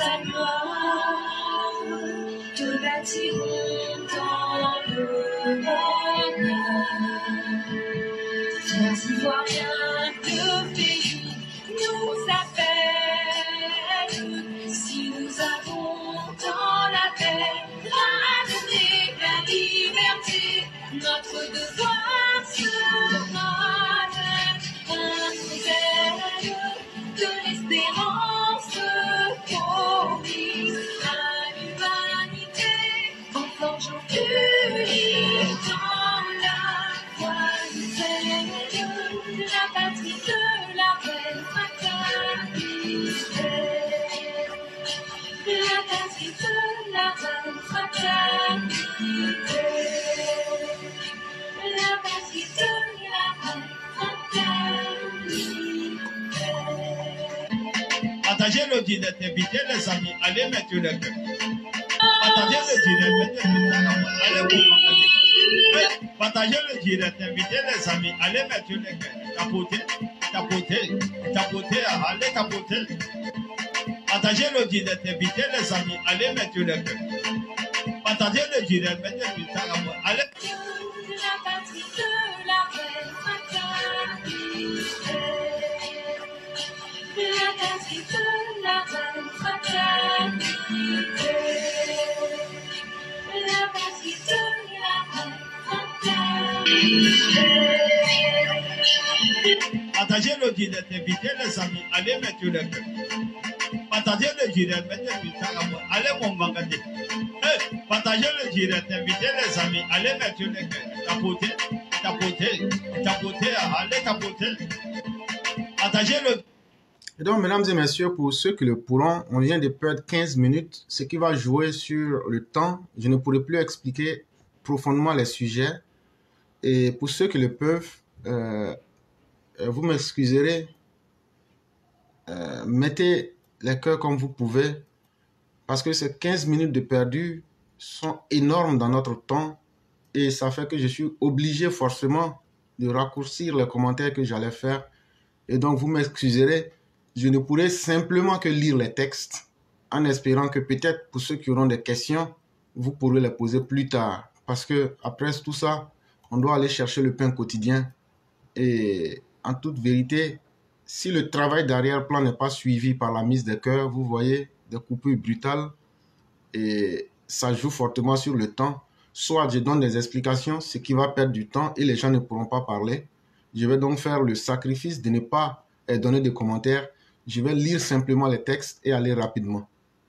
sa gloire, te bâtiront dans le bonheur. Sans ivoiriens, le pays nous appelle. Si nous avons dans la paix, la journée, la liberté, notre devoir sera d'être un modèle de l'espérance promise à l'humanité, en forgeant unis dans la voie nouvelle, la patrie de la reine fraternité. La patrie de la reine fraternité. La patrie de la reine fraternité. Partagez le direct, invitez les amis, allez mettre le cœur. Partagez le direct, mettez le cœur. Allez vous partager. Partagez le direct, invitez les amis, allez mettre le cœur. Tapotez, tapotez, tapotez, allez tapoter. Partagez le direct, invitez les amis, allez mettre le cœur. Partagez le direct, mettez le cœur. Allez. La patrie de la reine fraternité. La patrie de la reine fraternité. La patrie de la reine fraternité. Partagez le direct, invitez les amis, allez mettre le cœur. Partagez le direct, mettez le cœur. Allez mon bangade. Partagez le direct, invitez les amis, allez mettre le cœur. Tapotez, tapotez, tapotez, allez tapoter. Partagez le. Et donc, mesdames et messieurs, pour ceux qui le pourront, on vient de perdre 15 minutes, ce qui va jouer sur le temps. Je ne pourrai plus expliquer profondément les sujets. Et pour ceux qui le peuvent, vous m'excuserez, mettez les cœurs comme vous pouvez, parce que ces 15 minutes de perdu sont énormes dans notre temps, et ça fait que je suis obligé forcément de raccourcir les commentaires que j'allais faire. Et donc, vous m'excuserez, je ne pourrai simplement que lire les textes, en espérant que peut-être pour ceux qui auront des questions, vous pourrez les poser plus tard. Parce que après tout ça, on doit aller chercher le pain quotidien. Et en toute vérité, si le travail d'arrière-plan n'est pas suivi par la mise des cœurs, vous voyez des coupures brutales et ça joue fortement sur le temps. Soit je donne des explications, ce qui va perdre du temps et les gens ne pourront pas parler. Je vais donc faire le sacrifice de ne pas donner de commentaires. Je vais lire simplement les textes et aller rapidement.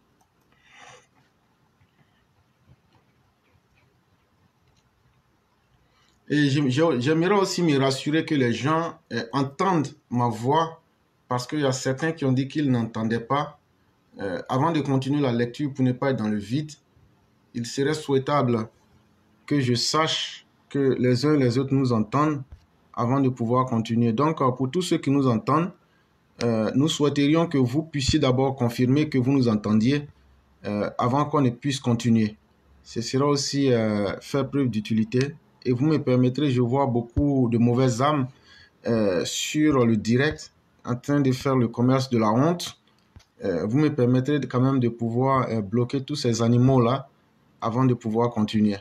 Et j'aimerais aussi me rassurer que les gens entendent ma voix, parce qu'il y a certains qui ont dit qu'ils n'entendaient pas. Avant de continuer la lecture, pour ne pas être dans le vide, il serait souhaitable que je sache que les uns et les autres nous entendent avant de pouvoir continuer. Donc, pour tous ceux qui nous entendent, nous souhaiterions que vous puissiez d'abord confirmer que vous nous entendiez avant qu'on ne puisse continuer. Ce sera aussi faire preuve d'utilité. Et vous me permettrez, je vois beaucoup de mauvaises âmes sur le direct en train de faire le commerce de la honte. Vous me permettrez quand même de pouvoir bloquer tous ces animaux-là avant de pouvoir continuer.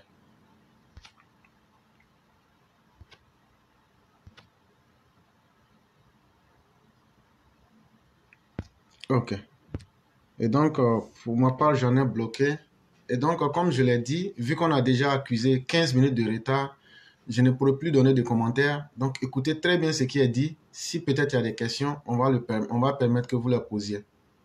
Ok. Et donc, pour ma part, j'en ai bloqué. Et donc, comme je l'ai dit, vu qu'on a déjà accusé 15 minutes de retard, je ne pourrai plus donner de commentaires. Donc, écoutez très bien ce qui est dit. Si peut-être il y a des questions, on va permettre que vous les posiez.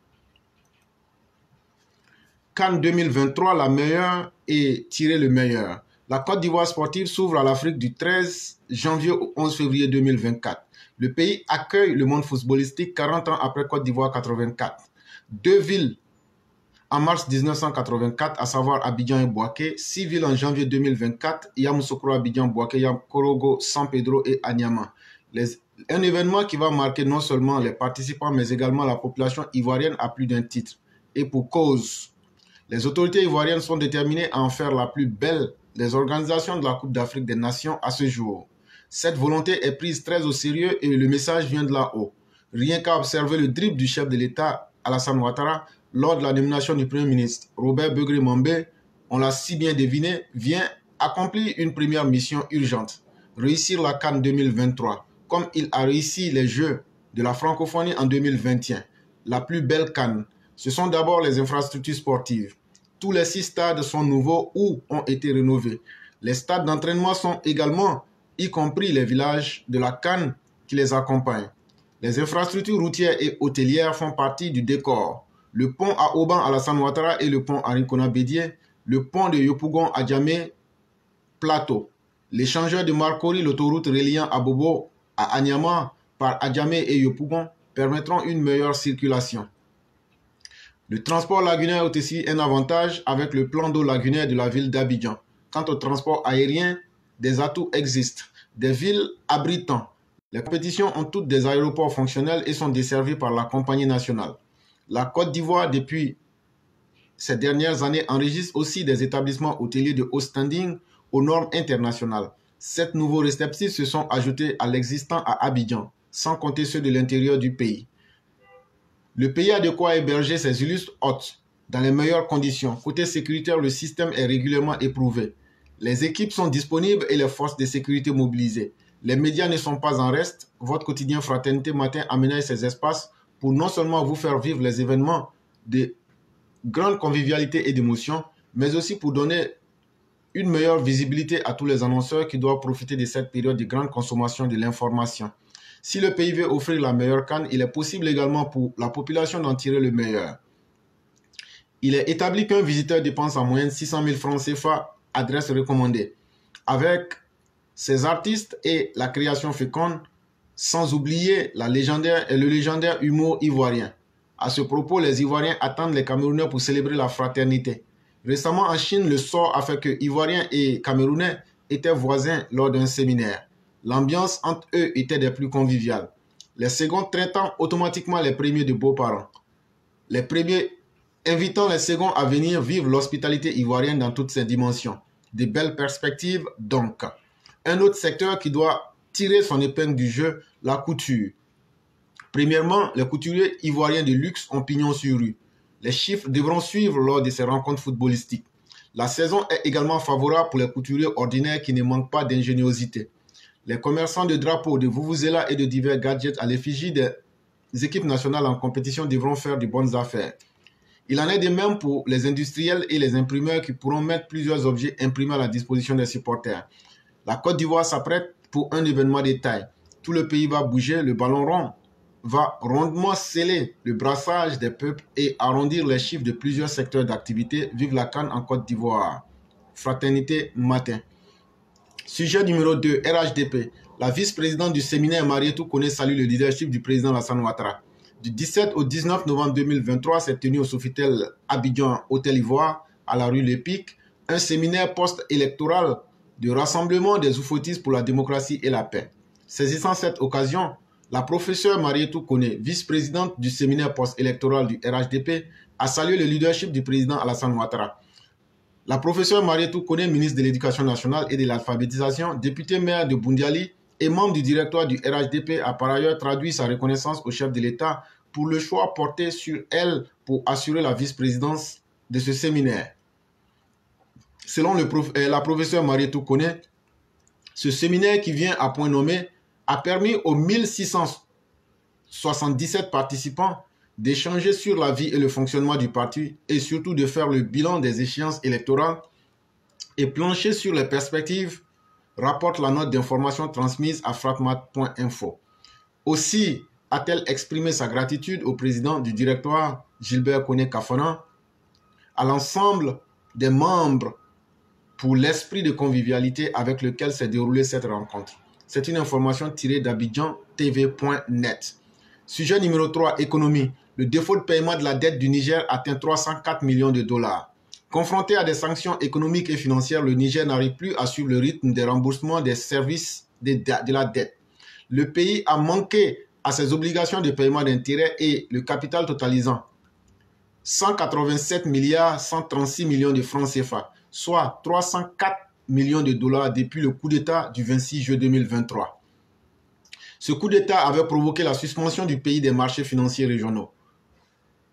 CAN 2023, la meilleure et tirer le meilleur. La Côte d'Ivoire sportive s'ouvre à l'Afrique du 13 janvier au 11 février 2024. Le pays accueille le monde footballistique 40 ans après Côte d'Ivoire 84. Deux villes en mars 1984, à savoir Abidjan et Bouaké. 6 villes en janvier 2024, Yamoussoukro, Abidjan, Bouaké, Yamoukorogo, San Pedro et Anyama. Un événement qui va marquer non seulement les participants, mais également la population ivoirienne à plus d'un titre. Et pour cause, les autorités ivoiriennes sont déterminées à en faire la plus belle des organisations de la Coupe d'Afrique des Nations à ce jour. Cette volonté est prise très au sérieux et le message vient de là-haut. Rien qu'à observer le dribble du chef de l'État Alassane Ouattara, lors de la nomination du Premier ministre Robert Begré-Mambé, on l'a si bien deviné, vient accomplir une première mission urgente, réussir la CAN 2023, comme il a réussi les Jeux de la francophonie en 2021, la plus belle CAN. Ce sont d'abord les infrastructures sportives. Tous les 6 stades sont nouveaux ou ont été rénovés. Les stades d'entraînement sont également, y compris les villages de la CAN qui les accompagnent. Les infrastructures routières et hôtelières font partie du décor. Le pont à Oban Alassane Ouattara et le pont à Rincona Bédié, le pont de Yopougon à Djamé Plateau, l'échangeur de Marcory, l'autoroute reliant Abobo à Anyama par Adjamé et Yopougon permettront une meilleure circulation. Le transport lagunaire est aussi un avantage avec le plan d'eau lagunaire de la ville d'Abidjan. Quant au transport aérien, des atouts existent. Des villes abritant. Les compétitions ont toutes des aéroports fonctionnels et sont desservies par la compagnie nationale. La Côte d'Ivoire, depuis ces dernières années, enregistre aussi des établissements hôteliers de haut standing aux normes internationales. 7 nouveaux réceptifs se sont ajoutés à l'existant à Abidjan, sans compter ceux de l'intérieur du pays. Le pays a de quoi héberger ses illustres hôtes dans les meilleures conditions. Côté sécuritaire, le système est régulièrement éprouvé. Les équipes sont disponibles et les forces de sécurité mobilisées. Les médias ne sont pas en reste. Votre quotidien Fraternité Matin aménage ces espaces pour non seulement vous faire vivre les événements de grande convivialité et d'émotion, mais aussi pour donner une meilleure visibilité à tous les annonceurs qui doivent profiter de cette période de grande consommation de l'information. Si le pays veut offrir la meilleure CAN, il est possible également pour la population d'en tirer le meilleur. Il est établi qu'un visiteur dépense en moyenne 600 000 francs CFA, adresse recommandée. Avec ces artistes et la création féconde, sans oublier le légendaire humour ivoirien. À ce propos, les Ivoiriens attendent les Camerounais pour célébrer la fraternité. Récemment en Chine, le sort a fait que Ivoiriens et Camerounais étaient voisins lors d'un séminaire. L'ambiance entre eux était des plus conviviales. Les seconds traitant automatiquement les premiers de beaux-parents. Les premiers invitant les seconds à venir vivre l'hospitalité ivoirienne dans toutes ses dimensions. De belles perspectives donc. Un autre secteur qui doit tirer son épingle du jeu, la couture. Premièrement, les couturiers ivoiriens de luxe ont pignon sur rue. Les chiffres devront suivre lors de ces rencontres footballistiques. La saison est également favorable pour les couturiers ordinaires qui ne manquent pas d'ingéniosité. Les commerçants de drapeaux, de vuvuzela et de divers gadgets à l'effigie des équipes nationales en compétition devront faire de bonnes affaires. Il en est de même pour les industriels et les imprimeurs qui pourront mettre plusieurs objets imprimés à la disposition des supporters. La Côte d'Ivoire s'apprête pour un événement de taille. Tout le pays va bouger, le ballon rond va rondement sceller le brassage des peuples et arrondir les chiffres de plusieurs secteurs d'activité. Vive la CAN en Côte d'Ivoire. Fraternité Matin. Sujet numéro 2, RHDP. La vice-présidente du séminaire Marietou Koné salue le leadership du président Alassane Ouattara. Du 17 au 19 novembre 2023, s'est tenu au Sofitel Abidjan Hôtel Ivoire, à la rue L'Épic, un séminaire post-électoral de rassemblement des oufoutistes pour la démocratie et la paix. Saisissant cette occasion, la professeure Marietou Koné, vice-présidente du séminaire post-électoral du RHDP, a salué le leadership du président Alassane Ouattara. La professeure Marietou Koné, ministre de l'Éducation nationale et de l'alphabétisation, députée maire de Boundiali et membre du directoire du RHDP, a par ailleurs traduit sa reconnaissance au chef de l'État pour le choix porté sur elle pour assurer la vice-présidence de ce séminaire. Selon la professeure Marietou Koné, ce séminaire qui vient à point nommé a permis aux 1677 participants d'échanger sur la vie et le fonctionnement du parti et surtout de faire le bilan des échéances électorales et plancher sur les perspectives, rapporte la note d'information transmise à fratmat.info. Aussi a-t-elle exprimé sa gratitude au président du directoire Gilbert Koné Kafana, à l'ensemble des membres pour l'esprit de convivialité avec lequel s'est déroulée cette rencontre. C'est une information tirée d'AbidjanTV.net. Sujet numéro 3, économie. Le défaut de paiement de la dette du Niger atteint 304 millions de dollars. Confronté à des sanctions économiques et financières, le Niger n'arrive plus à suivre le rythme des remboursements des services de la dette. Le pays a manqué à ses obligations de paiement d'intérêts et le capital totalisant 187 milliards 136 millions de francs CFA, soit 304 millions de dollars depuis le coup d'État du 26 juillet 2023. Ce coup d'État avait provoqué la suspension du pays des marchés financiers régionaux.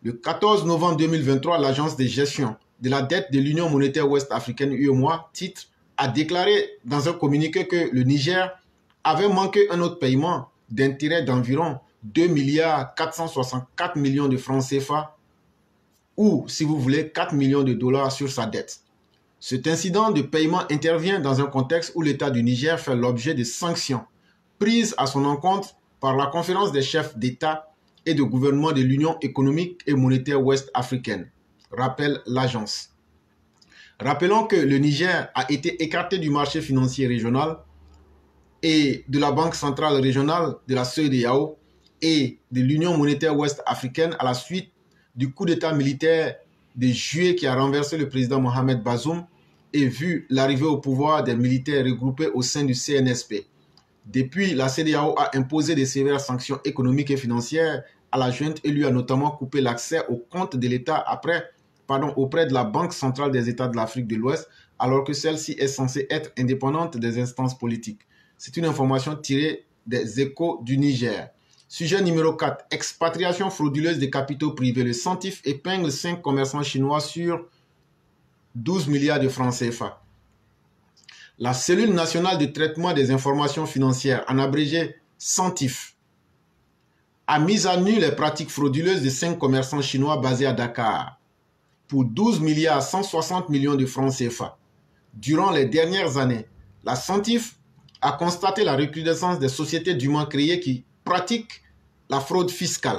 Le 14 novembre 2023, l'Agence de gestion de la dette de l'Union monétaire ouest-africaine UEMOA, titre, a déclaré dans un communiqué que le Niger avait manqué un autre paiement d'intérêt d'environ 2 milliards 464 millions de francs CFA ou, si vous voulez, 4 millions de dollars sur sa dette. Cet incident de paiement intervient dans un contexte où l'État du Niger fait l'objet de sanctions prises à son encontre par la conférence des chefs d'État et de gouvernement de l'Union économique et monétaire ouest-africaine, rappelle l'agence. Rappelons que le Niger a été écarté du marché financier régional et de la Banque centrale régionale de la CEDEAO et de l'Union monétaire ouest-africaine à la suite du coup d'État militaire de juillet qui a renversé le président Mohamed Bazoum et vu l'arrivée au pouvoir des militaires regroupés au sein du CNSP. Depuis, la CEDEAO a imposé de sévères sanctions économiques et financières à la junte et lui a notamment coupé l'accès aux comptes de l'État auprès de la Banque centrale des États de l'Afrique de l'Ouest, alors que celle-ci est censée être indépendante des instances politiques. C'est une information tirée des Échos du Niger. Sujet numéro 4. Expatriation frauduleuse des capitaux privés. Le CENTIF épingle 5 commerçants chinois sur 12 milliards de francs CFA. La cellule nationale de traitement des informations financières, en abrégé CENTIF, a mis à nu les pratiques frauduleuses de 5 commerçants chinois basés à Dakar pour 12 milliards 160 millions de francs CFA. Durant les dernières années, la CENTIF a constaté la recrudescence des sociétés dûment créées qui pratiquent la fraude fiscale.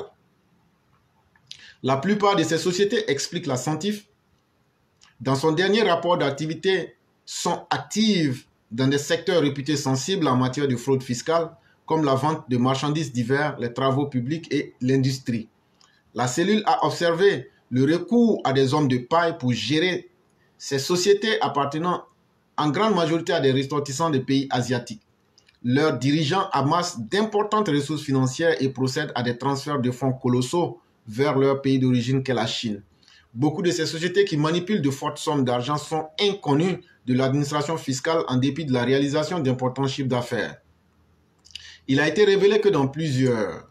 La plupart de ces sociétés, explique la CENTIF, dans son dernier rapport d'activité, sont actives dans des secteurs réputés sensibles en matière de fraude fiscale, comme la vente de marchandises diverses, les travaux publics et l'industrie. La cellule a observé le recours à des hommes de paille pour gérer ces sociétés appartenant en grande majorité à des ressortissants des pays asiatiques. Leurs dirigeants amassent d'importantes ressources financières et procèdent à des transferts de fonds colossaux vers leur pays d'origine qu'est la Chine. Beaucoup de ces sociétés qui manipulent de fortes sommes d'argent sont inconnues de l'administration fiscale en dépit de la réalisation d'importants chiffres d'affaires. Il a été révélé que dans plusieurs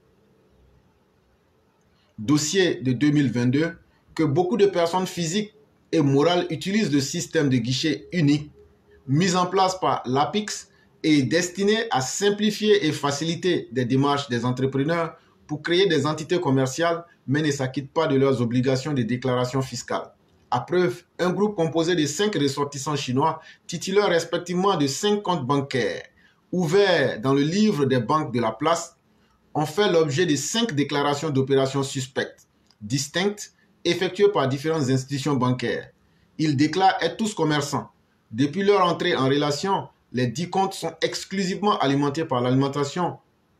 dossiers de 2022, que beaucoup de personnes physiques et morales utilisent le système de guichet unique mis en place par l'APIX et destiné à simplifier et faciliter des démarches des entrepreneurs pour créer des entités commerciales mais ne s'acquittent pas de leurs obligations de déclaration fiscale. À preuve, un groupe composé de 5 ressortissants chinois, titulaires respectivement de 5 comptes bancaires, ouverts dans le livre des banques de la place, ont fait l'objet de 5 déclarations d'opérations suspectes, distinctes, effectuées par différentes institutions bancaires. Ils déclarent être tous commerçants. Depuis leur entrée en relation, les 10 comptes sont exclusivement alimentés par l'alimentation.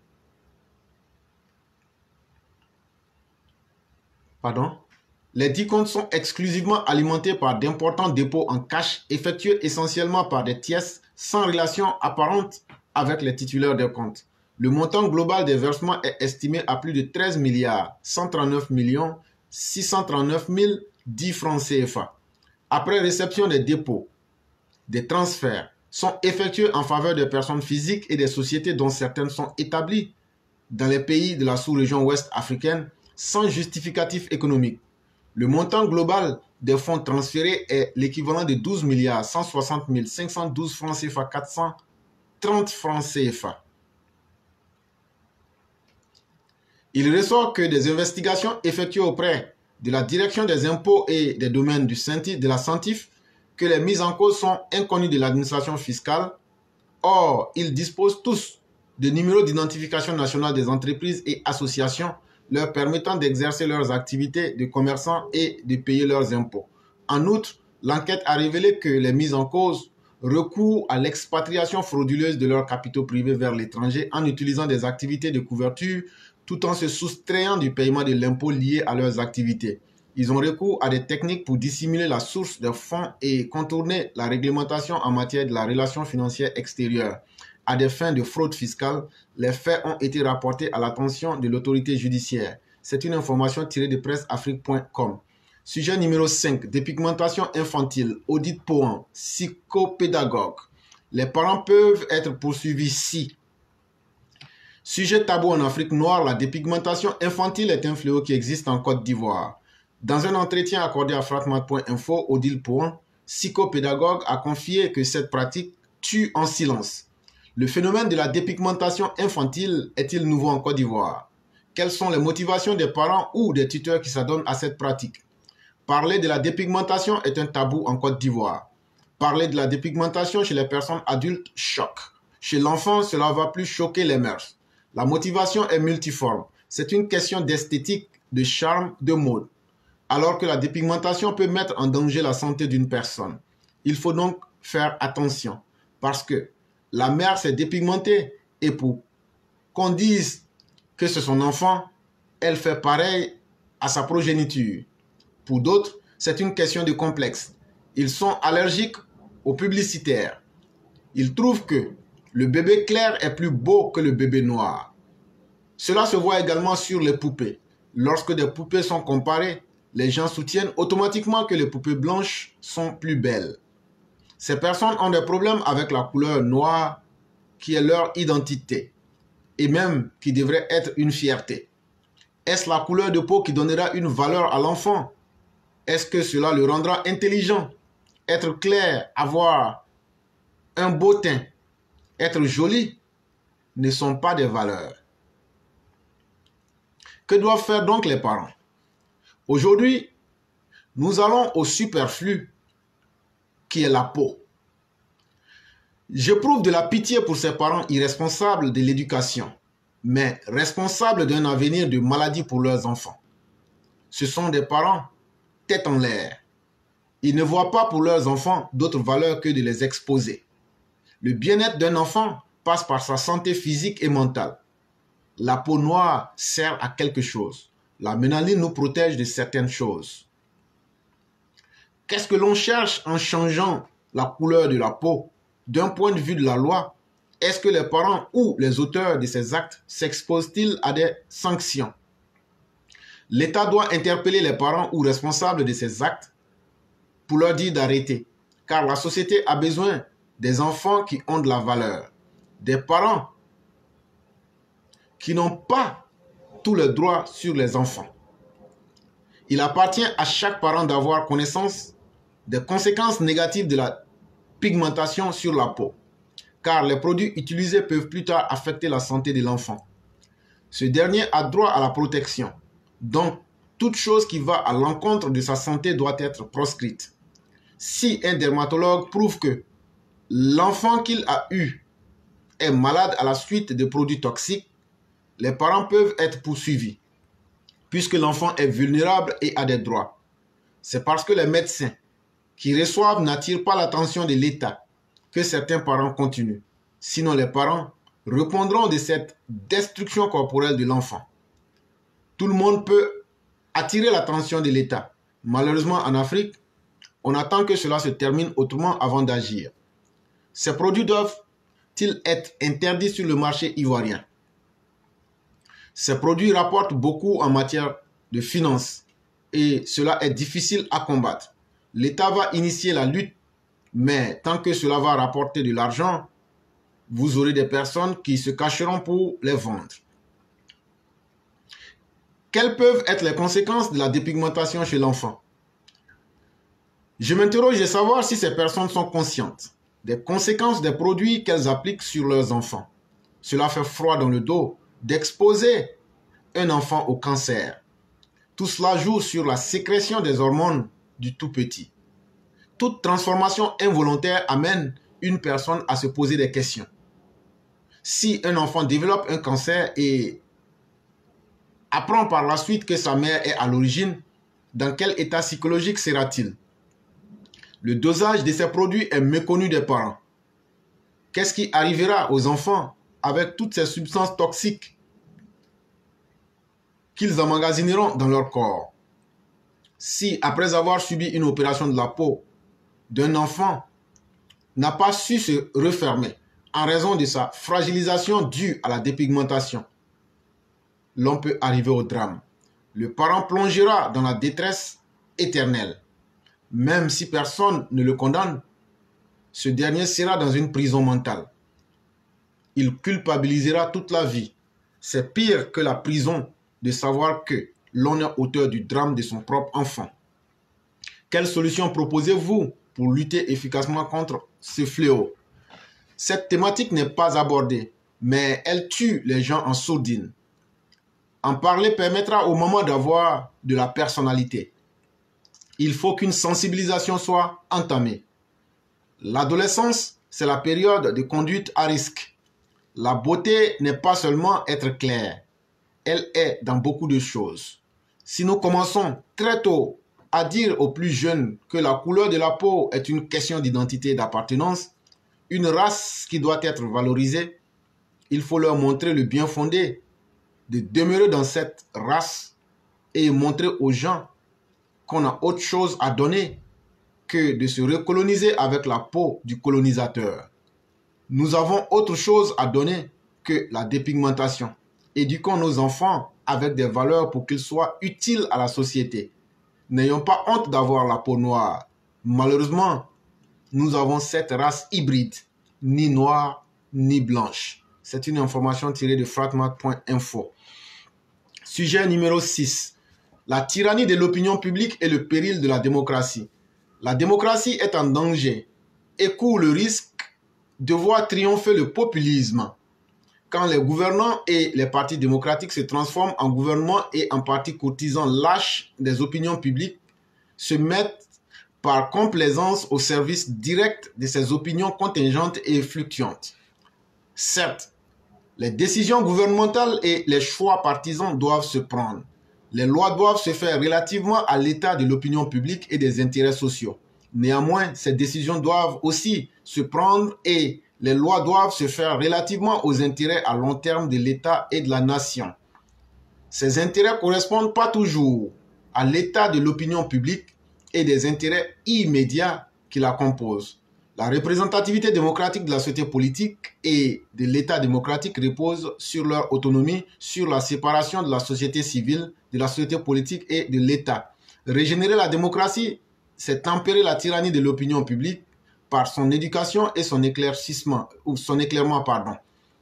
Les 10 comptes sont exclusivement alimentés par d'importants dépôts en cash effectués essentiellement par des tiers sans relation apparente avec les titulaires des comptes. Le montant global des versements est estimé à plus de 13 milliards 139 millions 639 010 francs CFA. Après réception des dépôts, des transferts sont effectués en faveur des personnes physiques et des sociétés dont certaines sont établies dans les pays de la sous-région ouest africaine sans justificatif économique. Le montant global des fonds transférés est l'équivalent de 12 milliards 160 512 francs CFA 430 francs CFA. Il ressort que des investigations effectuées auprès de la Direction des impôts et des domaines de la CENTIF, que les mises en cause sont inconnues de l'administration fiscale. Or, ils disposent tous de numéros d'identification nationale des entreprises et associations leur permettant d'exercer leurs activités de commerçants et de payer leurs impôts. En outre, l'enquête a révélé que les mises en cause recourent à l'expatriation frauduleuse de leurs capitaux privés vers l'étranger en utilisant des activités de couverture tout en se soustrayant du paiement de l'impôt lié à leurs activités. Ils ont recours à des techniques pour dissimuler la source des fonds et contourner la réglementation en matière de la relation financière extérieure. À des fins de fraude fiscale, les faits ont été rapportés à l'attention de l'autorité judiciaire. C'est une information tirée de presseafrique.com. Sujet numéro 5. Dépigmentation infantile. Audit Pohan. Psychopédagogue. Les parents peuvent être poursuivis si Sujet tabou en Afrique noire, la dépigmentation infantile est un fléau qui existe en Côte d'Ivoire. Dans un entretien accordé à Fratmat.info, Odile Pouan, psychopédagogue, a confié que cette pratique tue en silence. Le phénomène de la dépigmentation infantile est-il nouveau en Côte d'Ivoire? Quelles sont les motivations des parents ou des tuteurs qui s'adonnent à cette pratique? Parler de la dépigmentation est un tabou en Côte d'Ivoire. Parler de la dépigmentation chez les personnes adultes choque. Chez l'enfant, cela va plus choquer les mœurs. La motivation est multiforme. C'est une question d'esthétique, de charme, de mode. Alors que la dépigmentation peut mettre en danger la santé d'une personne. Il faut donc faire attention. Parce que la mère s'est dépigmentée et pour qu'on dise que c'est son enfant, elle fait pareil à sa progéniture. Pour d'autres, c'est une question de complexe. Ils sont allergiques aux publicitaires. Ils trouvent que le bébé clair est plus beau que le bébé noir. Cela se voit également sur les poupées. Lorsque des poupées sont comparées, les gens soutiennent automatiquement que les poupées blanches sont plus belles. Ces personnes ont des problèmes avec la couleur noire qui est leur identité et même qui devrait être une fierté. Est-ce la couleur de peau qui donnera une valeur à l'enfant? Est-ce que cela le rendra intelligent? Être clair, avoir un beau teint, être joli ne sont pas des valeurs. Que doivent faire donc les parents? Aujourd'hui, nous allons au superflu qui est la peau. J'éprouve de la pitié pour ces parents irresponsables de l'éducation, mais responsables d'un avenir de maladie pour leurs enfants. Ce sont des parents tête en l'air. Ils ne voient pas pour leurs enfants d'autres valeurs que de les exposer. Le bien-être d'un enfant passe par sa santé physique et mentale. La peau noire sert à quelque chose. La mélanine nous protège de certaines choses. Qu'est-ce que l'on cherche en changeant la couleur de la peau? D'un point de vue de la loi, est-ce que les parents ou les auteurs de ces actes s'exposent-ils à des sanctions? L'État doit interpeller les parents ou responsables de ces actes pour leur dire d'arrêter, car la société a besoin des enfants qui ont de la valeur, des parents qui n'ont pas tous les droits sur les enfants. Il appartient à chaque parent d'avoir connaissance des conséquences négatives de la pigmentation sur la peau, car les produits utilisés peuvent plus tard affecter la santé de l'enfant. Ce dernier a droit à la protection, donc toute chose qui va à l'encontre de sa santé doit être proscrite. Si un dermatologue prouve que l'enfant qu'il a eu est malade à la suite de produits toxiques, les parents peuvent être poursuivis, puisque l'enfant est vulnérable et a des droits. C'est parce que les médecins qui reçoivent n'attirent pas l'attention de l'État que certains parents continuent. Sinon, les parents répondront de cette destruction corporelle de l'enfant. Tout le monde peut attirer l'attention de l'État. Malheureusement, en Afrique, on attend que cela se termine autrement avant d'agir. Ces produits doivent-ils être interdits sur le marché ivoirien? Ces produits rapportent beaucoup en matière de finances et cela est difficile à combattre. L'État va initier la lutte, mais tant que cela va rapporter de l'argent, vous aurez des personnes qui se cacheront pour les vendre. Quelles peuvent être les conséquences de la dépigmentation chez l'enfant? Je m'interroge de savoir si ces personnes sont conscientes des conséquences des produits qu'elles appliquent sur leurs enfants. Cela fait froid dans le dos d'exposer un enfant au cancer. Tout cela joue sur la sécrétion des hormones du tout petit. Toute transformation involontaire amène une personne à se poser des questions. Si un enfant développe un cancer et apprend par la suite que sa mère est à l'origine, dans quel état psychologique sera-t-il? Le dosage de ces produits est méconnu des parents. Qu'est-ce qui arrivera aux enfants avec toutes ces substances toxiques qu'ils emmagasineront dans leur corps? Si, après avoir subi une opération de la peau d'un enfant, n'a pas su se refermer en raison de sa fragilisation due à la dépigmentation, l'on peut arriver au drame. Le parent plongera dans la détresse éternelle. Même si personne ne le condamne, ce dernier sera dans une prison mentale. Il culpabilisera toute la vie C'est pire que la prison de savoir que l'on est auteur du drame de son propre enfant. Quelle solution proposez-vous pour lutter efficacement contre ce fléau? Cette thématique n'est pas abordée, mais elle tue les gens en sourdine. En parler permettra au moment d'avoir de la personnalité. Il faut qu'une sensibilisation soit entamée. L'adolescence, c'est la période de conduite à risque. La beauté n'est pas seulement être clair, elle est dans beaucoup de choses. Si nous commençons très tôt à dire aux plus jeunes que la couleur de la peau est une question d'identité et d'appartenance, une race qui doit être valorisée, il faut leur montrer le bien fondé de demeurer dans cette race et montrer aux gens qu'on a autre chose à donner que de se recoloniser avec la peau du colonisateur. Nous avons autre chose à donner que la dépigmentation. Éduquons nos enfants avec des valeurs pour qu'ils soient utiles à la société. N'ayons pas honte d'avoir la peau noire. Malheureusement, nous avons cette race hybride, ni noire, ni blanche. C'est une information tirée de fratmat.info. Sujet numéro 6. La tyrannie de l'opinion publique et le péril de la démocratie. La démocratie est en danger et court le risque de voir triompher le populisme quand les gouvernants et les partis démocratiques se transforment en gouvernements et en partis courtisans lâches des opinions publiques, se mettent par complaisance au service direct de ces opinions contingentes et fluctuantes. Certes, les décisions gouvernementales et les choix partisans doivent se prendre. Les lois doivent se faire relativement à l'état de l'opinion publique et des intérêts sociaux. Néanmoins, ces décisions doivent aussi se prendre et les lois doivent se faire relativement aux intérêts à long terme de l'État et de la nation. Ces intérêts ne correspondent pas toujours à l'état de l'opinion publique et des intérêts immédiats qui la composent. La représentativité démocratique de la société politique et de l'État démocratique repose sur leur autonomie, sur la séparation de la société civile, de la société politique et de l'État. Régénérer la démocratie, c'est tempérer la tyrannie de l'opinion publique par son éducation et son éclaircissement, ou son éclairement, pardon.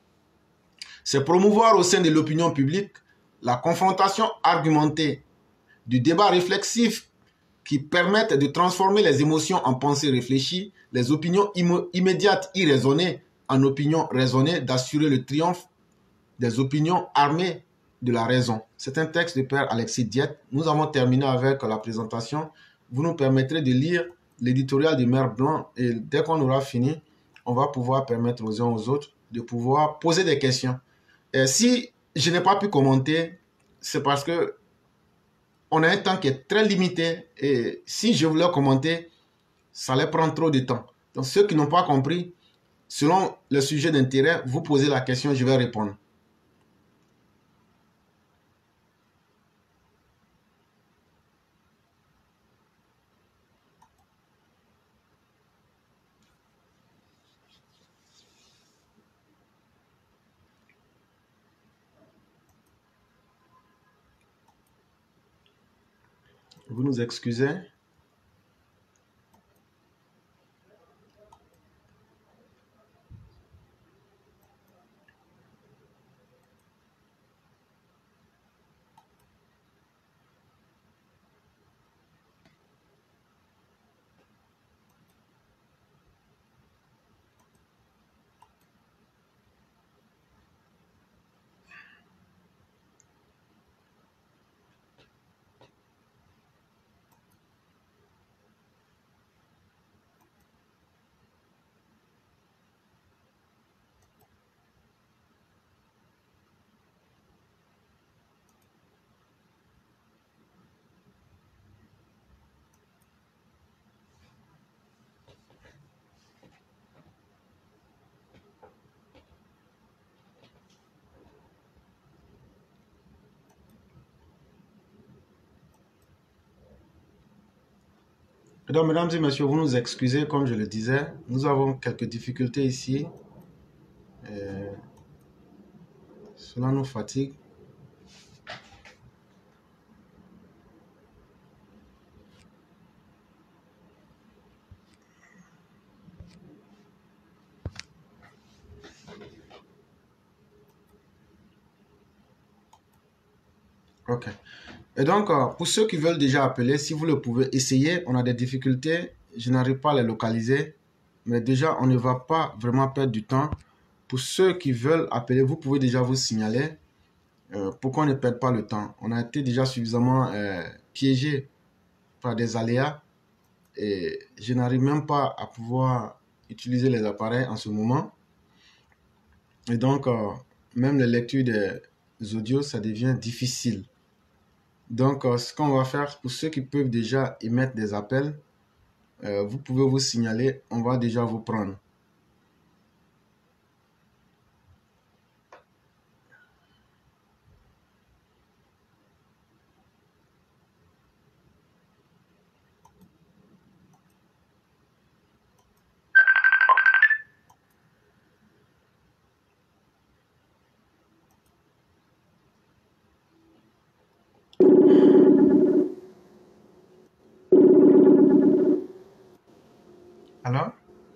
C'est promouvoir au sein de l'opinion publique la confrontation argumentée, du débat réflexif qui permettent de transformer les émotions en pensées réfléchies, les opinions immédiates irraisonnées en opinions raisonnées, d'assurer le triomphe des opinions armées de la raison. C'est un texte de Père Alexis Diette. Nous avons terminé avec la présentation. Vous nous permettrez de lire l'éditorial de Mère Blanc et dès qu'on aura fini, on va pouvoir permettre aux uns aux autres de pouvoir poser des questions. Et si je n'ai pas pu commenter, c'est parce que on a un temps qui est très limité et si je voulais commenter, ça allait prendre trop de temps. Donc ceux qui n'ont pas compris, selon le sujet d'intérêt, vous posez la question, je vais répondre. Vous nous excusez. Donc, mesdames et messieurs, vous nous excusez, comme je le disais, nous avons quelques difficultés ici. Cela nous fatigue. Ok. Et donc, pour ceux qui veulent déjà appeler, si vous le pouvez essayer, on a des difficultés, je n'arrive pas à les localiser, mais déjà, on ne va pas vraiment perdre du temps. Pour ceux qui veulent appeler, vous pouvez déjà vous signaler pour qu'on ne perde pas le temps. On a été déjà suffisamment piégé par des aléas et je n'arrive même pas à pouvoir utiliser les appareils en ce moment. Et donc, même les lectures des audios, ça devient difficile. Donc, ce qu'on va faire, pour ceux qui peuvent déjà émettre des appels, vous pouvez vous signaler, on va déjà vous prendre. Alors?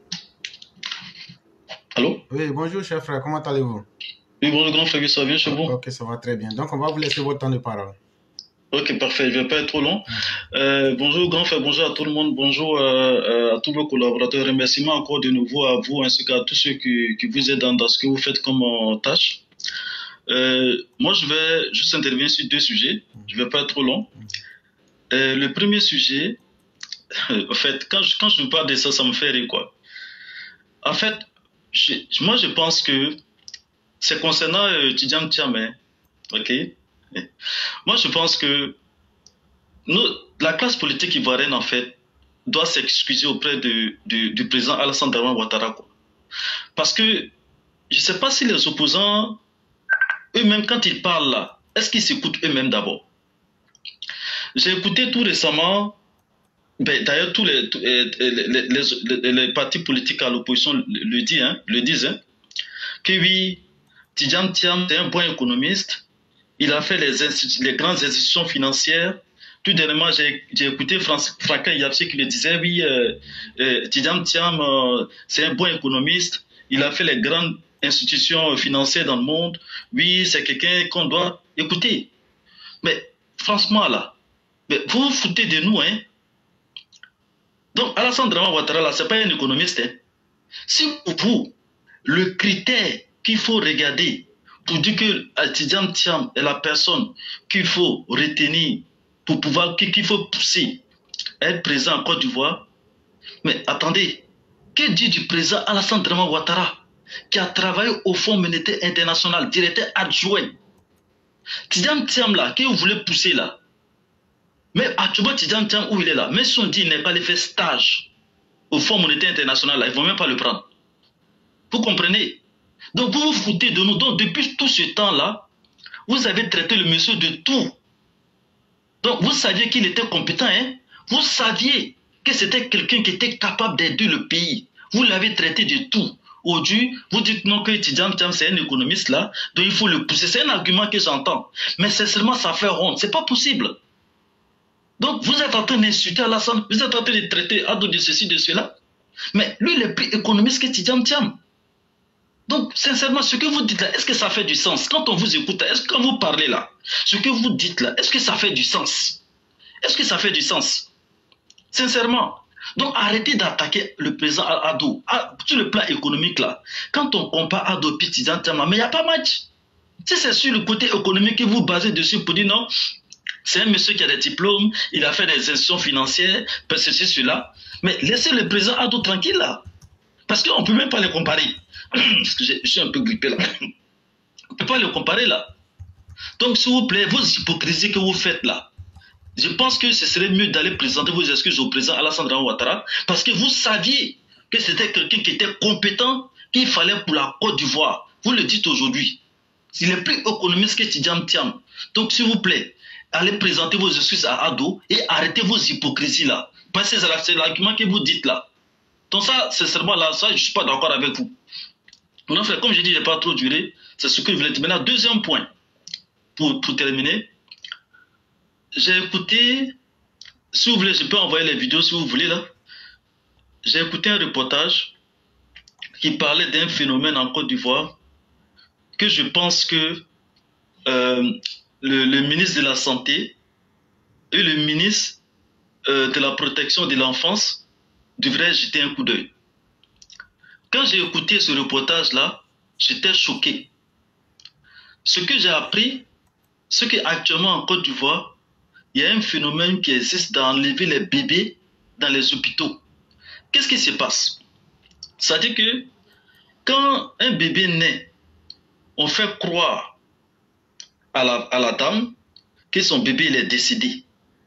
Allô? Oui, bonjour cher frère, comment allez-vous? Oui, bonjour grand frère, ça va bien chez vous? Ok, ça va très bien. Donc, on va vous laisser votre temps de parole. Ok, parfait, je ne vais pas être trop long. Bonjour grand frère, bonjour à tout le monde, bonjour à tous vos collaborateurs. Remerciements encore de nouveau à vous ainsi qu'à tous ceux qui vous aident dans ce que vous faites comme tâche. Moi, je vais juste intervenir sur deux sujets, je ne vais pas être trop long. Le premier sujet, en fait, quand je vous parle de ça, ça me fait rire quoi. En fait, moi je pense que c'est concernant Tidjane Thiam, hein, ok? Moi, je pense que la classe politique ivoirienne, en fait, doit s'excuser auprès du président Alassane Dramane Ouattara. Quoi. Parce que je ne sais pas si les opposants, eux-mêmes, quand ils parlent là, est-ce qu'ils s'écoutent eux-mêmes d'abord? J'ai écouté tout récemment, d'ailleurs, tous les partis politiques à l'opposition le disent, hein, que oui, Tidjane Thiam est un bon économiste. Il a fait les grandes institutions financières. Tout dernièrement, j'ai écouté Franklin Yapsi qui le disait, oui, Tidjane Thiam, c'est un bon économiste. Il a fait les grandes institutions financières dans le monde. Oui, c'est quelqu'un qu'on doit écouter. Mais franchement, là, vous vous foutez de nous, hein. Donc, Alassane Dramane Ouattara, là, c'est pas un économiste, hein. Si pour vous, le critère qu'il faut regarder pour dire que Tidjane Thiam est la personne qu'il faut retenir pour pouvoir, qu'il faut pousser à être présent en Côte d'Ivoire. Mais attendez, que dit du président Alassane Dramane Ouattara qui a travaillé au Fonds monétaire international, directeur adjoint? Tidjane Thiam là, que vous voulez pousser là? Mais actuellement, Tidjane Thiam où il est là, même si on dit qu'il n'est pas allé faire stage au Fonds monétaire international là, ils ne vont même pas le prendre. Vous comprenez? Donc vous vous foutez de nous. Donc depuis tout ce temps-là, vous avez traité le monsieur de tout. Donc vous saviez qu'il était compétent, hein? Vous saviez que c'était quelqu'un qui était capable d'aider le pays. Vous l'avez traité de tout. Aujourd'hui, vous dites non que Tidjane Thiam c'est un économiste là, donc il faut le pousser. C'est un argument que j'entends. Mais sincèrement, ça fait honte. C'est pas possible. Donc vous êtes en train d'insulter Alassane, vous êtes en train de traiter Ado de ceci, de cela. Mais lui, il est plus économiste que Tidjane Thiam. Donc, sincèrement, ce que vous dites là, est-ce que ça fait du sens? Quand on vous écoute, est-ce que quand vous parlez là, ce que vous dites là, est-ce que ça fait du sens? Est-ce que ça fait du sens? Sincèrement. Donc, arrêtez d'attaquer le président Ado. Sur le plan économique là, quand on compare Ado et Tidjane Thiam, mais il n'y a pas match. Si c'est sur le côté économique que vous basez dessus pour dire non, c'est un monsieur qui a des diplômes, il a fait des institutions financières, ceci, cela. Mais laissez le président Ado tranquille là. Parce qu'on ne peut même pas les comparer. Parce que je suis un peu grippé là. On ne peut pas les comparer là. Donc s'il vous plaît, vos hypocrisies que vous faites là, je pense que ce serait mieux d'aller présenter vos excuses au président Alassane Dramane Ouattara parce que vous saviez que c'était quelqu'un qui était compétent, qu'il fallait pour la Côte d'Ivoire. Vous le dites aujourd'hui. Il est plus économiste que Tidjane Thiam. Donc s'il vous plaît, allez présenter vos excuses à Ado et arrêtez vos hypocrisies là. Parce que c'est l'argument que vous dites là. Donc ça, sincèrement là, ça je ne suis pas d'accord avec vous. Non, frère, comme j'ai dit, il n'est pas trop duré. C'est ce que je voulais dire. Maintenant, deuxième point, pour terminer. J'ai écouté, si vous voulez, je peux envoyer les vidéos si vous voulez là. J'ai écouté un reportage qui parlait d'un phénomène en Côte d'Ivoire que je pense que le ministre de la Santé et le ministre de la Protection de l'Enfance devraient jeter un coup d'œil. Quand j'ai écouté ce reportage-là, j'étais choqué. Ce que j'ai appris, c'est qu'actuellement en Côte d'Ivoire, il y a un phénomène qui existe d'enlever les bébés dans les hôpitaux. Qu'est-ce qui se passe? C'est-à-dire que quand un bébé naît, on fait croire à la dame que son bébé il est décédé.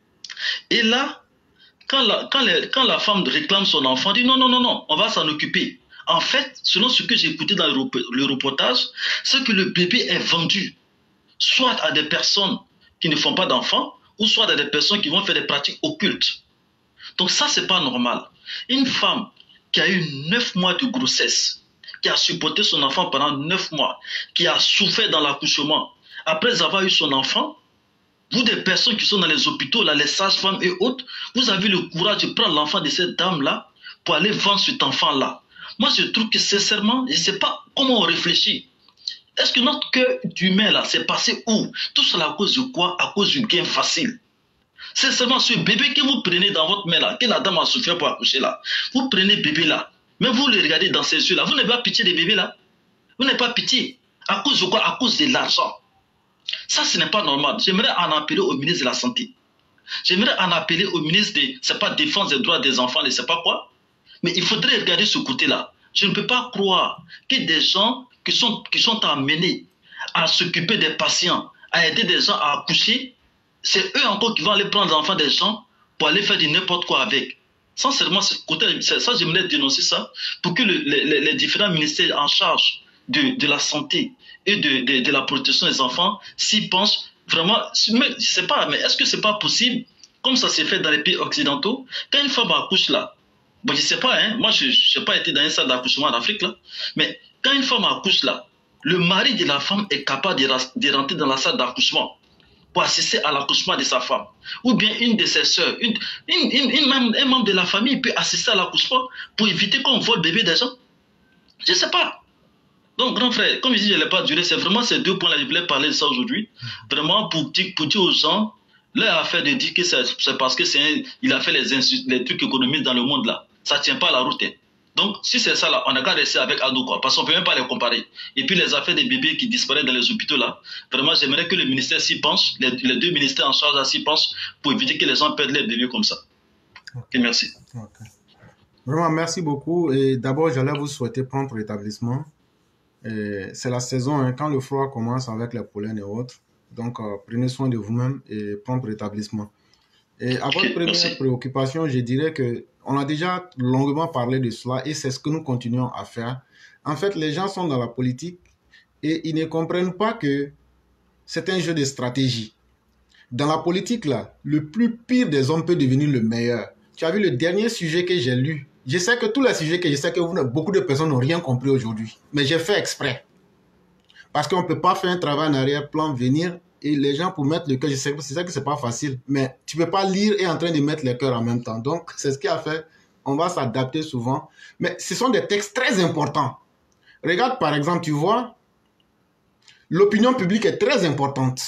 Et là, quand la femme réclame son enfant, dit non, non, non, non, on va s'en occuper. En fait, selon ce que j'ai écouté dans le reportage, c'est que le bébé est vendu, soit à des personnes qui ne font pas d'enfants, ou soit à des personnes qui vont faire des pratiques occultes. Donc ça, c'est pas normal. Une femme qui a eu 9 mois de grossesse, qui a supporté son enfant pendant 9 mois, qui a souffert dans l'accouchement, après avoir eu son enfant, vous des personnes qui sont dans les hôpitaux, là, les sages-femmes et autres, vous avez le courage de prendre l'enfant de cette dame-là pour aller vendre cet enfant-là. Moi, je trouve que sincèrement, je ne sais pas comment on réfléchit. Est-ce que notre cœur d'humain, là, c'est passé où? Tout cela à cause de quoi? À cause du gain facile. Sincèrement, ce bébé que vous prenez dans votre main, là, que la dame a souffert pour accoucher, là, vous prenez bébé, là, mais vous le regardez dans ses yeux, là, vous n'avez pas pitié des bébés, là. Vous n'avez pas pitié. À cause de quoi? À cause de l'argent. Ça, ce n'est pas normal. J'aimerais en appeler au ministre de la Santé. J'aimerais en appeler au ministre de, c'est pas défense des droits des enfants, je ne sais pas quoi. Mais il faudrait regarder ce côté-là. Je ne peux pas croire que des gens qui sont amenés à s'occuper des patients, à aider des gens à accoucher, c'est eux encore qui vont aller prendre les enfants des gens pour aller faire du n'importe quoi avec. Sincèrement, ça, j'aimerais dénoncer ça pour que les différents ministères en charge de la santé et de la protection des enfants s'y pensent vraiment. Mais, je sais pas, mais est-ce que c'est pas possible, comme ça s'est fait dans les pays occidentaux, quand une femme accouche là, bon, je sais pas, hein, moi je n'ai pas été dans une salle d'accouchement en Afrique là, mais quand une femme accouche là, le mari de la femme est capable de rentrer dans la salle d'accouchement pour assister à l'accouchement de sa femme. Ou bien une de ses sœurs, un membre de la famille peut assister à l'accouchement pour éviter qu'on vole le bébé des gens. Je ne sais pas. Donc, grand frère, comme je dis, je n'allais pas durer, c'est vraiment ces deux points-là, je voulais parler de ça aujourd'hui. Vraiment pour dire aux gens, leur affaire de dire que c'est parce qu'il a fait les trucs économiques dans le monde là. Ça ne tient pas la route. Hein. Donc, si c'est ça là, on n'a qu'à rester avec Ado, quoi, parce qu'on ne peut même pas les comparer. Et puis les affaires des bébés qui disparaissent dans les hôpitaux là, vraiment, j'aimerais que le ministère s'y penche, les deux ministères en charge s'y penchent pour éviter que les gens perdent leurs bébés comme ça. Okay. Merci. Okay. Vraiment, merci beaucoup. Et d'abord, j'allais vous souhaiter prompt rétablissement. C'est la saison, hein, quand le froid commence avec les pollens et autres. Donc, prenez soin de vous-même et prompt rétablissement. Et à votre première préoccupation, je dirais qu'on a déjà longuement parlé de cela et c'est ce que nous continuons à faire. En fait, les gens sont dans la politique et ils ne comprennent pas que c'est un jeu de stratégie. Dans la politique, là, le plus pire des hommes peut devenir le meilleur. Tu as vu le dernier sujet que j'ai lu. Je sais que tous les sujets que je sais que beaucoup de personnes n'ont rien compris aujourd'hui. Mais j'ai fait exprès. Parce qu'on ne peut pas faire un travail en arrière-plan, venir et les gens pour mettre le cœur. Je sais que c'est pas facile. Mais tu ne peux pas lire et en train de mettre le cœur en même temps. Donc, c'est ce qui a fait. On va s'adapter souvent. Mais ce sont des textes très importants. Regarde par exemple, tu vois, l'opinion publique est très importante.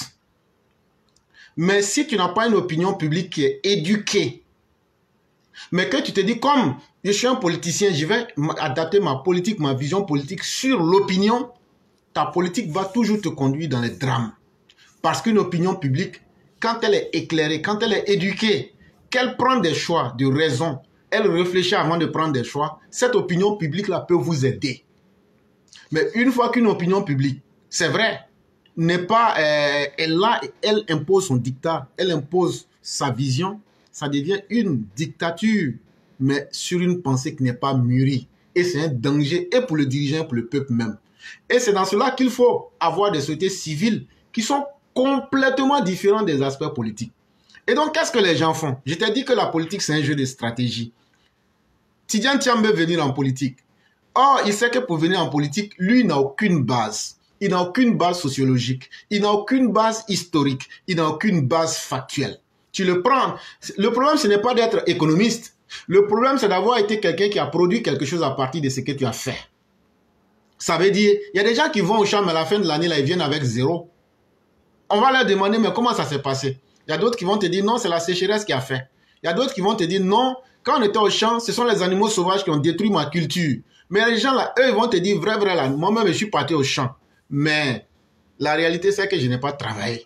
Mais si tu n'as pas une opinion publique qui est éduquée, mais que tu te dis comme je suis un politicien, je vais adapter ma politique, ma vision politique sur l'opinion, ta politique va toujours te conduire dans les drames. Parce qu'une opinion publique, quand elle est éclairée, quand elle est éduquée, qu'elle prend des choix de raison, elle réfléchit avant de prendre des choix, cette opinion publique-là peut vous aider. Mais une fois qu'une opinion publique, c'est vrai, n'est pas, elle impose son dictat, elle impose sa vision, ça devient une dictature, mais sur une pensée qui n'est pas mûrie. Et c'est un danger, et pour le dirigeant, et pour le peuple même. Et c'est dans cela qu'il faut avoir des sociétés civiles qui sont complètement différentes des aspects politiques. Et donc, qu'est-ce que les gens font? Je t'ai dit que la politique, c'est un jeu de stratégie. Tidjane Thiam veut venir en politique. Or, il sait que pour venir en politique, lui, il n'a aucune base. Il n'a aucune base sociologique. Il n'a aucune base historique. Il n'a aucune base factuelle. Tu le prends. Le problème, ce n'est pas d'être économiste. Le problème, c'est d'avoir été quelqu'un qui a produit quelque chose à partir de ce que tu as fait. Ça veut dire, il y a des gens qui vont au champ, mais à la fin de l'année, là, ils viennent avec 0. On va leur demander, mais comment ça s'est passé? Il y a d'autres qui vont te dire, non, c'est la sécheresse qui a fait. Il y a d'autres qui vont te dire, non, quand on était au champ, ce sont les animaux sauvages qui ont détruit ma culture. Mais les gens là, eux, ils vont te dire, vrai, là, moi-même, je suis parti au champ. Mais la réalité, c'est que je n'ai pas travaillé.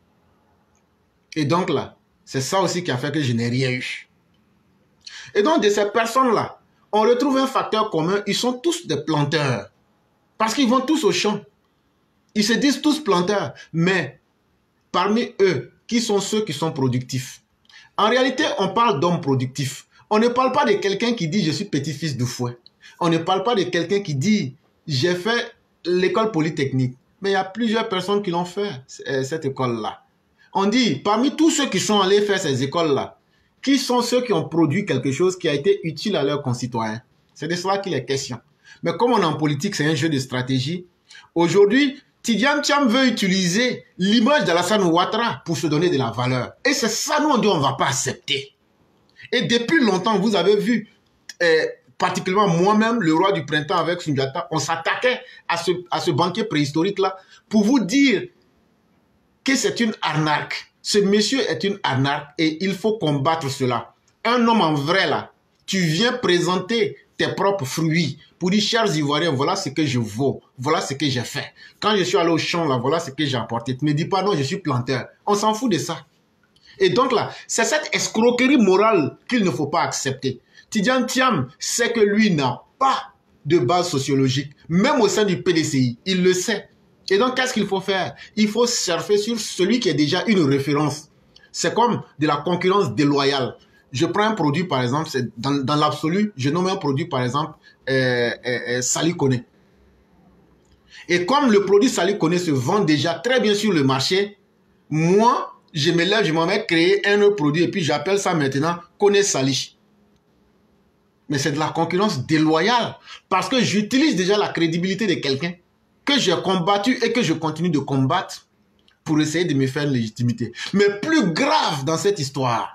Et donc là, c'est ça aussi qui a fait que je n'ai rien eu. Et donc, de ces personnes-là, on retrouve un facteur commun, ils sont tous des planteurs. Parce qu'ils vont tous au champ. Ils se disent tous planteurs. Mais parmi eux, qui sont ceux qui sont productifs? En réalité, on parle d'hommes productifs. On ne parle pas de quelqu'un qui dit « je suis petit-fils de fouet ». On ne parle pas de quelqu'un qui dit « j'ai fait l'école polytechnique ». Mais il y a plusieurs personnes qui l'ont fait, cette école-là. On dit, parmi tous ceux qui sont allés faire ces écoles-là, qui sont ceux qui ont produit quelque chose qui a été utile à leurs concitoyens? C'est de cela qu'il est question. Mais comme on est en politique, c'est un jeu de stratégie. Aujourd'hui, Tidjane Thiam veut utiliser l'image d'Alassane Ouattara pour se donner de la valeur. Et c'est ça, nous, on dit, on ne va pas accepter. Et depuis longtemps, vous avez vu, particulièrement moi-même, le roi du printemps avec Sundiata, on s'attaquait à ce banquier préhistorique-là pour vous dire que c'est une arnaque. Ce monsieur est une arnaque et il faut combattre cela. Un homme en vrai, là, tu viens présenter tes propres fruits pour dire, chers Ivoiriens, voilà ce que je vaux, voilà ce que j'ai fait. Quand je suis allé au champ, là, voilà ce que j'ai apporté. Tu ne me dis pas, non, je suis planteur. On s'en fout de ça. Et donc là, c'est cette escroquerie morale qu'il ne faut pas accepter. Tidjane Thiam sait que lui n'a pas de base sociologique, même au sein du PDCI, il le sait. Et donc, qu'est-ce qu'il faut faire? Il faut surfer sur celui qui est déjà une référence. C'est comme de la concurrence déloyale. Je prends un produit, par exemple, dans l'absolu, je nomme un produit, par exemple, Sali Koné. Et comme le produit Sali Koné se vend déjà très bien sur le marché, moi, je me lève, je m'en vais créer un autre produit et puis j'appelle ça maintenant Koné Sali. Mais c'est de la concurrence déloyale parce que j'utilise déjà la crédibilité de quelqu'un que j'ai combattu et que je continue de combattre pour essayer de me faire une légitimité. Mais plus grave dans cette histoire,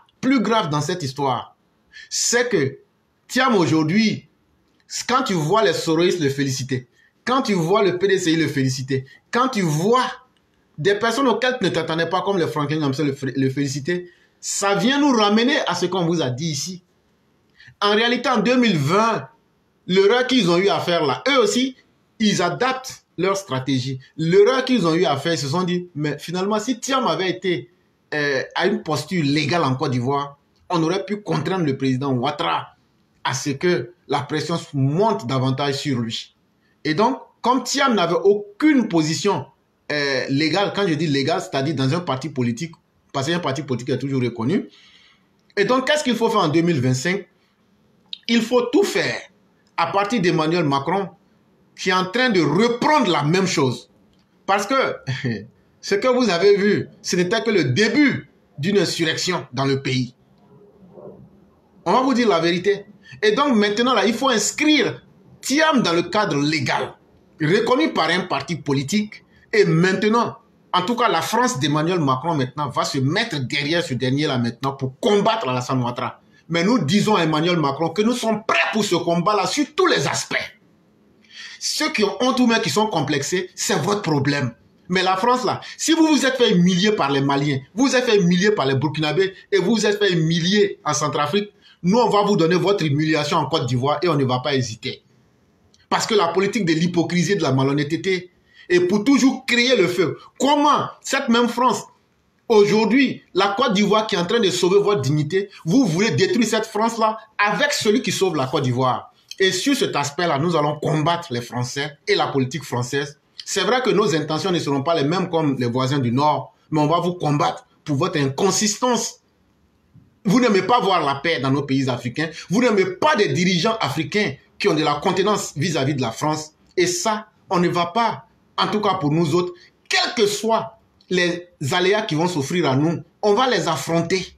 c'est que Thiam aujourd'hui, quand tu vois les Soroïstes le féliciter, quand tu vois le PDCI le féliciter, quand tu vois des personnes auxquelles tu ne t'attendais pas comme les Franklin Ramsey le féliciter, ça vient nous ramener à ce qu'on vous a dit ici. En réalité, en 2020, l'erreur qu'ils ont eu à faire là, eux aussi, ils adaptent leur stratégie. L'erreur qu'ils ont eu à faire, ils se sont dit, mais finalement, si Thiam avait été à une posture légale en Côte d'Ivoire, on aurait pu contraindre le président Ouattara à ce que la pression monte davantage sur lui. Et donc, comme Thiam n'avait aucune position légale, quand je dis légale, c'est-à-dire dans un parti politique, parce qu'un parti politique est toujours reconnu. Et donc, qu'est-ce qu'il faut faire en 2025? Il faut tout faire à partir d'Emmanuel Macron qui est en train de reprendre la même chose. Parce que ce que vous avez vu, ce n'était que le début d'une insurrection dans le pays. On va vous dire la vérité. Et donc maintenant, là, il faut inscrire Thiam dans le cadre légal, reconnu par un parti politique. Et maintenant, en tout cas, la France d'Emmanuel Macron maintenant va se mettre derrière ce dernier-là maintenant pour combattre Alassane Ouattara. Mais nous disons à Emmanuel Macron que nous sommes prêts pour ce combat-là sur tous les aspects. Ceux qui ont honte ou même qui sont complexés, c'est votre problème. Mais la France, là, si vous vous êtes fait humilier par les Maliens, vous vous êtes fait humilier par les Burkinabés et vous vous êtes fait humilier en Centrafrique, nous, on va vous donner votre humiliation en Côte d'Ivoire et on ne va pas hésiter. Parce que la politique de l'hypocrisie et de la malhonnêteté est pour toujours créer le feu. Comment cette même France, aujourd'hui, la Côte d'Ivoire qui est en train de sauver votre dignité, vous voulez détruire cette France-là avec celui qui sauve la Côte d'Ivoire. Et sur cet aspect-là, nous allons combattre les Français et la politique française. C'est vrai que nos intentions ne seront pas les mêmes comme les voisins du Nord, mais on va vous combattre pour votre inconsistance. Vous n'aimez pas voir la paix dans nos pays africains. Vous n'aimez pas des dirigeants africains qui ont de la contenance vis-à-vis de la France. Et ça, on ne va pas, en tout cas pour nous autres, quels que soient les aléas qui vont s'offrir à nous, on va les affronter.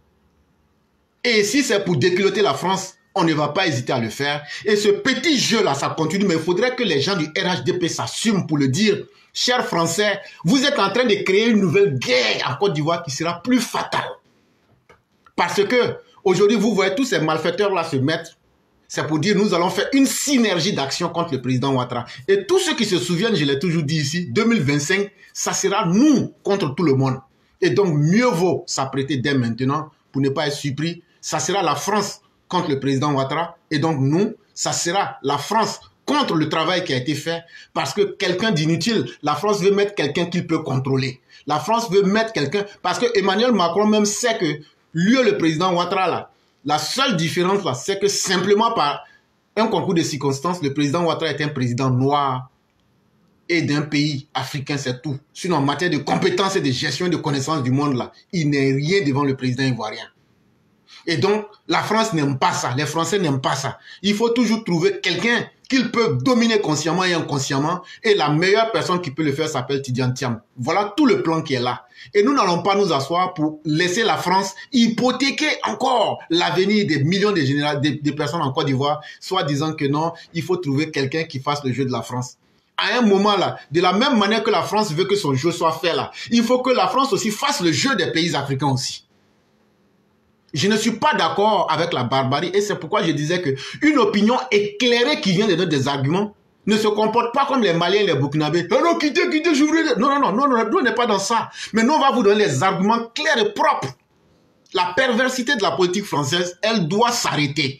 Et si c'est pour déculotter la France, on ne va pas hésiter à le faire. Et ce petit jeu-là, ça continue. Mais il faudrait que les gens du RHDP s'assument pour le dire. Chers Français, vous êtes en train de créer une nouvelle guerre en Côte d'Ivoire qui sera plus fatale. Parce que aujourd'hui, vous voyez tous ces malfaiteurs-là se mettre. c'est pour dire nous allons faire une synergie d'action contre le président Ouattara. Et tous ceux qui se souviennent, je l'ai toujours dit ici, 2025, ça sera nous contre tout le monde. Et donc, mieux vaut s'apprêter dès maintenant pour ne pas être surpris. Ça sera la France contre le président Ouattara. Et donc, nous, ça sera la France contre le travail qui a été fait. Parce que quelqu'un d'inutile, la France veut mettre quelqu'un qu'il peut contrôler. La France veut mettre quelqu'un... Parce que Emmanuel Macron même sait que lui et le président Ouattara, là, la seule différence, là, c'est que simplement par un concours de circonstances, le président Ouattara est un président noir et d'un pays africain, c'est tout. Sinon, en matière de compétences et de gestion de connaissances du monde, là, il n'est rien devant le président ivoirien. Et donc, la France n'aime pas ça. Les Français n'aiment pas ça. Il faut toujours trouver quelqu'un qu'ils peuvent dominer consciemment et inconsciemment. Et la meilleure personne qui peut le faire s'appelle Tidjane Thiam. Voilà tout le plan qui est là. Et nous n'allons pas nous asseoir pour laisser la France hypothéquer encore l'avenir des millions de personnes en Côte d'Ivoire, soit disant que non, il faut trouver quelqu'un qui fasse le jeu de la France. À un moment là, de la même manière que la France veut que son jeu soit fait là, il faut que la France aussi fasse le jeu des pays africains aussi. Je ne suis pas d'accord avec la barbarie et c'est pourquoi je disais que une opinion éclairée qui vient de donner des arguments ne se comporte pas comme les Maliens et les Burkinabés. Non, quittez, j'ouvrirai. Non, nous on n'est pas dans ça. Mais nous on va vous donner les arguments clairs et propres. La perversité de la politique française, elle doit s'arrêter.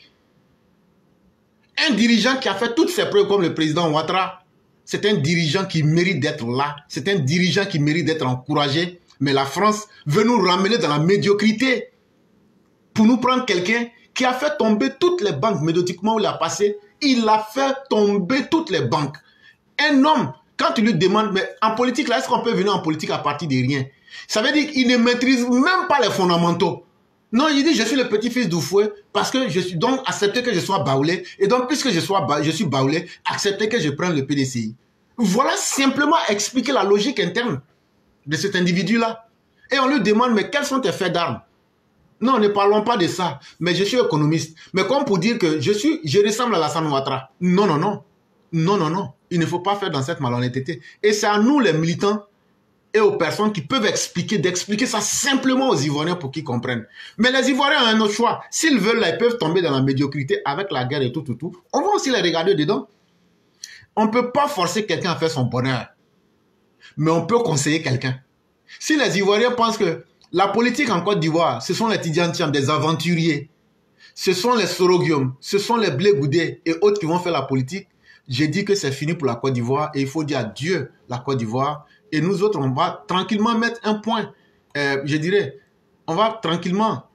Un dirigeant qui a fait toutes ses preuves comme le président Ouattara, c'est un dirigeant qui mérite d'être là. C'est un dirigeant qui mérite d'être encouragé. Mais la France veut nous ramener dans la médiocrité. Pour nous prendre quelqu'un qui a fait tomber toutes les banques médiatiquement où il a passé. Il a fait tomber toutes les banques. Un homme, quand tu lui demandes, mais en politique, là, est-ce qu'on peut venir en politique à partir de rien? Ça veut dire qu'il ne maîtrise même pas les fondamentaux. Non, il dit, je suis le petit-fils d'Oufoué parce que je suis donc accepté que je sois baoulé. Et donc, puisque je suis baoulé, accepté que je prenne le PDCI. Voilà simplement expliquer la logique interne de cet individu-là. Et on lui demande, mais quels sont tes faits d'armes? Non, ne parlons pas de ça. Mais je suis économiste. Mais comme pour dire que je ressemble à Alassane Ouattara. Non. Il ne faut pas faire dans cette malhonnêteté. Et c'est à nous, les militants, et aux personnes qui peuvent d'expliquer ça simplement aux Ivoiriens pour qu'ils comprennent. Mais les Ivoiriens ont un autre choix. S'ils veulent, là, ils peuvent tomber dans la médiocrité avec la guerre et tout. On va aussi les regarder dedans. On ne peut pas forcer quelqu'un à faire son bonheur. Mais on peut conseiller quelqu'un. Si les Ivoiriens pensent que la politique en Côte d'Ivoire, ce sont les Tidjane Thiam, des aventuriers. Ce sont les Sorogium, ce sont les Blé Goudé et autres qui vont faire la politique. J'ai dit que c'est fini pour la Côte d'Ivoire et il faut dire adieu la Côte d'Ivoire. Et nous autres, on va tranquillement mettre un point. Je dirais, on va tranquillement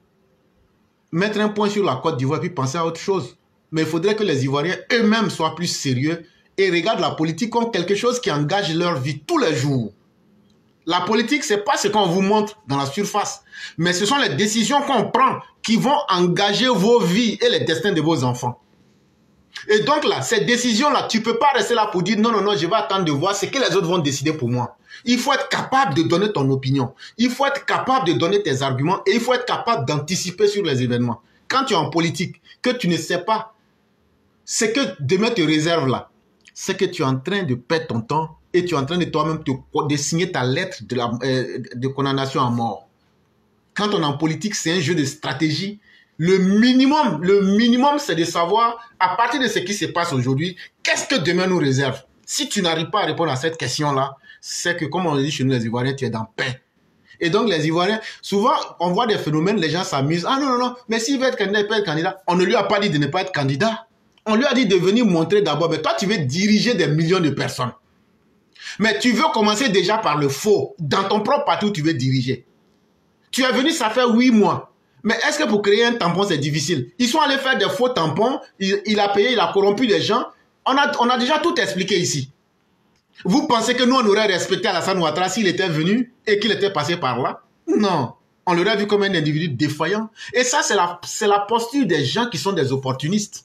mettre un point sur la Côte d'Ivoire et puis penser à autre chose. Mais il faudrait que les Ivoiriens eux-mêmes soient plus sérieux et regardent la politique comme quelque chose qui engage leur vie tous les jours. La politique, ce n'est pas ce qu'on vous montre dans la surface, mais ce sont les décisions qu'on prend qui vont engager vos vies et les destins de vos enfants. Et donc là, ces décisions-là, tu ne peux pas rester là pour dire non, je vais attendre de voir ce que les autres vont décider pour moi. Il faut être capable de donner ton opinion. Il faut être capable de donner tes arguments et il faut être capable d'anticiper sur les événements. Quand tu es en politique, que tu ne sais pas ce que demain te réserve là, c'est que tu es en train de perdre ton temps et tu es en train de toi-même de signer ta lettre de condamnation à mort. Quand on est en politique, c'est un jeu de stratégie. Le minimum, c'est de savoir, à partir de ce qui se passe aujourd'hui, qu'est-ce que demain nous réserve. Si tu n'arrives pas à répondre à cette question-là, c'est que, comme on dit chez nous les Ivoiriens, tu es dans paix. Et donc les Ivoiriens, souvent, on voit des phénomènes, les gens s'amusent. Ah non, mais s'il veut être candidat, il peut être candidat. On ne lui a pas dit de ne pas être candidat. On lui a dit de venir montrer d'abord, mais toi, tu veux diriger des millions de personnes. Mais tu veux commencer déjà par le faux. Dans ton propre parti où tu veux diriger. Tu es venu, ça fait 8 mois. Mais est-ce que pour créer un tampon, c'est difficile? Ils sont allés faire des faux tampons. Il a payé, il a corrompu des gens. On a déjà tout expliqué ici. Vous pensez que nous, on aurait respecté Alassane Ouattara s'il était venu et qu'il était passé par là? Non. On l'aurait vu comme un individu défaillant. Et ça, c'est la posture des gens qui sont des opportunistes.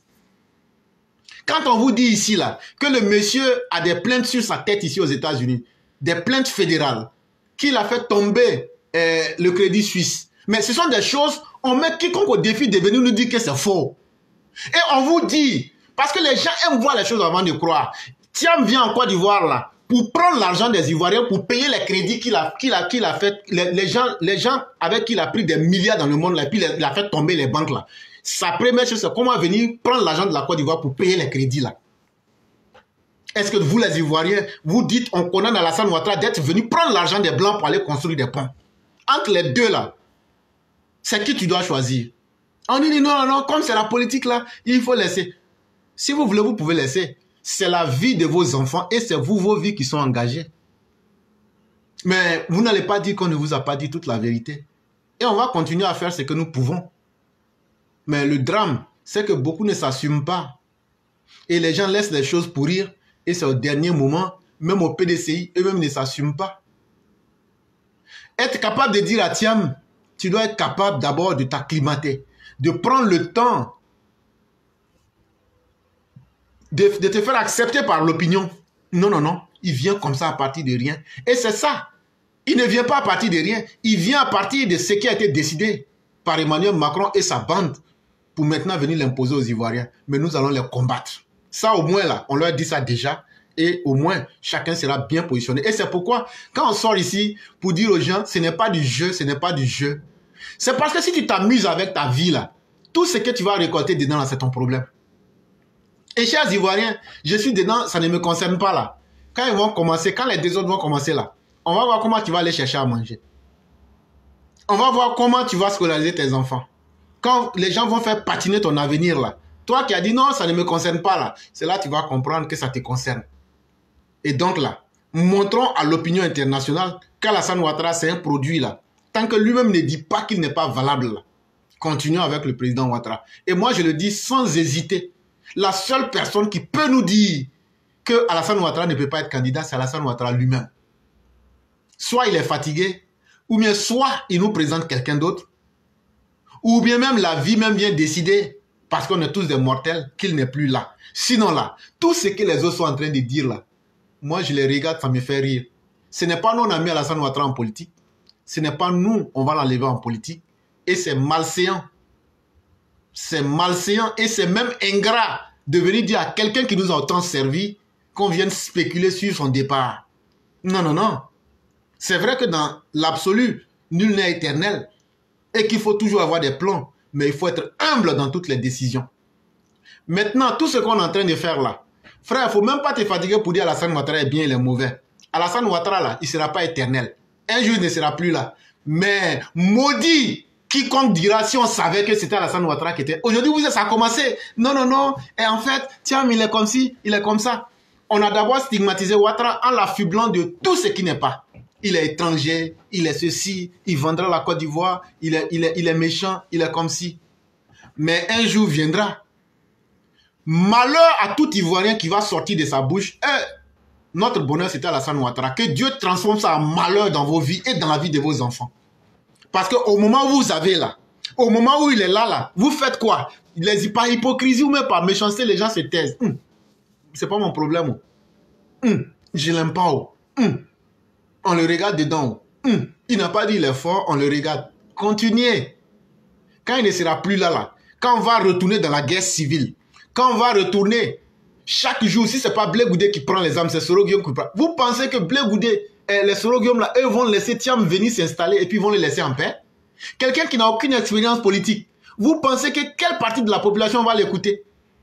Quand on vous dit ici, là, que le monsieur a des plaintes sur sa tête ici aux États-Unis, des plaintes fédérales, qu'il a fait tomber le Crédit Suisse, mais ce sont des choses, on met quiconque au défi de venir nous dire que c'est faux. Et on vous dit, parce que les gens aiment voir les choses avant de croire. Thiam vient en Côte d'Ivoire, là, pour prendre l'argent des Ivoiriens, pour payer les crédits qu'il a fait, les gens avec qui il a pris des milliards dans le monde, là, puis il a fait tomber les banques là. Sa première chose, c'est comment venir prendre l'argent de la Côte d'Ivoire pour payer les crédits là. Est-ce que vous, les Ivoiriens, vous dites, on condamne Alassane Ouattara d'être venu prendre l'argent des Blancs pour aller construire des ponts? Entre les deux là, c'est qui tu dois choisir? On dit non, non, comme c'est la politique là, il faut laisser. Si vous voulez, vous pouvez laisser. C'est la vie de vos enfants et c'est vous, vos vies qui sont engagées. Mais vous n'allez pas dire qu'on ne vous a pas dit toute la vérité. Et on va continuer à faire ce que nous pouvons. Mais le drame, c'est que beaucoup ne s'assument pas. Et les gens laissent les choses pourrir. Et c'est au dernier moment, même au PDCI, eux-mêmes ne s'assument pas. Être capable de dire à Thiam, tu dois être capable d'abord de t'acclimater, de prendre le temps de te faire accepter par l'opinion. Non, non, non. Il vient comme ça à partir de rien. Et c'est ça. Il ne vient pas à partir de rien. Il vient à partir de ce qui a été décidé par Emmanuel Macron et sa bande pour maintenant venir l'imposer aux Ivoiriens. Mais nous allons les combattre. Ça, au moins, là, on leur dit ça déjà. Et au moins, chacun sera bien positionné. Et c'est pourquoi, quand on sort ici pour dire aux gens, ce n'est pas du jeu, ce n'est pas du jeu. C'est parce que si tu t'amuses avec ta vie, là, tout ce que tu vas récolter dedans, là, c'est ton problème. Et chers Ivoiriens, je suis dedans, ça ne me concerne pas, là. Quand ils vont commencer, quand les deux autres vont commencer, là, on va voir comment tu vas aller chercher à manger. On va voir comment tu vas scolariser tes enfants. Quand les gens vont faire patiner ton avenir, là, toi qui as dit non, ça ne me concerne pas, là, c'est là que tu vas comprendre que ça te concerne. Et donc là, montrons à l'opinion internationale qu'Alassane Ouattara, c'est un produit, là. Tant que lui-même ne dit pas qu'il n'est pas valable, là. Continuons avec le président Ouattara. Et moi, je le dis sans hésiter. La seule personne qui peut nous dire que Alassane Ouattara ne peut pas être candidat, c'est Alassane Ouattara lui-même. Soit il est fatigué, ou bien soit il nous présente quelqu'un d'autre, ou bien même la vie même vient décider, parce qu'on est tous des mortels, qu'il n'est plus là. Sinon là, tout ce que les autres sont en train de dire là, moi je les regarde, ça me fait rire. Ce n'est pas nous on a mis Alassane Ouattara en politique, ce n'est pas nous on va l'enlever en politique, et c'est malséant. C'est malséant et c'est même ingrat de venir dire à quelqu'un qui nous a autant servi qu'on vienne spéculer sur son départ. Non, non, non. C'est vrai que dans l'absolu, nul n'est éternel et qu'il faut toujours avoir des plans, mais il faut être humble dans toutes les décisions. Maintenant, tout ce qu'on est en train de faire là, frère, il ne faut même pas te fatiguer pour dire Alassane Ouattara est bien, il est mauvais. Alassane Ouattara là, il ne sera pas éternel. Un jour, il ne sera plus là. Mais maudit quiconque dira si on savait que c'était Alassane Ouattara qui était. Aujourd'hui, vous ça a commencé. Non, non, non. Et en fait, tiens, il est comme ci, il est comme ça. On a d'abord stigmatisé Ouattara en l'affublant de tout ce qui n'est pas. Il est étranger, il est ceci, il vendra la Côte d'Ivoire, il est méchant, il est comme ci. Mais un jour viendra. Malheur à tout Ivoirien qui va sortir de sa bouche. Notre bonheur, c'était Alassane Ouattara. Que Dieu transforme ça en malheur dans vos vies et dans la vie de vos enfants. Parce qu'au moment où vous avez là, au moment où il est là, vous faites quoi? Par hypocrisie ou même par méchanceté, les gens se taisent. C'est pas mon problème. Je l'aime pas. On le regarde dedans. Il n'a pas dit il est fort, on le regarde. Continuez. Quand il ne sera plus là, quand on va retourner dans la guerre civile, quand on va retourner, chaque jour, si ce n'est pas Blé Goudé qui prend les armes, c'est Soro Guillaume qui prend. Vous pensez que Blé Goudé, les Soro Guillaume là, eux vont laisser Thiam venir s'installer et puis vont les laisser en paix? Quelqu'un qui n'a aucune expérience politique, vous pensez que quelle partie de la population va l'écouter?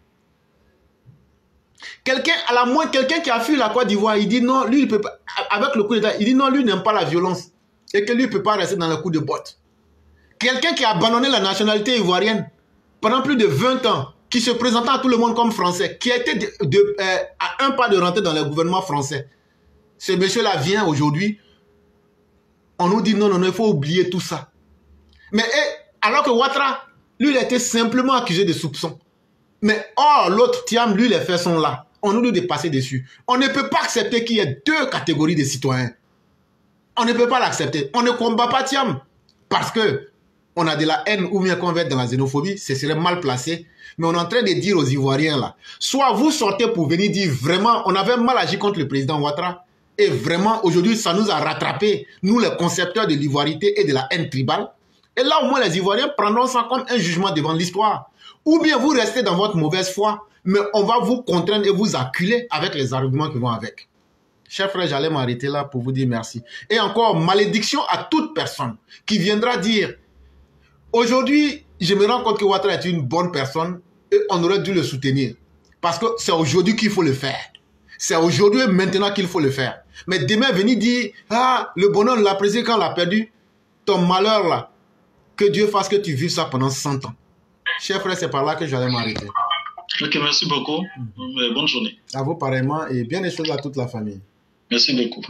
Quelqu'un, à la moindre, quelqu'un qui a fui la Côte d'Ivoire, il dit non, lui, il peut pas, avec le coup d'État, il dit non, lui n'aime pas la violence et que lui ne peut pas rester dans le coup de botte. Quelqu'un qui a abandonné la nationalité ivoirienne pendant plus de 20 ans, qui se présentait à tout le monde comme français, qui a été à un pas de rentrer dans le gouvernement français. Ce monsieur-là vient aujourd'hui, on nous dit non, non, il faut oublier tout ça. Mais alors que Ouattara, lui, il a été simplement accusé de soupçons. Mais l'autre, Thiam, lui, les faits sont là. On nous dit de passer dessus. On ne peut pas accepter qu'il y ait deux catégories de citoyens. On ne peut pas l'accepter. On ne combat pas Thiam parce que on a de la haine ou bien qu'on va être dans la xénophobie, ce serait mal placé. Mais on est en train de dire aux Ivoiriens là, soit vous sortez pour venir dire vraiment, on avait mal agi contre le président Ouattara, et vraiment aujourd'hui ça nous a rattrapé, nous les concepteurs de l'ivoirité et de la haine tribale. Et là au moins les Ivoiriens prendront ça comme un jugement devant l'histoire. Ou bien vous restez dans votre mauvaise foi, mais on va vous contraindre et vous acculer avec les arguments qui vont avec. Chers frères, j'allais m'arrêter là pour vous dire merci. Et encore, malédiction à toute personne qui viendra dire aujourd'hui, je me rends compte que Ouattara est une bonne personne et on aurait dû le soutenir. Parce que c'est aujourd'hui qu'il faut le faire. C'est aujourd'hui et maintenant qu'il faut le faire. Mais demain, venir dire, ah, le bonheur l'a pris quand on l'a perdu, ton malheur là, que Dieu fasse que tu vives ça pendant 100 ans. Chers frères, c'est par là que j'allais m'arrêter. Ok, merci beaucoup. Bonne journée. À vous pareillement et bien des choses à toute la famille. Merci beaucoup.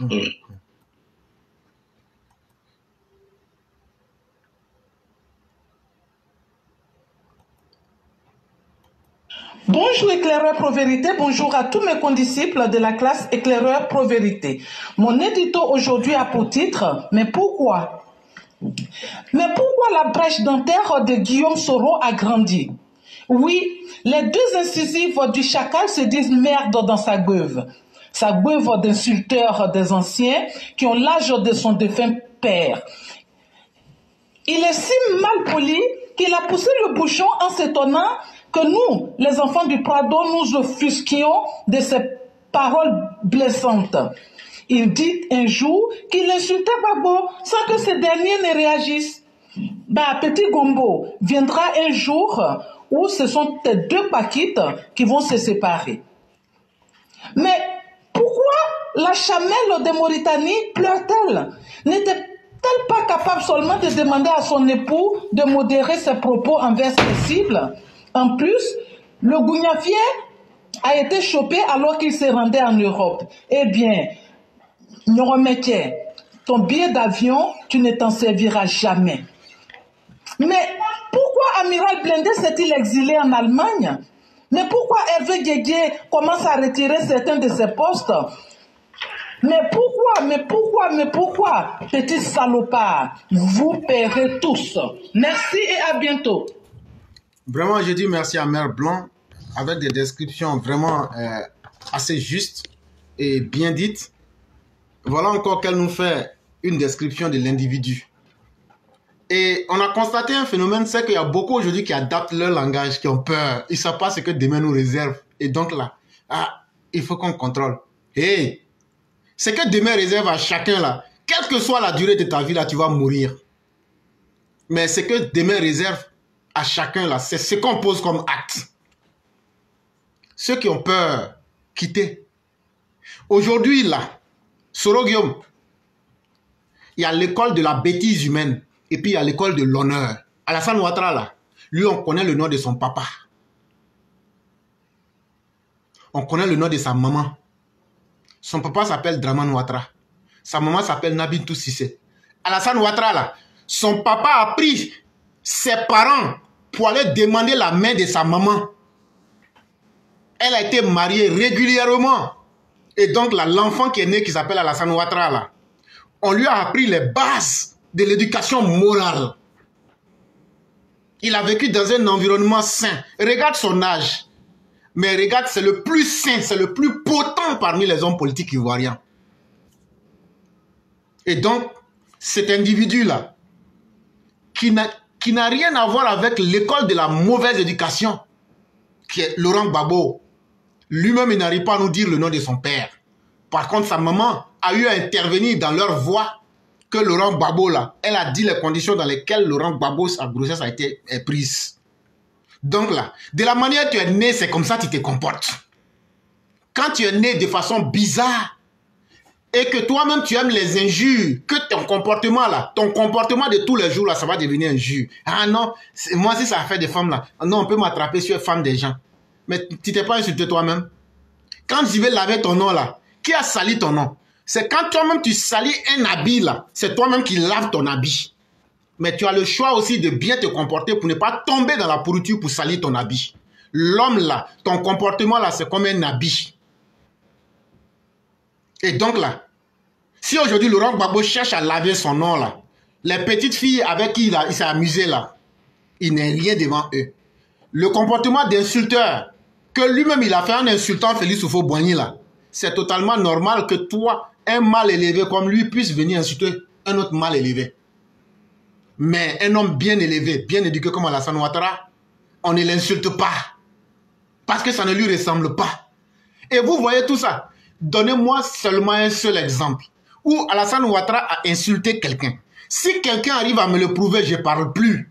Bonjour éclaireur Pro-Vérité, bonjour à tous mes condisciples de la classe éclaireur Pro-Vérité. Mon édito aujourd'hui a pour titre « Mais pourquoi ?» Mais pourquoi la brèche dentaire de Guillaume Soro a grandi? Oui, les deux incisives du chacal se disent merde dans sa gueuve d'insulteurs des anciens qui ont l'âge de son défunt père. Il est si mal poli qu'il a poussé le bouchon en s'étonnant que nous, les enfants du Prado, nous offusquions de ces paroles blessantes. Il dit un jour qu'il insultait Gbagbo sans que ce dernier ne réagisse. Bah, petit Gombo, viendra un jour où ce sont tes deux paquites qui vont se séparer. Mais pourquoi la chamelle de Mauritanie pleure-t-elle? N'était-elle pas capable seulement de demander à son époux de modérer ses propos envers ses cibles? En plus, le gougnafier a été chopé alors qu'il se rendait en Europe. Eh bien, Nyoromeké, ton billet d'avion, tu ne t'en serviras jamais. Mais pourquoi Amiral Blindé s'est-il exilé en Allemagne? Mais pourquoi Hervé Guégué commence à retirer certains de ses postes? Mais pourquoi, petit salopard? Vous paierez tous. Merci et à bientôt. Vraiment, je dis merci à Mère Blanc avec des descriptions vraiment assez justes et bien dites. Voilà encore qu'elle nous fait une description de l'individu. Et on a constaté un phénomène, c'est qu'il y a beaucoup aujourd'hui qui adaptent leur langage, qui ont peur. Ils ne savent pas ce que demain nous réserve. Et donc là, il faut qu'on contrôle. Hey, ce que demain réserve à chacun là, quelle que soit la durée de ta vie là, tu vas mourir. Mais ce que demain réserve à chacun là, c'est ce qu'on pose comme acte. Ceux qui ont peur, quittez. Aujourd'hui là, Soro Guillaume, il y a l'école de la bêtise humaine et puis il y a l'école de l'honneur. Alassane Ouattara là, lui on connaît le nom de son papa. On connaît le nom de sa maman. Son papa s'appelle Draman Ouattara. Sa maman s'appelle Nabintou Sissé. Alassane Ouattara là, son papa a pris ses parents pour aller demander la main de sa maman. Elle a été mariée régulièrement. Et donc là, l'enfant qui est né, qui s'appelle Alassane Ouattara là, on lui a appris les bases de l'éducation morale. Il a vécu dans un environnement sain. Regarde son âge. Mais regarde, c'est le plus sain, c'est le plus potent parmi les hommes politiques ivoiriens. Et donc, cet individu-là, qui n'a rien à voir avec l'école de la mauvaise éducation, qui est Laurent Gbagbo, lui-même, il n'arrive pas à nous dire le nom de son père. Par contre, sa maman a eu à intervenir dans leur voix que Laurent Gbagbo, là, elle a dit les conditions dans lesquelles Laurent Gbagbo, sa grossesse a été prise. Donc là, de la manière que tu es né, c'est comme ça que tu te comportes. Quand tu es né de façon bizarre et que toi-même tu aimes les injures, que ton comportement là, ton comportement de tous les jours là, ça va devenir injure. Ah non, moi si ça a fait des femmes là, non, on peut m'attraper sur les femmes des gens. Mais tu t'es pas insulté toi-même. Quand je vais laver ton nom là, qui a sali ton nom? C'est quand toi-même tu salis un habit là, c'est toi-même qui laves ton habit. Mais tu as le choix aussi de bien te comporter pour ne pas tomber dans la pourriture pour salir ton habit. L'homme là, ton comportement là, c'est comme un habit. Et donc là, si aujourd'hui Laurent Gbagbo cherche à laver son nom là, les petites filles avec qui il s'est amusé là, il n'est rien devant eux. Le comportement d'insulteur que lui-même il a fait en insultant Félix Houphouët-Boigny là, c'est totalement normal que toi, un mal élevé comme lui, puisse venir insulter un autre mal élevé. Mais un homme bien élevé, bien éduqué comme Alassane Ouattara, on ne l'insulte pas. Parce que ça ne lui ressemble pas. Et vous voyez tout ça. donnez-moi seulement un seul exemple où Alassane Ouattara a insulté quelqu'un. Si quelqu'un arrive à me le prouver, je ne parle plus.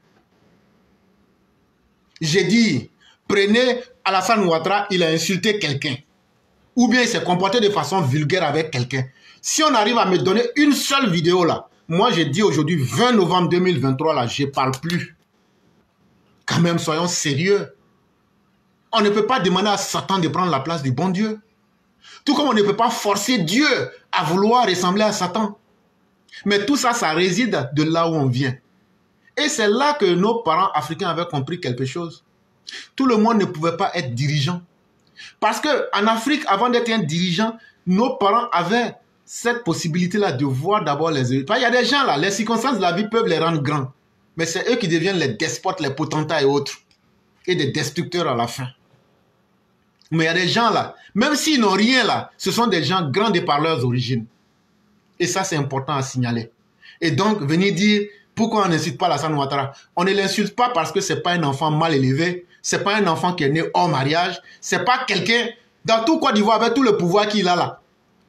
J'ai dit, prenez Alassane Ouattara, il a insulté quelqu'un. Ou bien il s'est comporté de façon vulgaire avec quelqu'un. Si on arrive à me donner une seule vidéo là, moi j'ai dit aujourd'hui 20 novembre 2023 là, je ne parle plus. Quand même, soyons sérieux. On ne peut pas demander à Satan de prendre la place du bon Dieu. Tout comme on ne peut pas forcer Dieu à vouloir ressembler à Satan. Mais tout ça, ça réside de là où on vient. Et c'est là que nos parents africains avaient compris quelque chose. Tout le monde ne pouvait pas être dirigeant. Parce qu'en Afrique, avant d'être un dirigeant, nos parents avaient cette possibilité-là de voir d'abord les... Il y a des gens là, les circonstances de la vie peuvent les rendre grands. Mais c'est eux qui deviennent les despotes, les potentats et autres. Et des destructeurs à la fin. Mais il y a des gens là, même s'ils n'ont rien là, ce sont des gens grands de par leurs origines. Et ça, c'est important à signaler. Et donc, venir dire, pourquoi on n'insulte pas Alassane Ouattara? On ne l'insulte pas parce que ce n'est pas un enfant mal élevé, ce n'est pas un enfant qui est né hors mariage, ce n'est pas quelqu'un, dans tout Côte d'Ivoire, avec tout le pouvoir qu'il a là.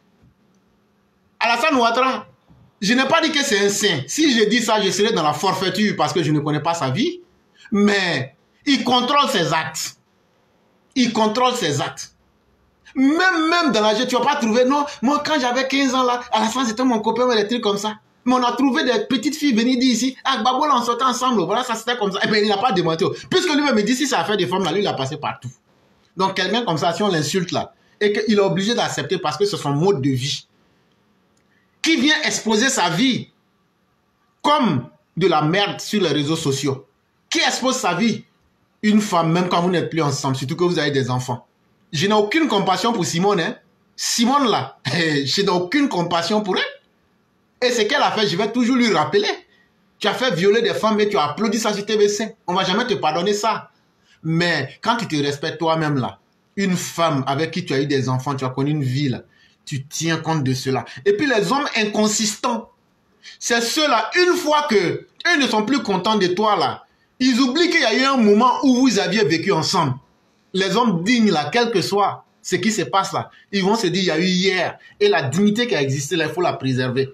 Alassane Ouattara, je n'ai pas dit que c'est un saint. Si je dis ça, je serai dans la forfaiture parce que je ne connais pas sa vie. Mais il contrôle ses actes. Il contrôle ses actes. Même dans la vie, tu ne vas pas trouver, non, moi quand j'avais 15 ans là, à la fin c'était mon copain, des trucs comme ça. Mais on a trouvé des petites filles venues dire ici, ah Gbagbo on sortait ensemble, voilà ça c'était comme ça. Et bien il n'a pas démenti. Puisque lui-même me dit si ça a fait des femmes là, lui il a passé partout. Donc quelqu'un comme ça, si on l'insulte là, et qu'il est obligé d'accepter parce que c'est son mode de vie, qui vient exposer sa vie comme de la merde sur les réseaux sociaux. Qui expose sa vie? Une femme, même quand vous n'êtes plus ensemble, surtout que vous avez des enfants. Je n'ai aucune compassion pour Simone. Hein. Simone, là, je n'ai aucune compassion pour elle. Et ce qu'elle a fait, je vais toujours lui rappeler. Tu as fait violer des femmes et tu as applaudi ça sur TVC. On ne va jamais te pardonner ça. Mais quand tu te respectes toi-même, là, une femme avec qui tu as eu des enfants, tu as connu une vie, là, tu tiens compte de cela. Et puis les hommes inconsistants, c'est ceux-là, une fois que eux ne sont plus contents de toi, là, ils oublient qu'il y a eu un moment où vous aviez vécu ensemble. Les hommes dignes, là, quel que soit ce qui se passe là, ils vont se dire, il y a eu hier. Et la dignité qui a existé là, il faut la préserver.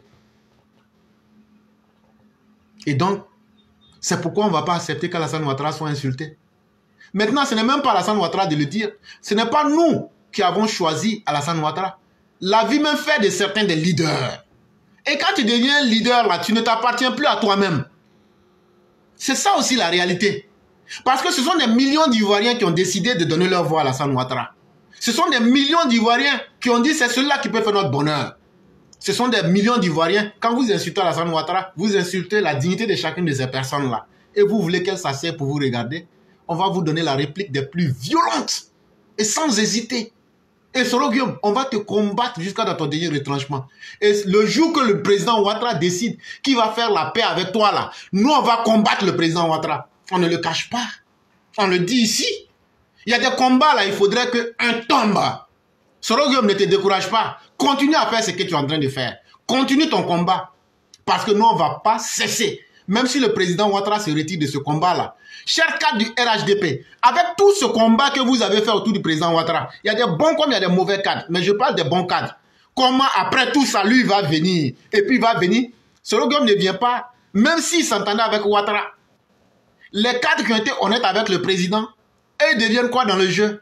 Et donc, c'est pourquoi on ne va pas accepter qu'Alassane Ouattara soit insulté. Maintenant, ce n'est même pas Alassane Ouattara de le dire. Ce n'est pas nous qui avons choisi Alassane Ouattara. La vie même fait de certains des leaders. Et quand tu deviens leader là, tu ne t'appartiens plus à toi-même. C'est ça aussi la réalité. Parce que ce sont des millions d'Ivoiriens qui ont décidé de donner leur voix à Alassane Ouattara. Ce sont des millions d'Ivoiriens qui ont dit c'est celui-là qui peut faire notre bonheur. Ce sont des millions d'Ivoiriens. Quand vous insultez Alassane Ouattara, vous insultez la dignité de chacune de ces personnes-là. Et vous voulez qu'elle s'asseye pour vous regarder. On va vous donner la réplique des plus violentes. Et sans hésiter. Et Soro Guillaume, on va te combattre jusqu'à dans ton dernier retranchement. Et le jour que le président Ouattara décide qu'il va faire la paix avec toi là, nous on va combattre le président Ouattara. On ne le cache pas. On le dit ici. Il y a des combats là, il faudrait qu'un tombe. Soro Guillaume, ne te décourage pas. Continue à faire ce que tu es en train de faire. Continue ton combat. Parce que nous, on ne va pas cesser. Même si le président Ouattara se retire de ce combat-là. Chers cadres du RHDP, avec tout ce combat que vous avez fait autour du président Ouattara, il y a des bons comme il y a des mauvais cadres. Mais je parle des bons cadres. Comment après tout ça, lui, va venir. Et puis il va venir. Soro Guillaume ne vient pas. Même s'il s'entendait avec Ouattara. Les cadres qui ont été honnêtes avec le président, eux deviennent quoi dans le jeu?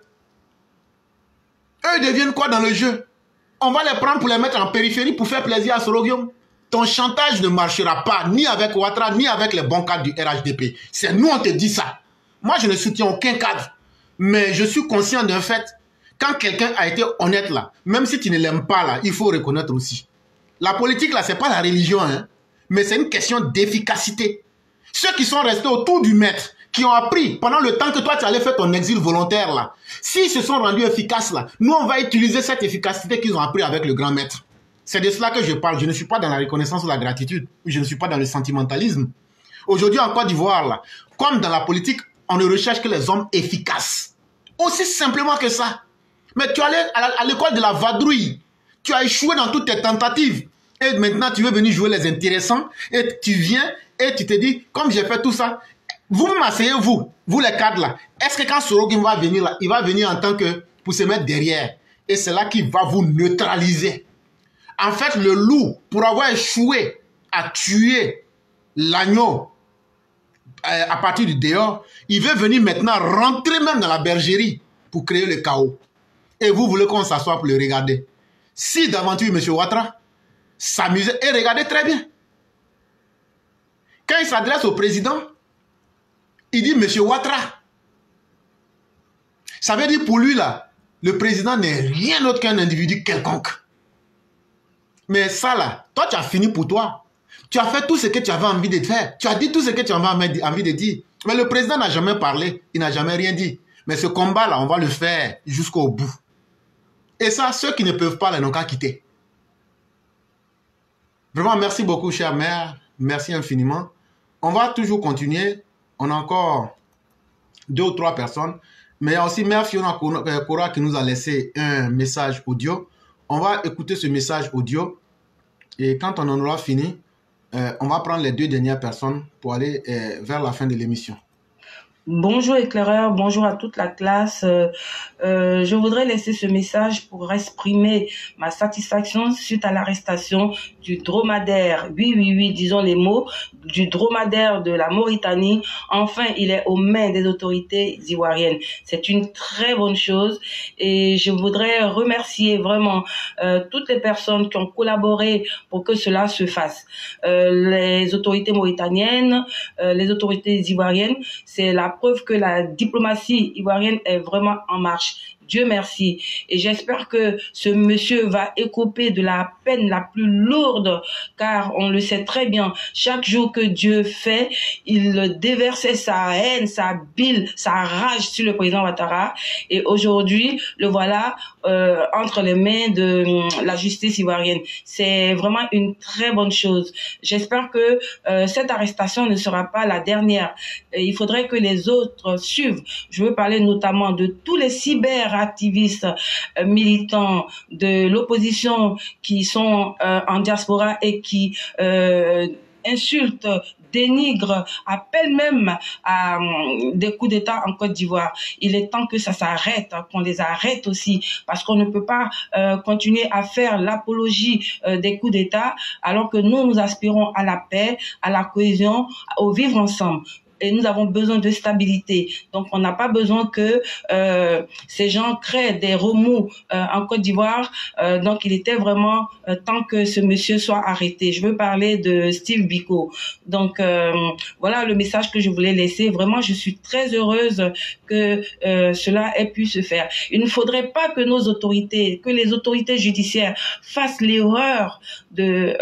Eux deviennent quoi dans le jeu? On va les prendre pour les mettre en périphérie pour faire plaisir à Soro Guillaume. Ton chantage ne marchera pas ni avec Ouattara, ni avec les bons cadres du RHDP. C'est nous, on te dit ça. Moi, je ne soutiens aucun cadre. Mais je suis conscient d'un fait. Quand quelqu'un a été honnête là, même si tu ne l'aimes pas là, il faut reconnaître aussi. La politique là, c'est pas la religion, hein, mais c'est une question d'efficacité. Ceux qui sont restés autour du maître, qui ont appris pendant le temps que toi tu allais faire ton exil volontaire là, s'ils se sont rendus efficaces là, nous on va utiliser cette efficacité qu'ils ont appris avec le grand maître. C'est de cela que je parle. Je ne suis pas dans la reconnaissance ou la gratitude. Je ne suis pas dans le sentimentalisme. Aujourd'hui en Côte d'Ivoire là, comme dans la politique, on ne recherche que les hommes efficaces. Aussi simplement que ça. Mais tu allais à l'école de la vadrouille. Tu as échoué dans toutes tes tentatives. Et maintenant tu veux venir jouer les intéressants. Et tu viens et tu te dis, comme j'ai fait tout ça, vous m'asseyez-vous, vous les cadres là. Est-ce que quand Soro Guillaume va venir là, il va venir en tant que, pour se mettre derrière. Et c'est là qu'il va vous neutraliser. En fait, le loup, pour avoir échoué à tuer l'agneau à partir du dehors, il veut venir maintenant rentrer même dans la bergerie pour créer le chaos. Et vous voulez qu'on s'assoie pour le regarder. Si d'aventure, M. Ouattara s'amusait, et regardez très bien, quand il s'adresse au président, il dit M. Ouattara. Ça veut dire pour lui, là, le président n'est rien d'autre qu'un individu quelconque. Mais ça, là, toi, tu as fini pour toi. Tu as fait tout ce que tu avais envie de faire. Tu as dit tout ce que tu avais envie de dire. Mais le président n'a jamais parlé. Il n'a jamais rien dit. Mais ce combat-là, on va le faire jusqu'au bout. Et ça, ceux qui ne peuvent pas, là, n'ont qu'à quitter. Vraiment, merci beaucoup, chère mère. Merci infiniment. On va toujours continuer. On a encore 2 ou 3 personnes. Mais il y a aussi Mère Fiona Kora qui nous a laissé un message audio. On va écouter ce message audio. Et quand on en aura fini, on va prendre les 2 dernières personnes pour aller vers la fin de l'émission. Bonjour éclaireur, bonjour à toute la classe. Je voudrais laisser ce message pour exprimer ma satisfaction suite à l'arrestation du dromadaire, oui, disons les mots, du dromadaire de la Mauritanie. Enfin, il est aux mains des autorités ivoiriennes. C'est une très bonne chose et je voudrais remercier vraiment toutes les personnes qui ont collaboré pour que cela se fasse. Les autorités mauritaniennes, les autorités ivoiriennes, c'est la preuve que la diplomatie ivoirienne est vraiment en marche. Dieu merci. Et j'espère que ce monsieur va écoper de la peine la plus lourde, car on le sait très bien, chaque jour que Dieu fait, il déversait sa haine, sa bile, sa rage sur le président Ouattara. Et aujourd'hui, le voilà entre les mains de la justice ivoirienne. C'est vraiment une très bonne chose. J'espère que cette arrestation ne sera pas la dernière. Il faudrait que les autres suivent. Je veux parler notamment de tous les cyberactivistes militants de l'opposition qui sont en diaspora et qui insultent, dénigrent, appellent même à des coups d'État en Côte d'Ivoire. Il est temps que ça s'arrête, qu'on les arrête aussi, parce qu'on ne peut pas continuer à faire l'apologie des coups d'État alors que nous aspirons à la paix, à la cohésion, au vivre ensemble. Et nous avons besoin de stabilité. Donc, on n'a pas besoin que ces gens créent des remous en Côte d'Ivoire. Donc, il était vraiment temps que ce monsieur soit arrêté. Je veux parler de Steve Biko. Donc, voilà le message que je voulais laisser. Vraiment, je suis très heureuse que cela ait pu se faire. Il ne faudrait pas que nos autorités, que les autorités judiciaires fassent l'erreur de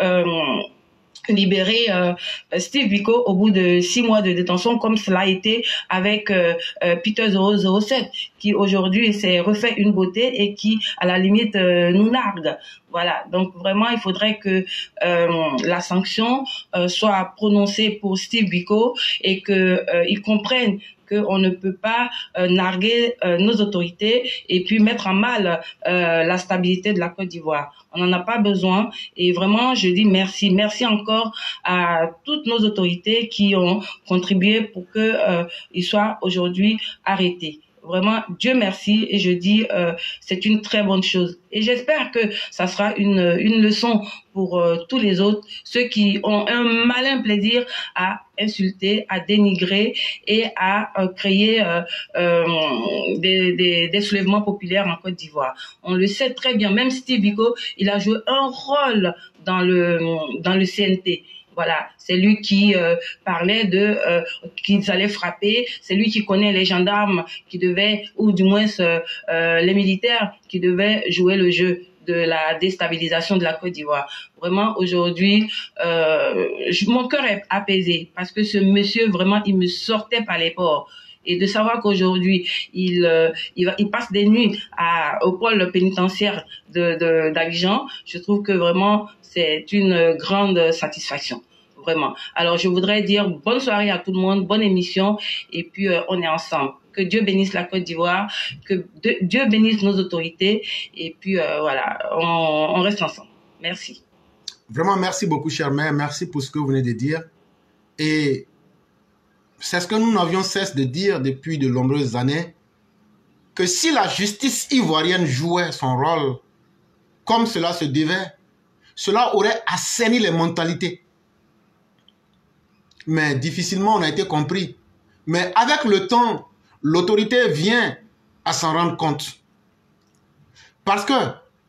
libérer Steve Biko au bout de 6 mois de détention, comme cela a été avec Peter 007, qui aujourd'hui s'est refait une beauté et qui, à la limite, nous nargue. Voilà, donc vraiment, il faudrait que la sanction soit prononcée pour Steve Biko et qu'ils comprennent qu'on ne peut pas narguer nos autorités et puis mettre en mal la stabilité de la Côte d'Ivoire. On n'en a pas besoin et vraiment, je dis merci. Merci encore à toutes nos autorités qui ont contribué pour qu'ils soient aujourd'hui arrêtés. Vraiment, Dieu merci et je dis c'est une très bonne chose. Et j'espère que ça sera une leçon pour tous les autres, ceux qui ont un malin plaisir à insulter, à dénigrer et à créer des soulèvements populaires en Côte d'Ivoire. On le sait très bien, même Steve Biko, il a joué un rôle dans le CNT. Voilà, c'est lui qui parlait de qu'ils allaient frapper, c'est lui qui connaît les gendarmes qui devaient, ou du moins les militaires qui devaient jouer le jeu de la déstabilisation de la Côte d'Ivoire. Vraiment, aujourd'hui, mon cœur est apaisé parce que ce monsieur, vraiment, il me sortait par les pores. Et de savoir qu'aujourd'hui, il passe des nuits au pôle pénitentiaire d'Abidjan, je trouve que vraiment, c'est une grande satisfaction. Vraiment. Alors, je voudrais dire bonne soirée à tout le monde, bonne émission, et puis on est ensemble. Que Dieu bénisse la Côte d'Ivoire, que Dieu bénisse nos autorités, et puis voilà, on reste ensemble. Merci. Vraiment, merci beaucoup, chère mère. Merci pour ce que vous venez de dire. Et c'est ce que nous n'avions cesse de dire depuis de nombreuses années. que si la justice ivoirienne jouait son rôle comme cela se devait, cela aurait assaini les mentalités. Mais difficilement on a été compris. Mais avec le temps, l'autorité vient à s'en rendre compte. Parce que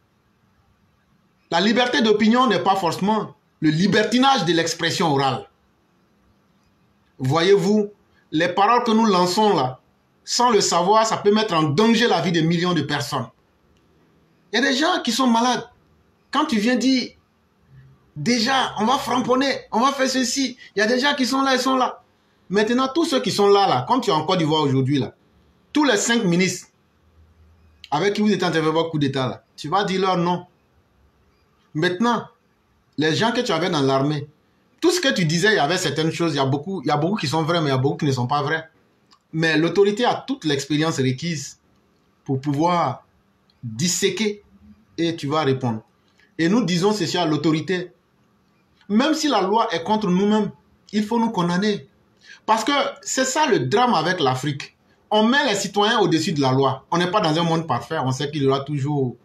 la liberté d'opinion n'est pas forcément le libertinage de l'expression orale. Voyez-vous, les paroles que nous lançons là, sans le savoir, ça peut mettre en danger la vie de millions de personnes. Il y a des gens qui sont malades. Quand tu viens dire, déjà, on va framponner, on va faire ceci. Il y a des gens qui sont là, ils sont là. Maintenant, tous ceux qui sont là, comme tu es en Côte d'Ivoire aujourd'hui, là, tous les 5 ministres avec qui vous êtes en train de faire votre coup d'État, là, tu vas dire leur nom. Maintenant, les gens que tu avais dans l'armée, tout ce que tu disais, il y avait certaines choses, il y a beaucoup qui sont vraies, mais il y a beaucoup qui ne sont pas vraies. Mais l'autorité a toute l'expérience requise pour pouvoir disséquer et tu vas répondre. Et nous disons ceci à l'autorité. Même si la loi est contre nous-mêmes, il faut nous condamner. Parce que c'est ça le drame avec l'Afrique. On met les citoyens au-dessus de la loi. On n'est pas dans un monde parfait. On sait qu'il y aura toujours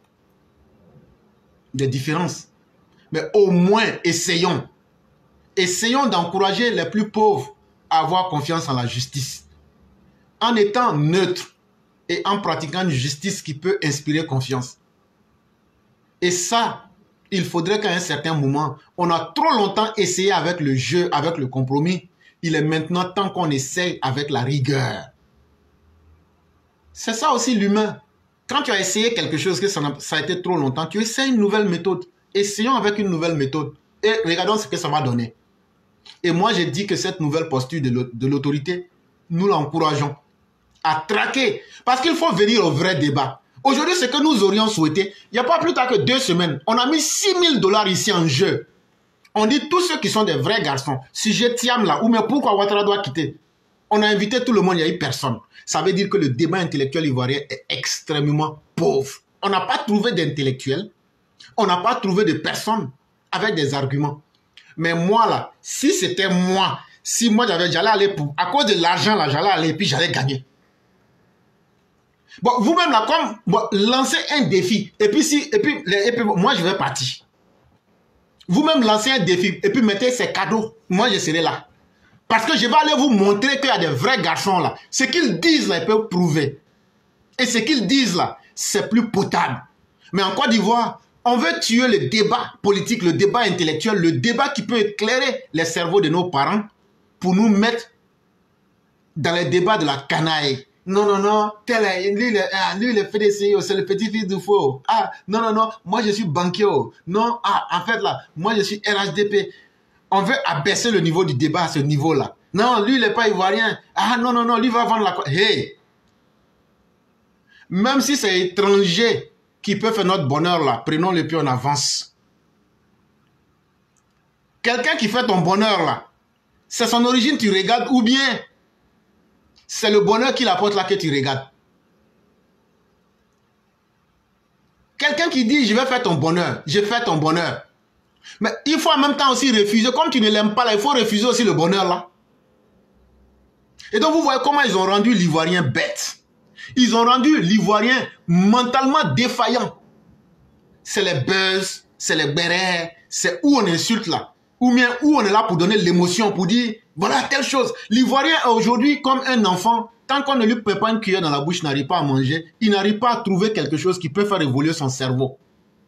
des différences. Mais au moins, essayons. Essayons d'encourager les plus pauvres à avoir confiance en la justice. En étant neutre et en pratiquant une justice qui peut inspirer confiance. Et ça, il faudrait qu'à un certain moment, on a trop longtemps essayé avec le jeu, avec le compromis. Il est maintenant temps qu'on essaye avec la rigueur. C'est ça aussi l'humain. Quand tu as essayé quelque chose, que ça a été trop longtemps, tu essaies une nouvelle méthode. Essayons avec une nouvelle méthode. Et regardons ce que ça va donner. Et moi, j'ai dit que cette nouvelle posture de l'autorité, nous l'encourageons à traquer. Parce qu'il faut venir au vrai débat. Aujourd'hui, ce que nous aurions souhaité, il n'y a pas plus tard que 2 semaines, on a mis 6 000 $ ici en jeu. On dit tous ceux qui sont des vrais garçons, sujet Thiam là, ou mais pourquoi Ouattara doit quitter. On a invité tout le monde, il n'y a eu personne. Ça veut dire que le débat intellectuel ivoirien est extrêmement pauvre. On n'a pas trouvé d'intellectuels, on n'a pas trouvé de personnes avec des arguments. Mais moi là, si c'était moi, si moi j'allais aller pour, à cause de l'argent là, j'allais aller et puis j'allais gagner. Bon, vous-même là, comme bon, lancez un défi, et puis moi je vais partir. Vous-même lancez un défi, et puis mettez ces cadeaux, moi je serai là. Parce que je vais aller vous montrer qu'il y a des vrais garçons là. Ce qu'ils disent là, ils peuvent prouver. Et ce qu'ils disent là, c'est plus potable. Mais en Côte d'Ivoire, on veut tuer le débat politique, le débat intellectuel, le débat qui peut éclairer les cerveaux de nos parents pour nous mettre dans les débats de la canaille. Non, non, non, lui, il est FDC, c'est le petit-fils du faux. Ah, non, non, non, moi je suis banquier. Non, ah, en fait là, moi je suis RHDP. On veut abaisser le niveau du débat à ce niveau-là. Non, lui, il n'est pas ivoirien. Ah, non, non, non, lui va vendre la... Hey! Même si c'est étranger qui peut faire notre bonheur là, prenons-le puis on avance. Quelqu'un qui fait ton bonheur là, c'est son origine, tu regardes, ou bien c'est le bonheur qu'il apporte là que tu regardes. Quelqu'un qui dit, je vais faire ton bonheur, je fais ton bonheur. Mais il faut en même temps aussi refuser, comme tu ne l'aimes pas là, il faut refuser aussi le bonheur là. Et donc vous voyez comment ils ont rendu l'Ivoirien bête. Ils ont rendu l'Ivoirien mentalement défaillant. C'est les buzz, c'est les bérets, c'est où on insulte là. Ou bien où on est là pour donner l'émotion, pour dire, voilà telle chose. L'Ivoirien est aujourd'hui comme un enfant, tant qu'on ne lui peut pas une cuillère dans la bouche, il n'arrive pas à manger, il n'arrive pas à trouver quelque chose qui peut faire évoluer son cerveau.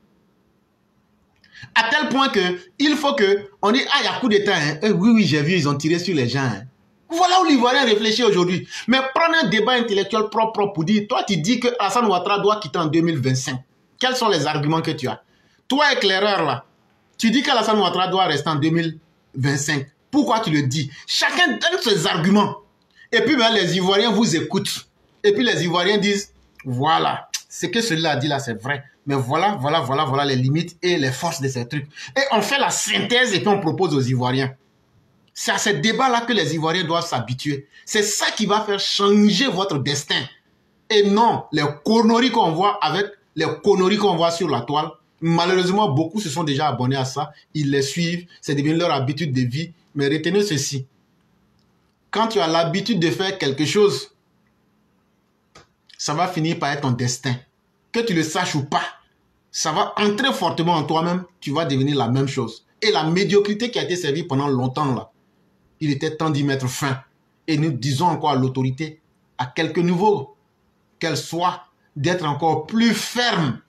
À tel point que il faut que on dit, ah, il y a coup d'État, hein. Oui, oui, j'ai vu, ils ont tiré sur les gens. Hein. Voilà où l'Ivoirien réfléchit aujourd'hui. Mais prenez un débat intellectuel propre pour dire, toi tu dis que Alassane Ouattara doit quitter en 2025. Quels sont les arguments que tu as? Toi, éclaireur là, tu dis qu'Alassane Ouattara doit rester en 2025. Pourquoi tu le dis? Chacun donne ses arguments. Et puis ben, les Ivoiriens vous écoutent. Et puis les Ivoiriens disent, voilà, ce que celui-là a dit là, c'est vrai. Mais voilà les limites et les forces de ces trucs. Et on fait la synthèse et puis on propose aux Ivoiriens. C'est à ce débat-là que les Ivoiriens doivent s'habituer. C'est ça qui va faire changer votre destin. Et non, les conneries qu'on voit avec les conneries qu'on voit sur la toile. Malheureusement, beaucoup se sont déjà abonnés à ça. Ils les suivent. C'est devenu leur habitude de vie. Mais retenez ceci. Quand tu as l'habitude de faire quelque chose ça va finir par être ton destin. Que tu le saches ou pas, ça va entrer fortement en toi-même, tu vas devenir la même chose. Et la médiocrité qui a été servie pendant longtemps, là, il était temps d'y mettre fin. Et nous disons encore à l'autorité, à quelque niveau qu'elle soit, d'être encore plus ferme,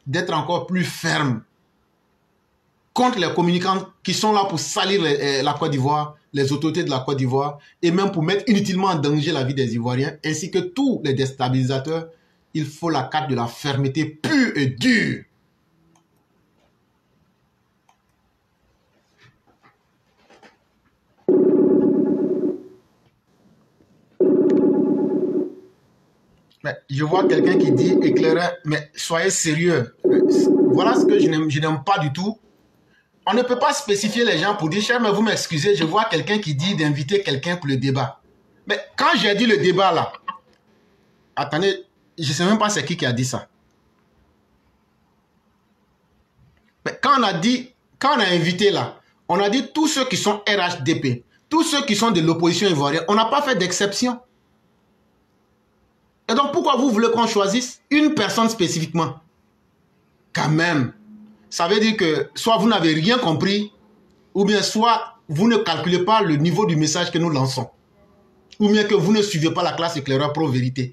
contre les communicants qui sont là pour salir la Côte d'Ivoire, les autorités de la Côte d'Ivoire, et même pour mettre inutilement en danger la vie des Ivoiriens, ainsi que tous les déstabilisateurs. Il faut la carte de la fermeté pure et dure. Mais je vois quelqu'un qui dit, éclaireur, mais soyez sérieux. Voilà ce que je n'aime pas du tout. On ne peut pas spécifier les gens pour dire, cher, mais vous m'excusez, je vois quelqu'un qui dit d'inviter quelqu'un pour le débat. Mais quand j'ai dit le débat là, attendez, je ne sais même pas c'est qui a dit ça. Mais quand on a invité là, on a dit tous ceux qui sont RHDP, tous ceux qui sont de l'opposition ivoirienne, on n'a pas fait d'exception. Et donc pourquoi vous voulez qu'on choisisse une personne spécifiquement? Quand même, ça veut dire que soit vous n'avez rien compris, ou bien soit vous ne calculez pas le niveau du message que nous lançons, ou bien que vous ne suivez pas la classe éclaireur pro-vérité.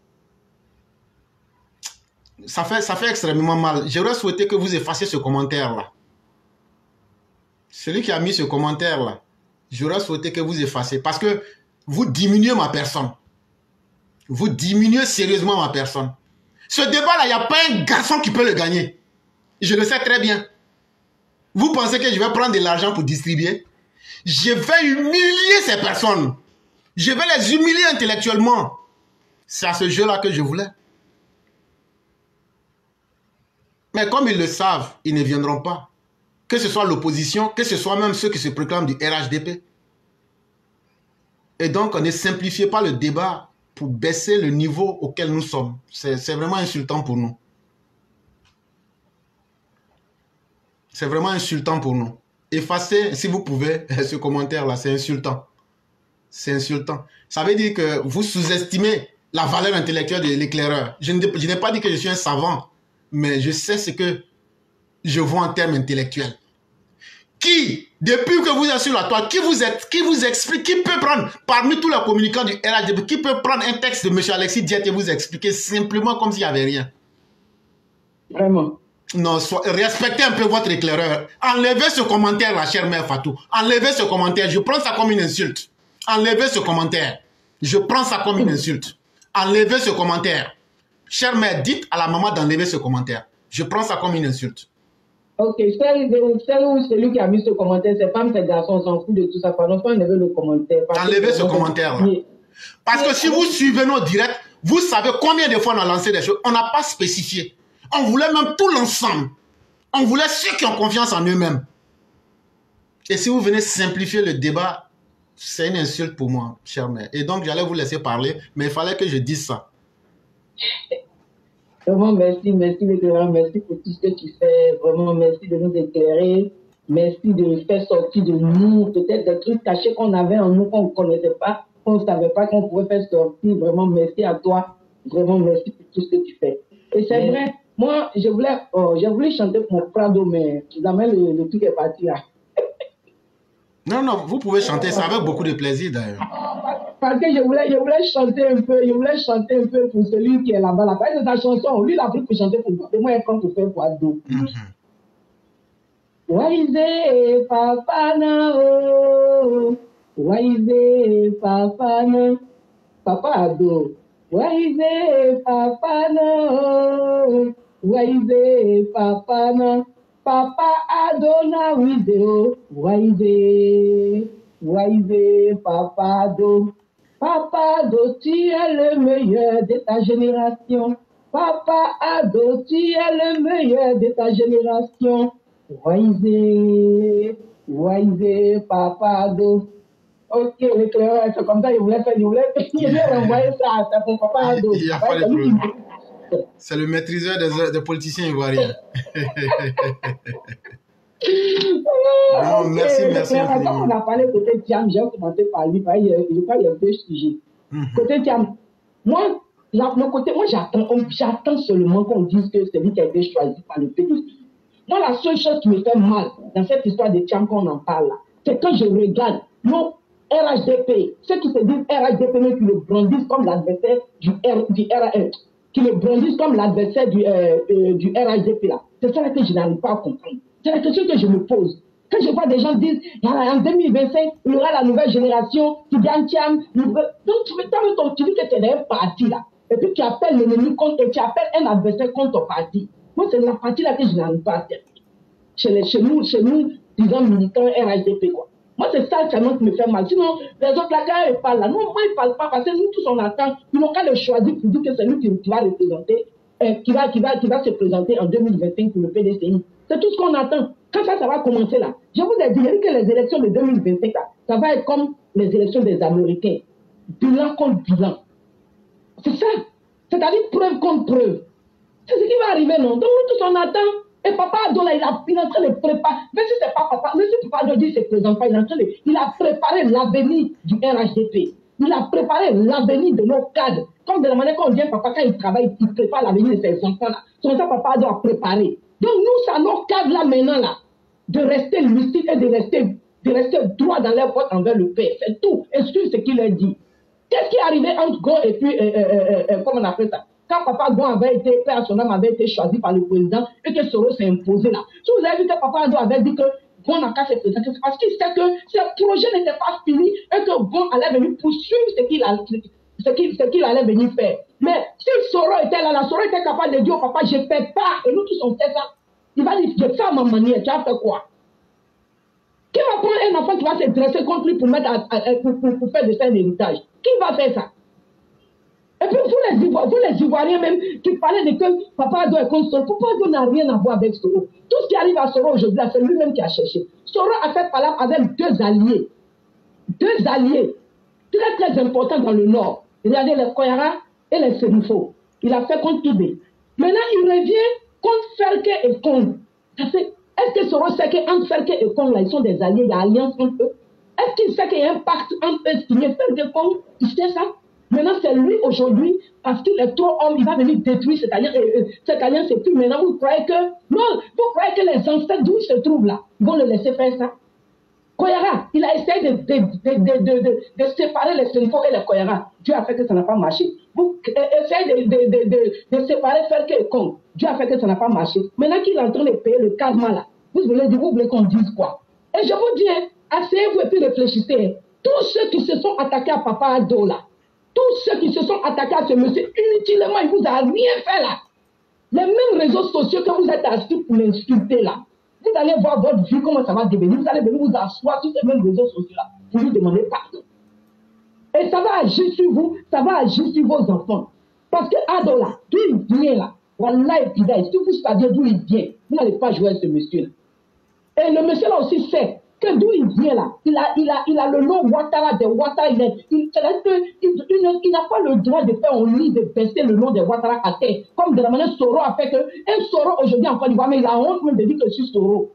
Ça fait extrêmement mal. J'aurais souhaité que vous effaciez ce commentaire-là. Celui qui a mis ce commentaire-là, j'aurais souhaité que vous effaciez. Parce que vous diminuez ma personne. Vous diminuez sérieusement ma personne. Ce débat-là, il n'y a pas un garçon qui peut le gagner. Je le sais très bien. Vous pensez que je vais prendre de l'argent pour distribuer? Je vais humilier ces personnes. Je vais les humilier intellectuellement. C'est à ce jeu-là que je voulais. Mais comme ils le savent, ils ne viendront pas. Que ce soit l'opposition, que ce soit même ceux qui se proclament du RHDP. Et donc, ne simplifiez pas le débat pour baisser le niveau auquel nous sommes. C'est vraiment insultant pour nous. C'est vraiment insultant pour nous. Effacez, si vous pouvez, ce commentaire-là. C'est insultant. C'est insultant. Ça veut dire que vous sous-estimez la valeur intellectuelle de l'éclaireur. Je n'ai pas dit que je suis un savant, mais je sais ce que je vois en termes intellectuels. Qui, depuis que vous êtes sur la toile, qui vous explique, qui peut prendre, parmi tous les communicants du RHDP, qui peut prendre un texte de M. Alexis Diet et vous expliquer simplement comme s'il n'y avait rien? Vraiment. Non, respectez un peu votre éclaireur. Enlevez ce commentaire, la chère mère Fatou. Enlevez ce commentaire. Je prends ça comme une insulte. Enlevez ce commentaire. Je prends ça comme une insulte. Enlevez ce commentaire. Chère mère, dites à la maman d'enlever ce commentaire. Je prends ça comme une insulte. Ok, celui qui a mis ce commentaire, c'est femme, c'est garçon, on s'en fout de tout ça. Pardon, faut enlever le commentaire. Enlevez ce commentaire-là. Parce que si vous suivez nos directs, vous savez combien de fois on a lancé des choses. On n'a pas spécifié. On voulait même tout l'ensemble. On voulait ceux qui ont confiance en eux-mêmes. Et si vous venez simplifier le débat, c'est une insulte pour moi, chère mère. Et donc, j'allais vous laisser parler, mais il fallait que je dise ça. Vraiment, merci l'éclaireur, merci pour tout ce que tu fais. Vraiment, merci de nous éclairer. Merci de faire sortir de nous peut-être des trucs cachés qu'on avait en nous, qu'on ne connaissait pas, qu'on ne savait pas qu'on pouvait faire sortir. Vraiment, merci à toi. Vraiment, merci pour tout ce que tu fais. Et c'est vrai, moi, je voulais chanter pour mon Prado, mais jamais le truc est parti là. Non, vous pouvez chanter ça avec beaucoup de plaisir d'ailleurs. Parce que je voulais chanter un peu pour celui qui est là-bas. Là. C'est sa chanson. Lui, il a pris pour chanter pour moi. Et moi, il prend pour faire pour Ado. Waïzé, papa, na, oh. Waïzé, papa, na. Papa Ado. Waïzé, papa, na, oh. Waïzé, papa, na. Papa Ado, na, waïzé, waïzé. Waïzé, papa Ado. Papa Ado, tu es le meilleur de ta génération. Papa Ado, tu es le meilleur de ta génération. Waïzé, papa Ado. Ok, l'éclaireur, c'est comme ça, il voulait renvoyer ça à son papa Ado. Il n'y a pas de problème. C'est le maîtriseur des politiciens ivoiriens. Non, merci. Quand on a parlé côté Thiam, j'ai commencé par lui, je crois qu'il y a deux sujets. Côté Thiam, moi, le côté, moi j'attends seulement qu'on dise que c'est lui qui a été choisi par le pays. Moi, la seule chose qui me fait mal dans cette histoire de Thiam qu'on en parle là, c'est quand je regarde nos RHDP, ceux qui se disent RHDP, mais qui le brandissent comme l'adversaire du RAE, qui le brandissent comme l'adversaire du RHDP là. C'est ça là que je n'arrive pas à comprendre. C'est la question que je me pose. Quand je vois des gens dire, en 2025, il y aura la nouvelle génération, Tidjane Thiam, donc tu dis que tu es dans un parti là, et puis tu appelles l'ennemi contre, et tu appelles un adversaire contre ton parti. Moi, c'est la partie là que je n'arrive pas à faire. Chez nous, disons, militants RHDP, quoi. Moi, c'est ça qui me fait mal. Sinon, les autres là, quand ils parlent là, non, moi, ils ne parlent pas, parce que nous tous, on attend, ils n'ont qu'à le choisir pour dire que c'est lui qui va représenter, qui va se présenter en 2025 pour le PDCI. C'est tout ce qu'on attend. Quand ça va commencer là, je vous ai dit que les élections de 2025 là, ça va être comme les élections des Américains. Bilan contre bilan. C'est ça. C'est-à-dire preuve contre preuve. C'est ce qui va arriver, non? Donc nous tous on attend. Et Papa Ado là, il est en train de préparer. Même si c'est pas Papa, même si Papa Ado dit qu'il ne se présente pas, il a préparé l'avenir du RHDP. Il a préparé l'avenir de nos cadres. Comme de la manière qu'on vient, Papa, quand il travaille, il prépare l'avenir de ses enfants là. C'est ça Papa Ado a préparé. Donc nous, c'est à nos cadres là maintenant là, de rester lucides et de rester droit dans leur vote envers le père. C'est tout. Excuse ce qu'il a dit. Qu'est-ce qui est arrivé entre Gon et puis, comment on appelle ça? Quand Papa Gon avait été, père à son âme avait été choisi par le président et que Soro s'est imposé là. Si vous avez vu que Papa Gon avait dit que Gon n'a qu'à se présenter, c'est parce qu'il sait que ce projet n'était pas fini et que Gon allait venir poursuivre ce qu'il allait venir faire. Mais si Soro était là, Soro était capable de dire au papa, je ne fais pas, et nous tous on fait ça. Il va dire, je fais à ma manière, tu as fait quoi? Qui va prendre un enfant qui va se dresser contre lui pour faire de ça un héritage? Qui va faire ça? Et puis vous les Ivoiriens même, qui parlaient de que Papa Ado est contre Soro. Papa Ado n'a rien à voir avec Soro. Tout ce qui arrive à Soro aujourd'hui, c'est lui-même qui a cherché. Soro a fait palabre avec deux alliés. Deux alliés très très importants dans le Nord. Regardez les Koyara et les Serifo. Il a fait contre Toubé. Maintenant, il revient contre Ferke et Kong. Est-ce que Soro sait qu'entre Ferke et Kong, là, ils sont des alliés, il y a alliance entre eux? Est-ce qu'il sait qu'il y a un pacte entre eux signé Ferke et Kong? Il sait ça? Maintenant, c'est lui aujourd'hui, parce qu'il est trop homme, il va venir détruire cette alliance. Et puis maintenant, vous croyez que les ancêtres d'où ils se trouvent là, ils vont le laisser faire ça? Koyara, il a essayé de séparer les Sénifo et les Koyara. Dieu a fait que ça n'a pas marché. Vous essayez de séparer Ferke et Kong. Dieu a fait que ça n'a pas marché. Maintenant qu'il est en train de payer le karma là, vous voulez qu'on dise quoi? Et je vous dis, asseyez-vous et puis réfléchissez. Tous ceux qui se sont attaqués à Papa Ado là, tous ceux qui se sont attaqués à ce monsieur, inutilement, il vous a rien fait là. Les mêmes réseaux sociaux que vous êtes assis pour l'insulter là. Vous allez voir votre vie, comment ça va devenir. Vous allez venir vous asseoir sur ces mêmes réseaux sociaux là pour lui demander pardon. Et ça va agir sur vous, ça va agir sur vos enfants. Parce que Ado là, d'où il vient là, Wallah et Pida, si vous saviez d'où il vient, vous n'allez pas jouer à ce monsieur là. Et le monsieur là aussi sait que d'où il vient là, il a le nom Ouattara de Ouattara, il n'a pas le droit de faire en ligne, de baisser le nom de Ouattara à terre, comme de la manière Soro a fait que, un Soro aujourd'hui en Côte d'Ivoire, mais il a honte même de dire que je suis Soro.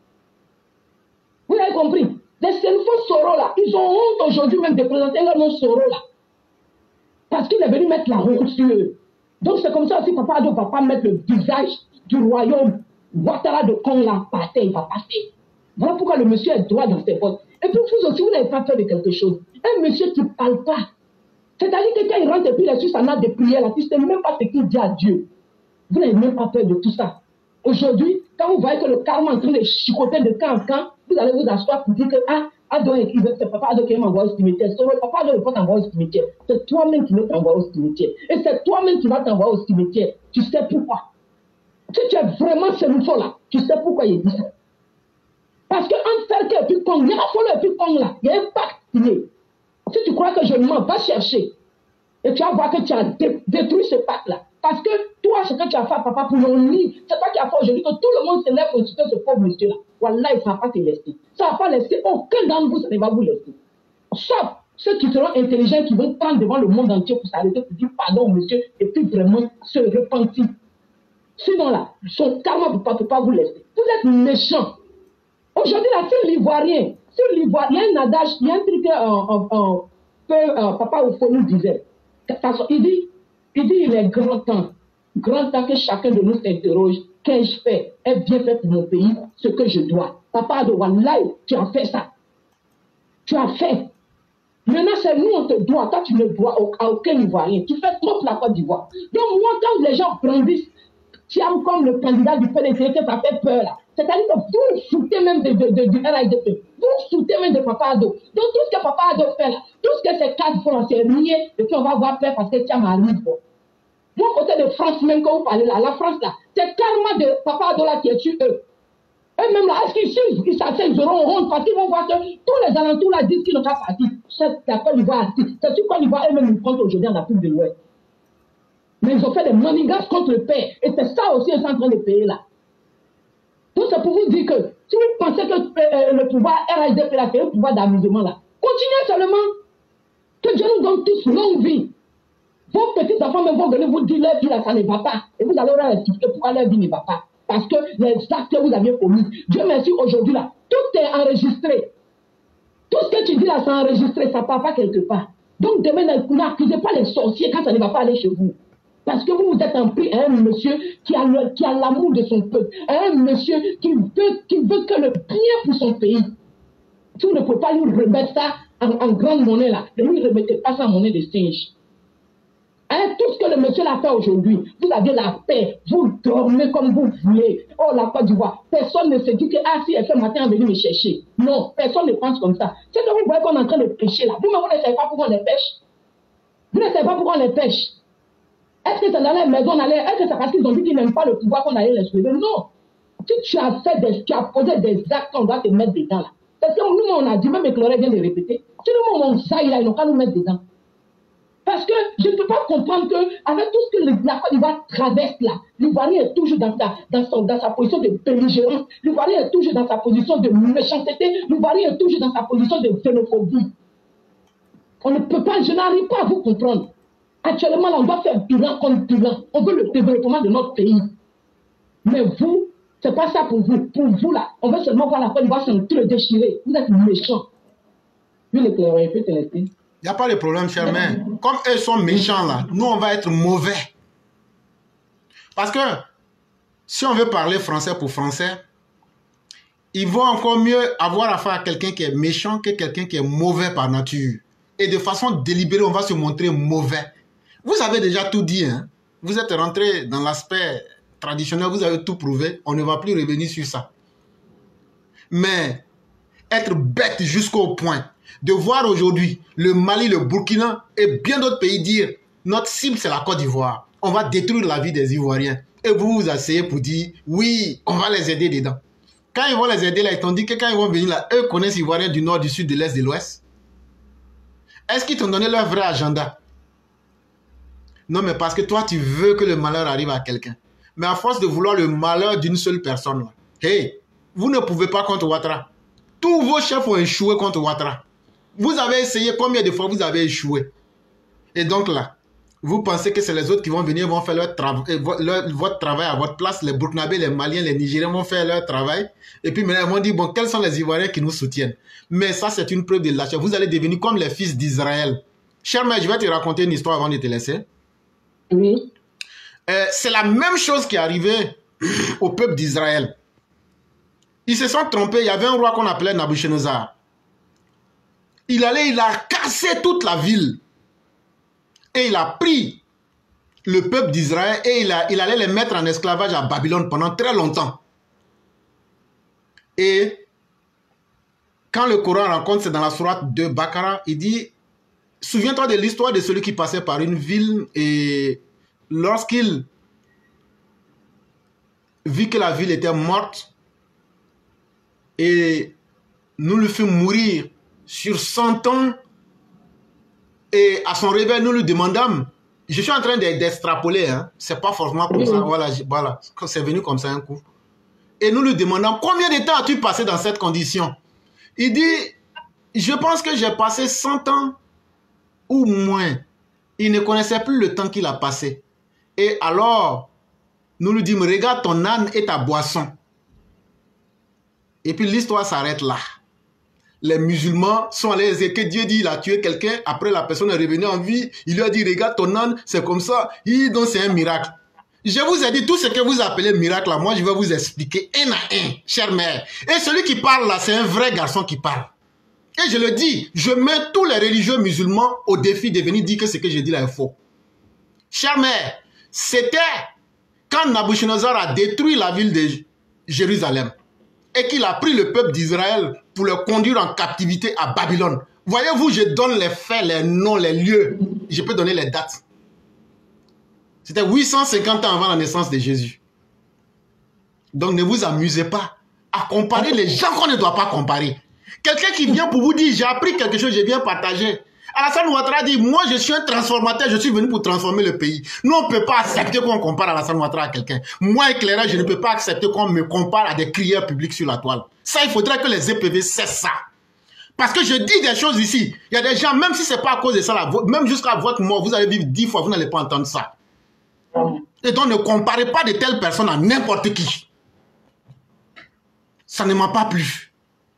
Vous avez compris? Les Sénifo Soro là, ils ont honte aujourd'hui même de présenter leur nom Soro là. Parce qu'il est venu mettre la honte sur eux. Donc c'est comme ça aussi, Papa Ado va pas mettre le visage du royaume Ouattara de Kong là par terre, il va passer. Voilà pourquoi le monsieur est droit dans ses votes. Et puis vous aussi, vous n'avez pas peur de quelque chose. Un monsieur qui ne parle pas. C'est-à-dire que quand il rentre et puis il est sur sa nappe de prière, là, tu ne sais même pas ce qu'il dit à Dieu. Vous n'avez même pas peur de tout ça. Aujourd'hui, quand vous voyez que le karma est en train de chicoter de camp en camp, vous allez vous asseoir pour dire que Ado, c'est Papa Ado qui m'envoie au cimetière. Papa Ado ne va pas t'envoyer au cimetière. C'est toi-même qui veux t'envoyer au cimetière. Et c'est toi-même qui vas t'envoyer au cimetière. Tu sais pourquoi. Si tu es vraiment Sénifo là, tu sais pourquoi il dit ça. Parce qu'entre Ferke et puis Kong, il y a Folo et puis Kong là, il y a un pacte signé. Si tu crois que je mens, va chercher. Et tu vas voir que tu as détruit ce pacte là. Parce que toi, ce que tu as fait, papa, pour mon lit, c'est toi qui as fait aujourd'hui que tout le monde se lève pour insulter ce pauvre monsieur là. Wallah, ça ne va pas te laisser. Ça ne va pas laisser aucun d'entre vous, ça ne va vous laisser. Sauf ceux qui seront intelligents, qui vont prendre devant le monde entier pour s'arrêter, pour dire pardon monsieur, et puis vraiment se repentir. Sinon là, son karma ne peut pas vous laisser. Vous êtes méchants. Aujourd'hui, là, c'est l'Ivoirien. Il y a un adage, il y a un truc que Papa Oufo nous disait. Il dit, Il dit, il est grand temps que chacun de nous s'interroge. Qu'ai-je fait? Ai-je bien fait pour mon pays ce que je dois? Papa de Wallahi, tu as fait ça. Tu as fait. Maintenant, c'est nous, on te doit. Toi, tu ne dois à aucun Ivoirien. Tu fais trop la Côte d'Ivoire. Donc, moi, quand les gens brandissent Thiam comme le candidat du PDC, que ça fait peur, là. C'est-à-dire que vous foutez même du RIDP. Vous foutez même de Papa Ado. Donc, tout ce que Papa Ado fait, là, tout ce que ces cadres font, c'est nier. Et puis, on va avoir peur parce que Thiam arrive. Mon côté de France, même quand vous parlez là, la France, là, c'est carrément de Papa Ado là qui est sur eux. Eux-mêmes là, est-ce qu'ils suivent? Ils s'asseyent, ils auront honte parce qu'ils vont voir que tous les alentours là disent qu'ils n'ont pas parti. C'est la Côte d'Ivoire. C'est sur Côte d'Ivoire, eux-mêmes ils comptent aujourd'hui en Afrique de l'Ouest. Mais ils ont fait des manigances contre le père. Et c'est ça aussi qu'ils sont en train de payer là. Donc c'est pour vous dire que si vous pensez que le pouvoir RHDP là, c'est un pouvoir d'amusement là, continuez seulement. Que Dieu nous donne tous longue vie. Vos petits enfants même vont venir vous dire leur vie là, ça ne va pas. Et vous allez leur expliquer pourquoi leur vie ne va pas. Parce que les actes que vous aviez commis, Dieu merci, aujourd'hui là, tout est enregistré. Tout ce que tu dis là, c'est enregistré, ça ne part pas quelque part. Donc demain, n'accusez pas les sorciers quand ça ne va pas aller chez vous. Parce que vous êtes en prix à un monsieur qui a l'amour de son peuple, à un monsieur qui veut que le bien pour son pays. Si vous ne pouvez pas lui remettre ça en grande monnaie là, ne lui remettez pas ça en monnaie de singe. Hein, tout ce que le monsieur l'a fait aujourd'hui, vous avez la paix, vous dormez comme vous voulez. Oh, la Côte d'Ivoire, personne ne se dit que, ah, si elle fait matin, elle est venue me chercher. Non, personne ne pense comme ça. C'est que vous voyez qu'on est en train de pêcher là. Vous-même, vous ne savez pas pourquoi on les pêche. Vous ne savez pas pourquoi on les pêche. Est-ce que c'est dans les maisons, est-ce que c'est parce qu'ils ont dit qu'ils n'aiment pas le pouvoir qu'on allait les soulever? Non. Si tu as posé des actes, on doit te mettre dedans là. Parce que nous, on a dit, même Éclaireur vient de répéter, si nous, on saille là, ils n'ont qu'à nous mettre dedans. Parce que je ne peux pas comprendre qu'avec tout ce que la Côte d'Ivoire traverse là, l'Ivoirien est toujours dans sa position de belligérance, l'Ivoirien est toujours dans sa position de méchanceté, l'Ivoirien est toujours dans sa position de xénophobie. On ne peut pas, je n'arrive pas à vous comprendre. Actuellement, là, on doit faire bilan contre bilan. On veut le développement de notre pays. Mais vous, ce n'est pas ça pour vous. Pour vous, là, on veut seulement voir la Côte d'Ivoire s'entre-déchirer. Vous êtes méchants. Lui, l'éclaireur, il peut te laisser. Il n'y a pas de problème, cher mais comme eux sont méchants là, nous on va être mauvais. Parce que si on veut parler français pour français, il vaut encore mieux avoir affaire à quelqu'un qui est méchant que quelqu'un qui est mauvais par nature. Et de façon délibérée, on va se montrer mauvais. Vous avez déjà tout dit, hein? Vous êtes rentré dans l'aspect traditionnel, vous avez tout prouvé, on ne va plus revenir sur ça. Mais être bête jusqu'au point de voir aujourd'hui le Mali, le Burkina et bien d'autres pays dire notre cible c'est la Côte d'Ivoire. On va détruire la vie des Ivoiriens. Et vous vous asseyez pour dire oui, on va les aider dedans. Quand ils vont les aider là, ils t'ont dit que quand ils vont venir là, eux connaissent Ivoiriens du nord, du sud, de l'est, de l'ouest. Est-ce qu'ils t'ont donné leur vrai agenda? Non, mais parce que toi tu veux que le malheur arrive à quelqu'un. Mais à force de vouloir le malheur d'une seule personne là, hey, vous ne pouvez pas contre Ouattara. Tous vos chefs ont échoué contre Ouattara. Vous avez essayé, combien de fois vous avez échoué? Et donc là, vous pensez que c'est les autres qui vont venir, vont faire votre travail à votre place. Les Burkinabés, les Maliens, les Nigériens vont faire leur travail. Et puis maintenant, ils vont dire, bon, quels sont les Ivoiriens qui nous soutiennent? Mais ça, c'est une preuve de lâcheté. Vous allez devenir comme les fils d'Israël. Cher mère, je vais te raconter une histoire avant de te laisser. Oui. C'est la même chose qui est arrivée au peuple d'Israël. Ils se sont trompés. Il y avait un roi qu'on appelait Nabuchodonosor. Il a cassé toute la ville. Et il a pris le peuple d'Israël et il allait les mettre en esclavage à Babylone pendant très longtemps. Et quand le Coran raconte, c'est dans la sourate de Bakara, il dit, souviens-toi de l'histoire de celui qui passait par une ville et lorsqu'il vit que la ville était morte et nous le fîmes mourir sur 100 ans et à son réveil, nous lui demandâmes, je suis en train d'extrapoler, hein, c'est pas forcément comme ça, voilà, c'est venu comme ça un coup. Et nous lui demandons, combien de temps as-tu passé dans cette condition? Il dit, je pense que j'ai passé 100 ans ou moins. Il ne connaissait plus le temps qu'il a passé. Et alors, nous lui disons, regarde ton âne et ta boisson. Et puis l'histoire s'arrête là. les musulmans sont allés et que Dieu dit il a tué quelqu'un, après la personne est revenue en vie, il lui a dit regarde ton âne, c'est comme ça, donc c'est un miracle. Je vous ai dit tout ce que vous appelez miracle là, moi je vais vous expliquer un à un, chère mère. Et celui qui parle là, c'est un vrai garçon qui parle. Et je le dis, je mets tous les religieux musulmans au défi de venir dire que ce que je dis là est faux. Chère mère, c'était quand Nabuchodonosor a détruit la ville de Jérusalem et qu'il a pris le peuple d'Israël pour le conduire en captivité à Babylone. Voyez-vous, je donne les faits, les noms, les lieux. Je peux donner les dates. C'était 850 ans avant la naissance de Jésus. Donc ne vous amusez pas à comparer les gens qu'on ne doit pas comparer. Quelqu'un qui vient pour vous dire, j'ai appris quelque chose, je viens partager. Alassane Ouattara dit, moi je suis un transformateur, je suis venu pour transformer le pays. Nous on ne peut pas accepter qu'on compare Alassane Ouattara à quelqu'un. Moi éclairage, je ne peux pas accepter qu'on me compare à des crieurs publics sur la toile. Ça, il faudrait que les EPV cessent ça. Parce que je dis des choses ici. Il y a des gens, même si ce n'est pas à cause de ça, là, même jusqu'à votre mort, vous allez vivre 10 fois, vous n'allez pas entendre ça. Et donc ne comparez pas de telles personnes à n'importe qui. Ça ne m'a pas plu.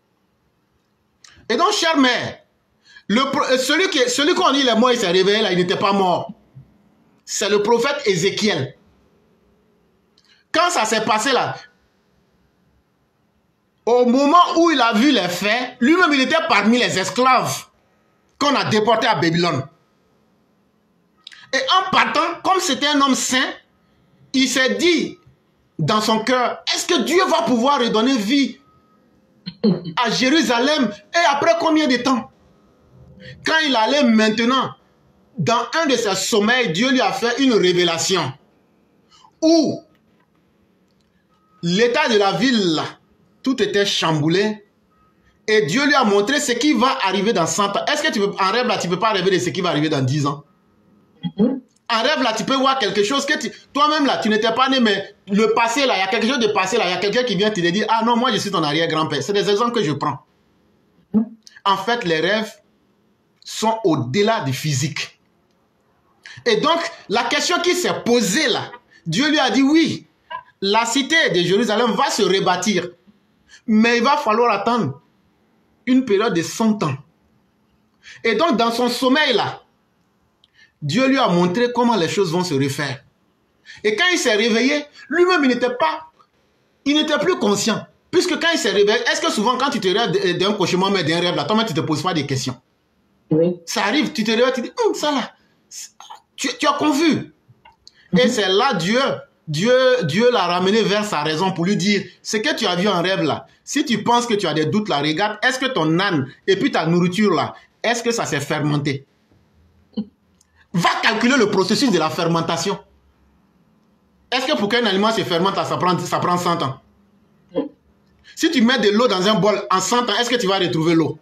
Et donc, chère mère, celui qu'on dit les morts, il s'est réveillé là, il n'était pas mort. C'est le prophète Ézéchiel. Quand ça s'est passé là, au moment où il a vu les faits, lui-même il était parmi les esclaves qu'on a déportés à Babylone. Et en partant, comme c'était un homme saint, il s'est dit dans son cœur, est-ce que Dieu va pouvoir redonner vie à Jérusalem et après combien de temps? Quand il allait maintenant, dans un de ses sommeils, Dieu lui a fait une révélation où l'état de la ville, là, tout était chamboulé et Dieu lui a montré ce qui va arriver dans 100 ans. Est-ce que tu peux, en rêve là, tu ne peux pas rêver de ce qui va arriver dans 10 ans? En rêve là, tu peux voir quelque chose que toi-même là, tu n'étais pas né, mais le passé là, il y a quelque chose de passé là, il y a quelqu'un qui vient te dire, ah non, moi je suis ton arrière-grand-père. C'est des exemples que je prends. En fait, les rêves sont au-delà du physique. Et donc, la question qui s'est posée là, Dieu lui a dit, oui, la cité de Jérusalem va se rebâtir, mais il va falloir attendre une période de 100 ans. Et donc, dans son sommeil là, Dieu lui a montré comment les choses vont se refaire. Et quand il s'est réveillé, lui-même, il n'était plus conscient. Puisque quand il s'est réveillé, est-ce que souvent quand tu te rêves d'un cauchemar, mais d'un rêve, là, toi-même, tu ne te poses pas des questions? Oui. Ça arrive, tu te réveilles, tu dis, ça là, tu as confus. Et c'est là Dieu l'a ramené vers sa raison pour lui dire, ce que tu as vu en rêve là, si tu penses que tu as des doutes là, regarde, est-ce que ton âne et puis ta nourriture là, est-ce que ça s'est fermenté? Va calculer le processus de la fermentation. Est-ce que pour qu'un aliment se fermente, ça prend 100 ans? Si tu mets de l'eau dans un bol, en 100 ans, est-ce que tu vas retrouver l'eau?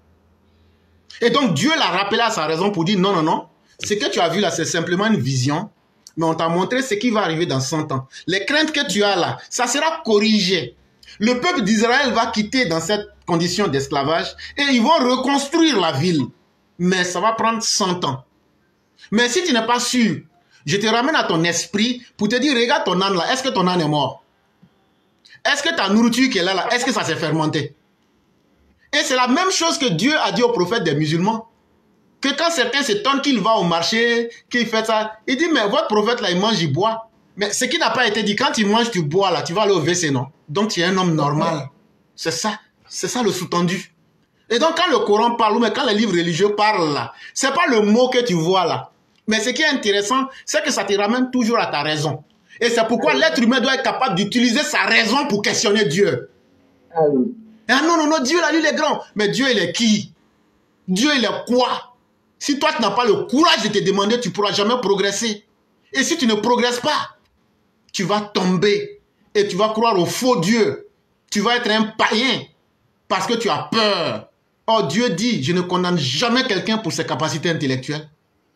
Et donc, Dieu l'a rappelé à sa raison pour dire, non, non, non, ce que tu as vu là, c'est simplement une vision, mais on t'a montré ce qui va arriver dans 100 ans. Les craintes que tu as là, ça sera corrigé. Le peuple d'Israël va quitter dans cette condition d'esclavage et ils vont reconstruire la ville. Mais ça va prendre 100 ans. Mais si tu n'es pas sûr, je te ramène à ton esprit pour te dire, regarde ton âne là, est-ce que ton âne est mort? Est-ce que ta nourriture qui est là, est-ce que ça s'est fermenté? Et c'est la même chose que Dieu a dit aux prophètes des musulmans. Que quand certains s'étonnent qu'il va au marché, qu'il fait ça, il dit, mais votre prophète là, il mange, il boit. Mais ce qui n'a pas été dit, quand tu manges, tu bois là, tu vas aller au WC, non? Donc tu es un homme normal. C'est ça le sous-tendu. Et donc quand le Coran parle, ou mais quand les livres religieux parlent là, c'est pas le mot que tu vois là. Mais ce qui est intéressant, c'est que ça te ramène toujours à ta raison. Et c'est pourquoi l'être humain doit être capable d'utiliser sa raison pour questionner Dieu. Ah non, non, non, Dieu là, lui, il est grand. Mais Dieu, il est qui? Dieu, il est quoi? Si toi, tu n'as pas le courage de te demander, tu ne pourras jamais progresser. Et si tu ne progresses pas, tu vas tomber. Et tu vas croire au faux Dieu. Tu vas être un païen parce que tu as peur. Oh, Dieu dit, je ne condamne jamais quelqu'un pour ses capacités intellectuelles.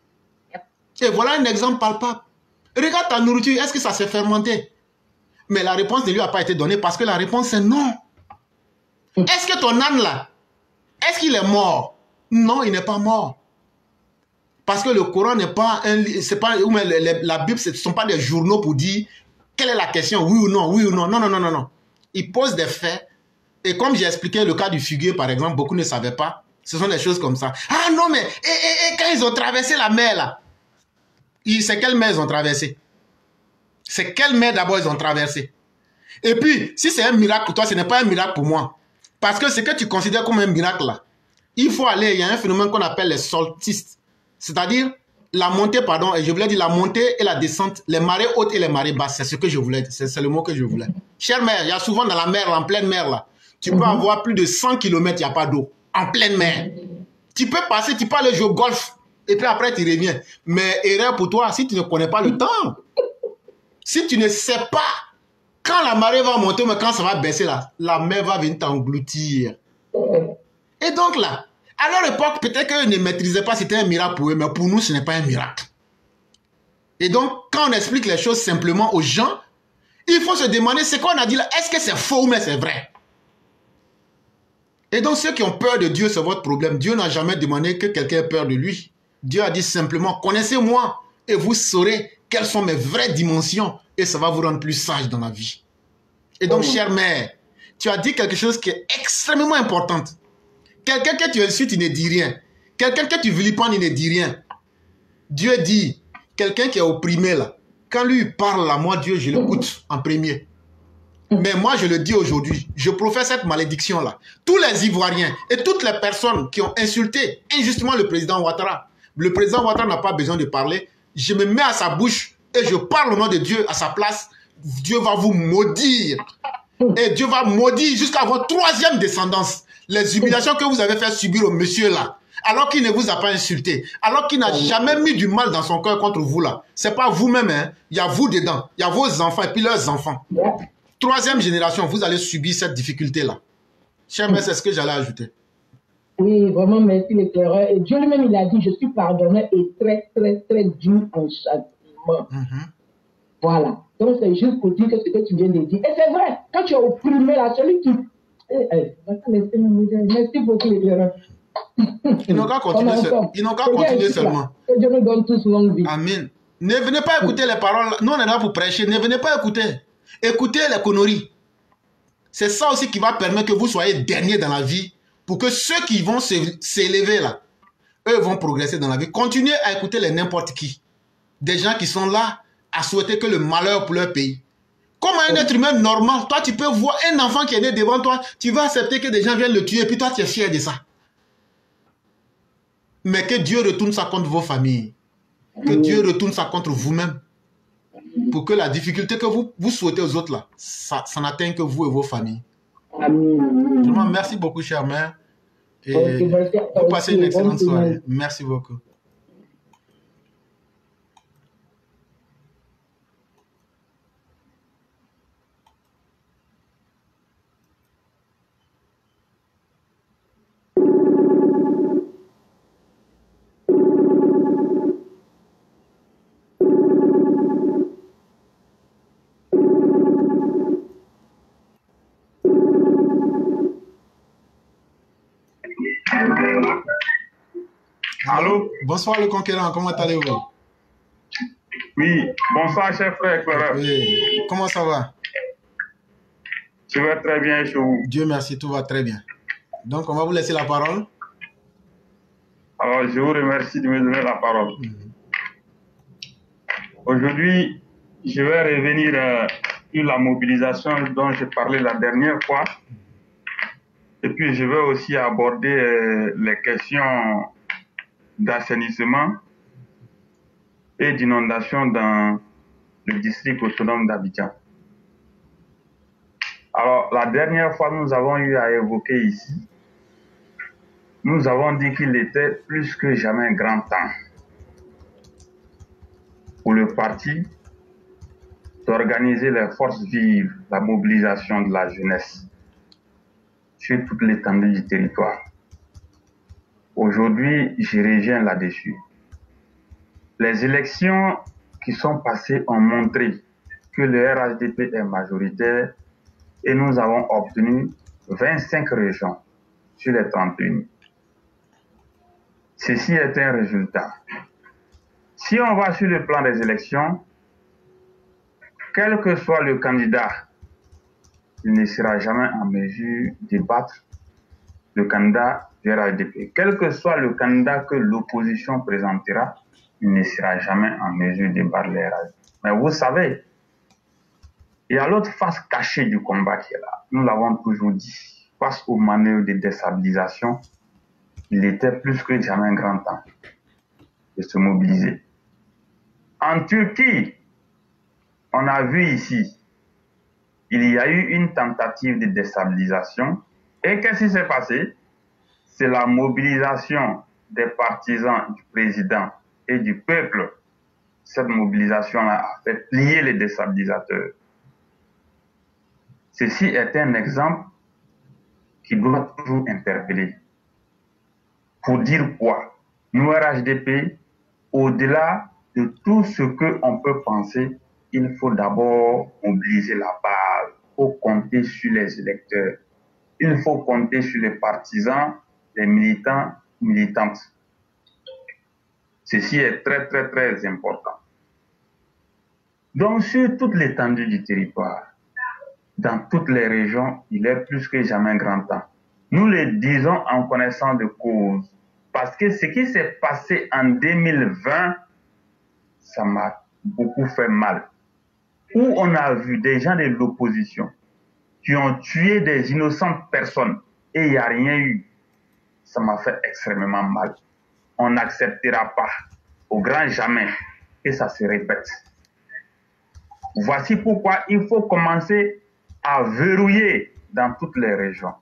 Et voilà un exemple palpable. Regarde ta nourriture, est-ce que ça s'est fermenté? Mais la réponse ne lui a pas été donnée parce que la réponse c'est non. Est-ce que ton âne là, est-ce qu'il est mort? Non, il n'est pas mort. Parce que le Coran n'est pas un la Bible, ce ne sont pas des journaux pour dire quelle est la question, oui ou non, oui ou non. Non, non, non, non, non. Il pose des faits Et comme j'ai expliqué le cas du fuguier, par exemple, beaucoup ne savaient pas. Ce sont des choses comme ça. Ah non, mais quand ils ont traversé la mer, là, c'est quelle mer ils ont traversé? C'est quelle mer d'abord ils ont traversé? Et puis, si c'est un miracle pour toi, ce n'est pas un miracle pour moi. Parce que ce que tu considères comme un miracle, là, il faut aller, il y a un phénomène qu'on appelle les solstices. C'est-à-dire la montée, pardon, et je voulais dire la montée et la descente, les marées hautes et les marées basses. C'est ce que je voulais, c'est le mot que je voulais. Chère mère, il y a souvent dans la mer, en pleine mer, là, tu peux avoir plus de 100 km, il n'y a pas d'eau. En pleine mer. Tu peux passer, tu peux aller jouer au golf, et puis après tu reviens. Mais erreur pour toi, si tu ne connais pas le temps, si tu ne sais pas quand la marée va monter, mais quand ça va baisser, là, la mer va venir t'engloutir. Et donc là, à leur époque, peut-être qu'eux ne maîtrisaient pas, c'était un miracle pour eux, mais pour nous, ce n'est pas un miracle. Et donc, quand on explique les choses simplement aux gens, il faut se demander ce qu'on a dit là, est-ce que c'est faux ou mais c'est vrai? Et donc, ceux qui ont peur de Dieu, c'est votre problème. Dieu n'a jamais demandé que quelqu'un ait peur de lui. Dieu a dit simplement, connaissez-moi et vous saurez quelles sont mes vraies dimensions et ça va vous rendre plus sage dans la vie. Et donc, chère mère, tu as dit quelque chose qui est extrêmement important. Quelqu'un que tu insultes, il ne dit rien. Quelqu'un que tu vilipends, il ne dit rien. Dieu dit, quelqu'un qui est opprimé là, quand lui parle là, moi Dieu, je l'écoute en premier. Mais moi, je le dis aujourd'hui, je professe cette malédiction-là. Tous les Ivoiriens et toutes les personnes qui ont insulté injustement le président Ouattara, le président Ouattara n'a pas besoin de parler, je me mets à sa bouche et je parle au nom de Dieu à sa place. Dieu va vous maudire. Et Dieu va maudire jusqu'à votre troisième descendance. Les humiliations que vous avez fait subir au monsieur là, alors qu'il ne vous a pas insulté, alors qu'il n'a jamais mis du mal dans son cœur contre vous là. C'est pas vous-même, hein. Il y a vous dedans, il y a vos enfants et puis leurs enfants. Troisième génération, vous allez subir cette difficulté-là. Cher mère, c'est ce que j'allais ajouter. Oui, vraiment, merci l'éclaireur. Et Dieu lui-même, il a dit, je suis pardonneur et très, très, très dur en châtiment. Voilà. Donc, c'est juste pour dire que ce que tu viens de dire. Et c'est vrai, quand tu es opprimé là, celui qui... Merci beaucoup l'éclaireur. Ils n'ont qu'à continuer, seulement. Que Dieu nous donne tous longue vie. Amen. Ne venez pas écouter les paroles. Nous, on est là pour prêcher. Ne venez pas écouter. Écoutez les conneries. C'est ça aussi qui va permettre que vous soyez dernier dans la vie pour que ceux qui vont s'élever là, eux vont progresser dans la vie. Continuez à écouter les n'importe qui. Des gens qui sont là à souhaiter que le malheur pour leur pays. Comme un être humain normal, toi tu peux voir un enfant qui est né devant toi, tu vas accepter que des gens viennent le tuer et puis toi tu es fier de ça. Mais que Dieu retourne ça contre vos familles. Que Dieu retourne ça contre vous-même. Pour que la difficulté que vous souhaitez aux autres là, ça n'atteigne que vous et vos familles. Vraiment, merci beaucoup, chère mère. Et vous passez une excellente soirée. Merci beaucoup. Allô? Bonsoir le conquérant, comment allez-vous? Oui, bonsoir cher frère éclaireur. Oui, comment ça va? Je vais très bien chez vous. Dieu merci, tout va très bien. Donc on va vous laisser la parole. Alors je vous remercie de me donner la parole. Aujourd'hui, je vais revenir sur la mobilisation dont j'ai parlé la dernière fois. Et puis je vais aussi aborder les questions d'assainissement et d'inondation dans le district autonome d'Abidjan. Alors, la dernière fois, nous avons eu à évoquer ici, nous avons dit qu'il était plus que jamais un grand temps pour le parti d'organiser les forces vives, la mobilisation de la jeunesse sur toute l'étendue du territoire. Aujourd'hui, je reviens là-dessus. Les élections qui sont passées ont montré que le RHDP est majoritaire et nous avons obtenu 25 régions sur les 31. Ceci est un résultat. Si on va sur le plan des élections, quel que soit le candidat il ne sera jamais en mesure de battre le candidat du RHDP. Quel que soit le candidat que l'opposition présentera, il ne sera jamais en mesure de battre le RHDP. Mais vous savez, il y a l'autre face cachée du combat qui est là. Nous l'avons toujours dit. Face aux manœuvres de déstabilisation, il était plus que jamais un grand temps de se mobiliser. En Turquie, on a vu ici, il y a eu une tentative de déstabilisation. Et qu'est-ce qui s'est passé? C'est la mobilisation des partisans du président et du peuple. Cette mobilisation-là a fait plier les déstabilisateurs. Ceci est un exemple qui doit toujours interpeller. Pour dire quoi? Nous, RHDP, au-delà de tout ce qu'on peut penser, il faut d'abord mobiliser la base. Il faut compter sur les électeurs. Il faut compter sur les partisans, les militants, militantes. Ceci est très, très, très important. Donc, sur toute l'étendue du territoire, dans toutes les régions, il est plus que jamais un grand temps. Nous le disons en connaissance de cause, parce que ce qui s'est passé en 2020, ça m'a beaucoup fait mal. Où on a vu des gens de l'opposition qui ont tué des innocentes personnes et il n'y a rien eu, ça m'a fait extrêmement mal. On n'acceptera pas, au grand jamais, que ça se répète. Voici pourquoi il faut commencer à verrouiller dans toutes les régions.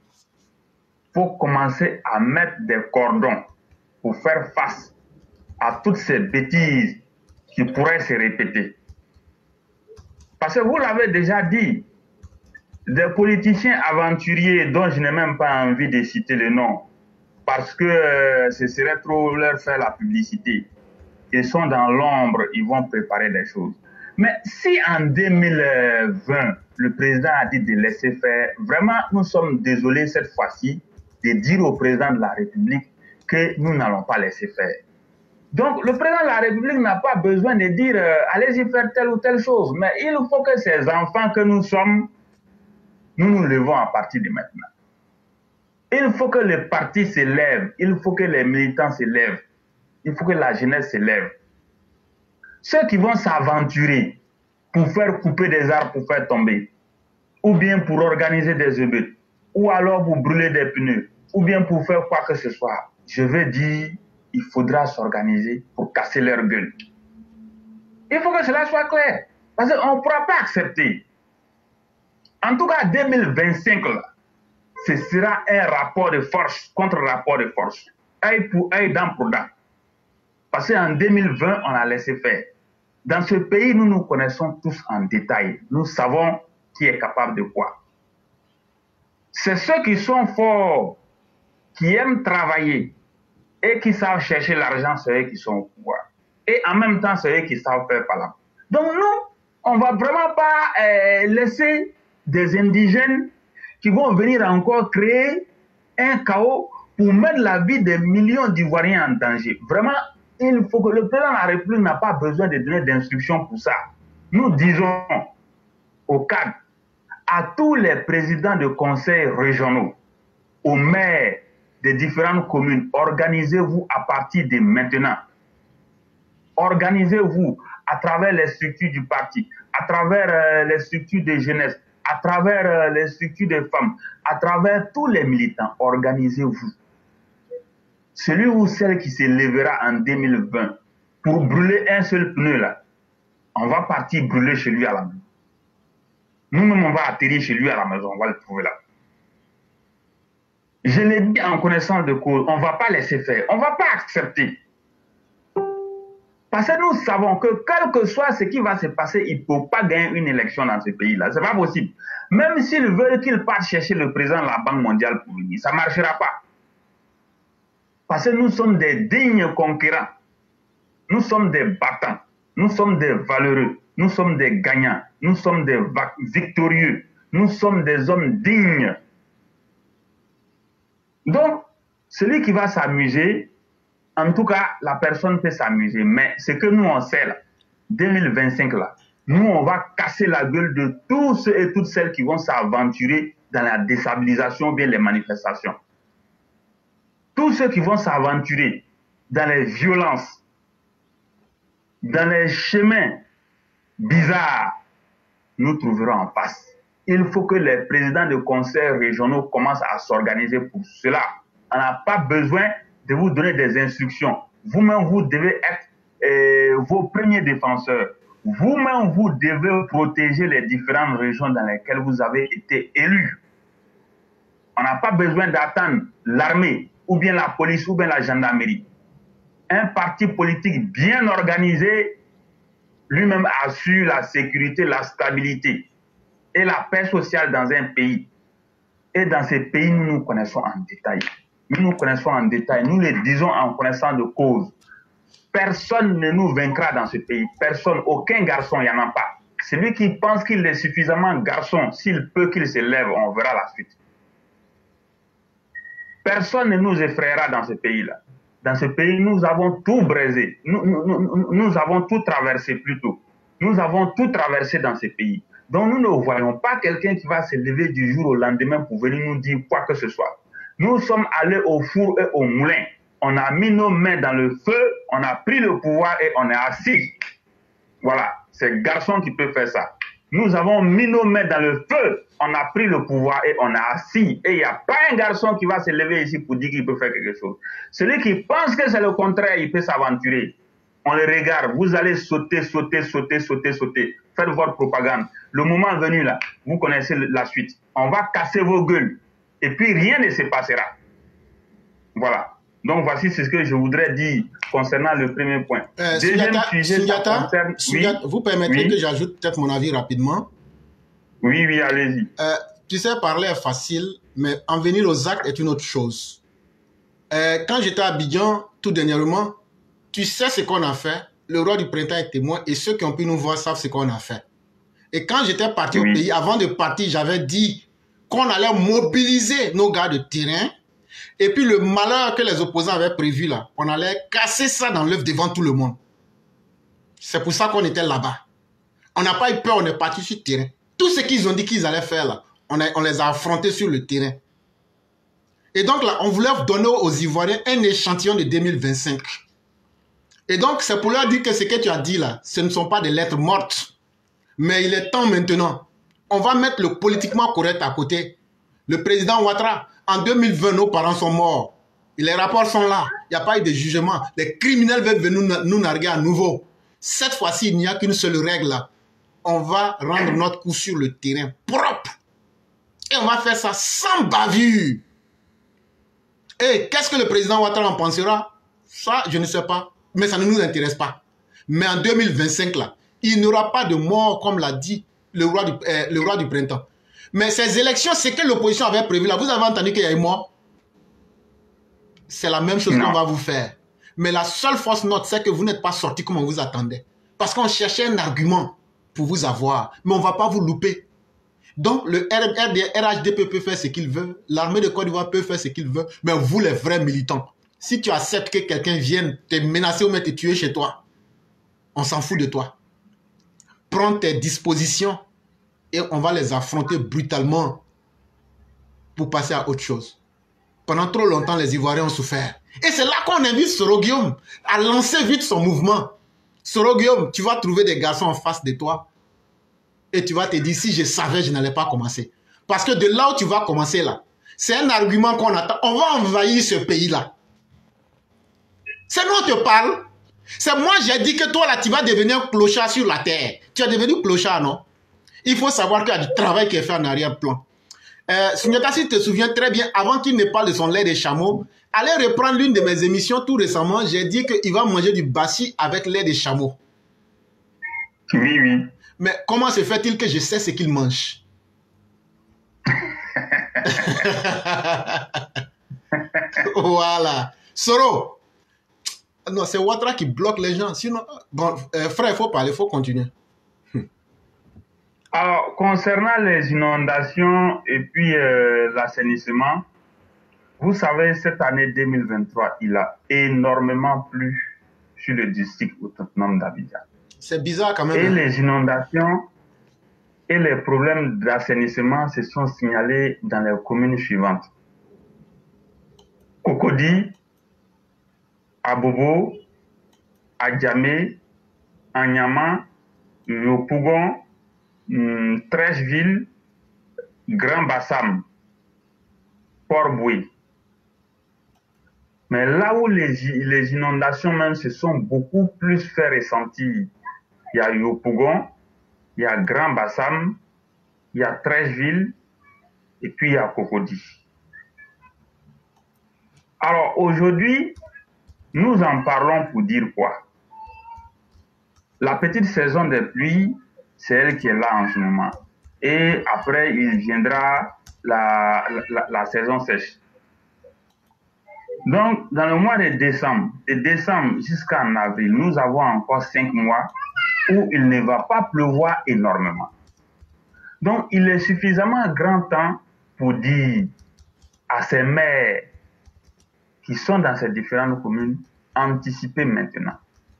Il faut commencer à mettre des cordons pour faire face à toutes ces bêtises qui pourraient se répéter. Parce que vous l'avez déjà dit, des politiciens aventuriers dont je n'ai même pas envie de citer le nom, parce que ce serait trop leur faire la publicité. Ils sont dans l'ombre, ils vont préparer des choses. Mais si en 2020, le président a dit de laisser faire, vraiment, nous sommes désolés cette fois-ci de dire au président de la République que nous n'allons pas laisser faire. Donc, le président de la République n'a pas besoin de dire allez-y faire telle ou telle chose. Mais il faut que ces enfants que nous sommes, nous nous levons à partir de maintenant. Il faut que les partis se lèvent. Il faut que les militants se lèvent. Il faut que la jeunesse se lève. Ceux qui vont s'aventurer pour faire couper des arbres pour faire tomber, ou bien pour organiser des émeutes, ou alors pour brûler des pneus, ou bien pour faire quoi que ce soit, je veux dire, il faudra s'organiser pour casser leur gueule. Il faut que cela soit clair. Parce qu'on ne pourra pas accepter. En tout cas, 2025, là, ce sera un rapport de force contre rapport de force. Œil pour œil, dent pour dent. Parce qu'en 2020, on a laissé faire. Dans ce pays, nous nous connaissons tous en détail. Nous savons qui est capable de quoi. C'est ceux qui sont forts, qui aiment travailler et qui savent chercher l'argent, c'est eux qui sont au pouvoir. Et en même temps, c'est eux qui savent faire par là. Donc nous, on ne va vraiment pas laisser des indigènes qui vont venir encore créer un chaos pour mettre la vie des millions d'Ivoiriens en danger. Vraiment, il faut que le président de la République n'a pas besoin de donner d'instructions pour ça. Nous disons au cadre, à tous les présidents de conseils régionaux, aux maires des différentes communes, organisez-vous à partir de maintenant. Organisez-vous à travers les structures du parti, à travers les structures de jeunesse, à travers les structures de femmes, à travers tous les militants. Organisez-vous. Celui ou celle qui se lèvera en 2020 pour brûler un seul pneu là, on va partir brûler chez lui à la maison. Nous-mêmes, on va atterrir chez lui à la maison, on va le trouver là. Je l'ai dit en connaissance de cause, on ne va pas laisser faire, on ne va pas accepter. Parce que nous savons que quel que soit ce qui va se passer, il ne peut pas gagner une élection dans ce pays-là. Ce n'est pas possible. Même s'ils veulent qu'il parte chercher le président de la Banque mondiale pour venir, ça ne marchera pas. Parce que nous sommes des dignes conquérants. Nous sommes des battants. Nous sommes des valeureux. Nous sommes des gagnants. Nous sommes des victorieux. Nous sommes des hommes dignes. Donc, celui qui va s'amuser, en tout cas, la personne peut s'amuser. Mais ce que nous, on sait là, 2025 là, Nous, on va casser la gueule de tous ceux et toutes celles qui vont s'aventurer dans la déstabilisation ou bien les manifestations. Tous ceux qui vont s'aventurer dans les violences, dans les chemins bizarres, nous trouverons en face. Il faut que les présidents de conseils régionaux commencent à s'organiser pour cela. On n'a pas besoin de vous donner des instructions. Vous-même, vous devez être vos premiers défenseurs. Vous-même, vous devez protéger les différentes régions dans lesquelles vous avez été élus. On n'a pas besoin d'attendre l'armée, ou bien la police, ou bien la gendarmerie. Un parti politique bien organisé, lui-même assure la sécurité, la stabilité et la paix sociale dans un pays. Et dans ces pays, nous nous connaissons en détail. Nous nous connaissons en détail. Nous les disons en connaissant de cause. Personne ne nous vaincra dans ce pays. Personne, aucun garçon, il n'y en a pas. Celui qui pense qu'il est suffisamment garçon, s'il peut qu'il se lève, on verra la suite. Personne ne nous effraiera dans ce pays-là. Dans ce pays, nous avons tout brisé. Nous avons tout traversé plutôt. Nous avons tout traversé dans ce pays. Donc nous ne voyons pas quelqu'un qui va se lever du jour au lendemain pour venir nous dire quoi que ce soit. Nous sommes allés au four et au moulin. On a mis nos mains dans le feu, on a pris le pouvoir et on est assis. Voilà, c'est garçon qui peut faire ça. Nous avons mis nos mains dans le feu, on a pris le pouvoir et on est assis. Et il n'y a pas un garçon qui va se lever ici pour dire qu'il peut faire quelque chose. Celui qui pense que c'est le contraire, il peut s'aventurer. On le regarde, vous allez sauter. Faites votre propagande. Le moment venu là, vous connaissez la suite. On va casser vos gueules. Et puis rien ne se passera. Voilà. Donc voici ce que je voudrais dire concernant le premier point. Deuxième sujet, Sundiata, oui, vous permettrez que j'ajoute peut-être mon avis rapidement. Oui, allez-y. Tu sais, parler est facile, mais en venir aux actes est une autre chose. Quand j'étais à Abidjan, tout dernièrement, tu sais ce qu'on a fait. Le roi du printemps est témoin et ceux qui ont pu nous voir savent ce qu'on a fait. Et quand j'étais parti au pays, avant de partir, j'avais dit qu'on allait mobiliser nos gars de terrain. Et puis le malheur que les opposants avaient prévu là, on allait casser ça dans l'œuf devant tout le monde. C'est pour ça qu'on était là-bas. On n'a pas eu peur, on est parti sur le terrain. Tout ce qu'ils ont dit qu'ils allaient faire là, on les a affrontés sur le terrain. Et donc là, on voulait donner aux Ivoiriens un échantillon de 2025. Et donc, c'est pour leur dire que ce que tu as dit là, ce ne sont pas des lettres mortes. Mais il est temps maintenant. On va mettre le politiquement correct à côté. Le président Ouattara, en 2020, nos parents sont morts. Et les rapports sont là. Il n'y a pas eu de jugement. Les criminels veulent venir nous narguer à nouveau. Cette fois-ci, il n'y a qu'une seule règle là. On va rendre notre coup sur le terrain propre. Et on va faire ça sans bavure. Et qu'est-ce que le président Ouattara en pensera? Ça, je ne sais pas. Mais ça ne nous intéresse pas. Mais en 2025, là, il n'y aura pas de mort, comme l'a dit le roi du printemps. Mais ces élections, c'est que l'opposition avait prévu là. Vous avez entendu qu'il y a eu mort? C'est la même chose qu'on va vous faire. Mais la seule fausse note, c'est que vous n'êtes pas sorti comme on vous attendait. Parce qu'on cherchait un argument pour vous avoir. Mais on ne va pas vous louper. Donc, le RHDP peut faire ce qu'il veut. L'armée de Côte d'Ivoire peut faire ce qu'il veut. Mais vous, les vrais militants, si tu acceptes que quelqu'un vienne te menacer ou même te tuer chez toi, on s'en fout de toi. Prends tes dispositions et on va les affronter brutalement pour passer à autre chose. Pendant trop longtemps, les Ivoiriens ont souffert. Et c'est là qu'on invite Soro Guillaume à lancer vite son mouvement. Soro Guillaume, tu vas trouver des garçons en face de toi et tu vas te dire, si je savais, je n'allais pas commencer. Parce que de là où tu vas commencer là, c'est un argument qu'on attend. On va envahir ce pays-là. C'est nous on te parle. C'est moi j'ai dit que toi là tu vas devenir clochard sur la terre. Tu es devenu clochard, non? Il faut savoir qu'il y a du travail qui est fait en arrière-plan. Sundiata, si tu te souviens très bien, avant qu'il ne parle de son lait de chameau, allez reprendre l'une de mes émissions tout récemment. J'ai dit qu'il va manger du bassi avec lait de chameau. Oui. Mais comment se fait-il que je sais ce qu'il mange? Voilà. Soro. Non, c'est Ouattara qui bloque les gens. Sinon, bon, frère, il faut parler, il faut continuer. Alors, concernant les inondations et puis l'assainissement, vous savez, cette année 2023, il a énormément plu sur le district autonome d'Abidjan. C'est bizarre quand même. Et hein. les inondations et les problèmes d'assainissement se sont signalés dans les communes suivantes. Cocody, Abobo, Adjamé, Anyama, Yopougon, Trècheville, Grand Bassam, Port-Boué. Mais là où les inondations même se sont beaucoup plus fait ressentir, il y a Yopougon, il y a Grand Bassam, il y a Trècheville et puis il y a Cocody. Alors aujourd'hui, nous en parlons pour dire quoi? La petite saison des pluies, c'est elle qui est là en ce moment. Et après, il viendra la saison sèche. Donc, dans le mois de décembre jusqu'en avril, nous avons encore 5 mois où il ne va pas pleuvoir énormément. Donc, il est suffisamment grand temps pour dire à ces maires qui sont dans ces différentes communes, anticiper maintenant.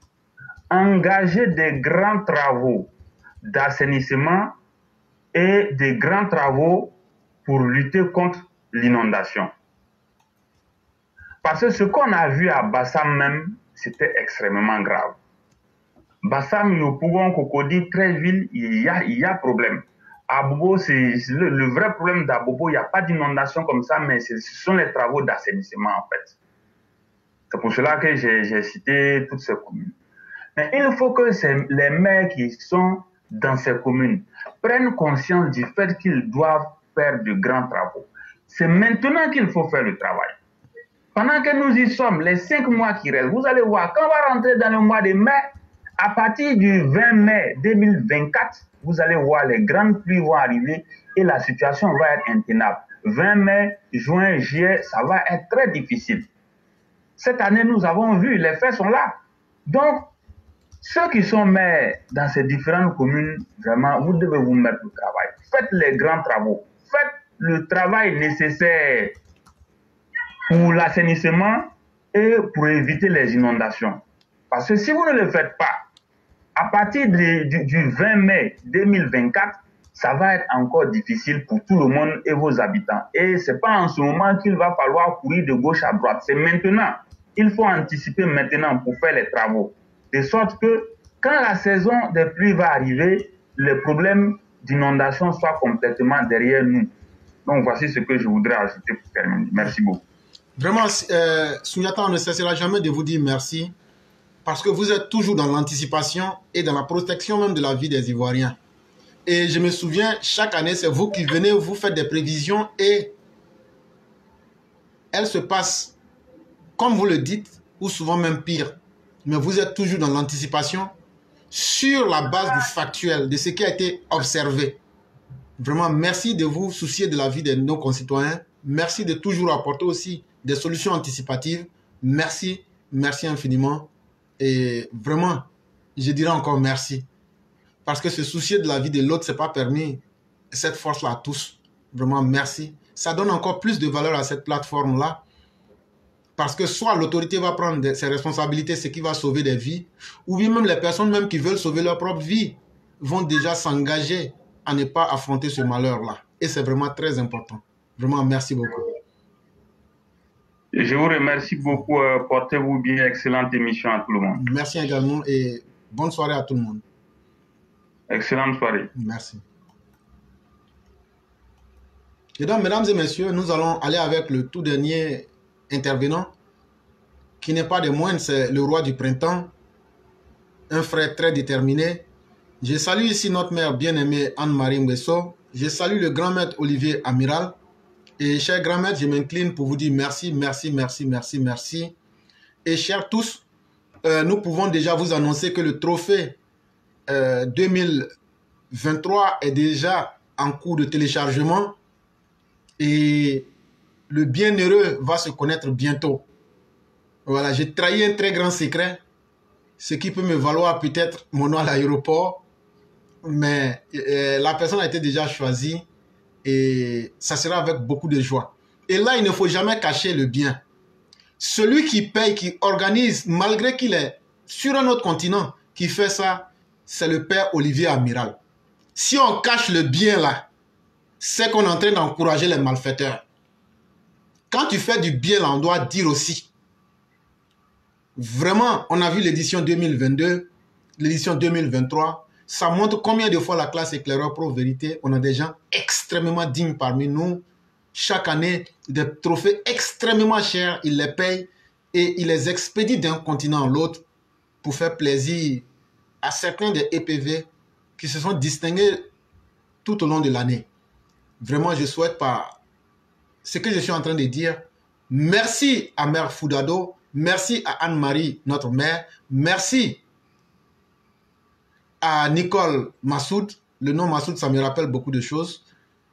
Engager des grands travaux d'assainissement et des grands travaux pour lutter contre l'inondation. Parce que ce qu'on a vu à Bassam même, c'était extrêmement grave. Bassam, Yopougon, Cocody, Trècheville, il y a problème. Abobo, c'est le vrai problème d'Abobo, il n'y a pas d'inondation comme ça, mais ce sont les travaux d'assainissement en fait. C'est pour cela que j'ai cité toutes ces communes. Mais il faut que les maires qui sont dans ces communes prennent conscience du fait qu'ils doivent faire de grands travaux. C'est maintenant qu'il faut faire le travail. Pendant que nous y sommes, les 5 mois qui restent, vous allez voir, quand on va rentrer dans le mois de mai, à partir du 20 mai 2024, vous allez voir les grandes pluies vont arriver et la situation va être intenable. 20 mai, juin, juillet, ça va être très difficile. Cette année, nous avons vu, les faits sont là. Donc, ceux qui sont maires dans ces différentes communes, vraiment, vous devez vous mettre au travail. Faites les grands travaux. Faites le travail nécessaire pour l'assainissement et pour éviter les inondations. Parce que si vous ne le faites pas, à partir du 20 mai 2024, ça va être encore difficile pour tout le monde et vos habitants. Et ce n'est pas en ce moment qu'il va falloir courir de gauche à droite. C'est maintenant. Il faut anticiper maintenant pour faire les travaux. De sorte que quand la saison des pluies va arriver, les problèmes d'inondation soient complètement derrière nous. Donc voici ce que je voudrais ajouter pour terminer. Merci beaucoup. Vraiment, Souniata, on ne cessera jamais de vous dire merci parce que vous êtes toujours dans l'anticipation et dans la protection même de la vie des Ivoiriens. Et je me souviens, chaque année, c'est vous qui venez, vous faites des prévisions et elles se passent comme vous le dites ou souvent même pire. Mais vous êtes toujours dans l'anticipation sur la base du factuel, de ce qui a été observé. Vraiment, merci de vous soucier de la vie de nos concitoyens. Merci de toujours apporter aussi des solutions anticipatives. Merci, merci infiniment. Et vraiment, je dirais encore merci. Parce que se soucier de la vie de l'autre, ce n'est pas permis. Cette force-là à tous. Vraiment, merci. Ça donne encore plus de valeur à cette plateforme-là. Parce que soit l'autorité va prendre ses responsabilités, ce qui va sauver des vies, ou bien même les personnes même qui veulent sauver leur propre vie vont déjà s'engager à ne pas affronter ce malheur-là. Et c'est vraiment très important. Vraiment, merci beaucoup. Je vous remercie beaucoup. Portez-vous bien. Excellente émission à tout le monde. Merci également et bonne soirée à tout le monde. Excellente soirée. Merci. Et donc, mesdames et messieurs, nous allons aller avec le tout dernier intervenant, qui n'est pas des moindres, c'est le roi du printemps, un frère très déterminé. Je salue ici notre mère bien-aimée Anne-Marie Mbesso. Je salue le grand maître Olivier Amiral. Et cher grand maître, je m'incline pour vous dire merci, merci, merci, merci, merci. Et chers tous, nous pouvons déjà vous annoncer que le trophée 2023 est déjà en cours de téléchargement. Et le bienheureux va se connaître bientôt. Voilà, j'ai trahi un très grand secret, ce qui peut me valoir peut-être mon nom à l'aéroport, mais la personne a été déjà choisie et ça sera avec beaucoup de joie. Et là, il ne faut jamais cacher le bien. Celui qui paye, qui organise, malgré qu'il est sur un autre continent, qui fait ça, c'est le père Olivier Amiral. Si on cache le bien là, c'est qu'on est en train d'encourager les malfaiteurs. Quand tu fais du bien là, on doit dire aussi. Vraiment, on a vu l'édition 2022, l'édition 2023. Ça montre combien de fois la classe éclaireur pro vérité, on a des gens extrêmement dignes parmi nous. Chaque année, des trophées extrêmement chers, ils les payent et ils les expédient d'un continent à l'autre pour faire plaisir à certains des EPV qui se sont distingués tout au long de l'année. Vraiment, je souhaite pas ce que je suis en train de dire. Merci à Mère Foudado, merci à Anne-Marie, notre mère, merci à Nicole Massoud. Le nom Massoud, ça me rappelle beaucoup de choses.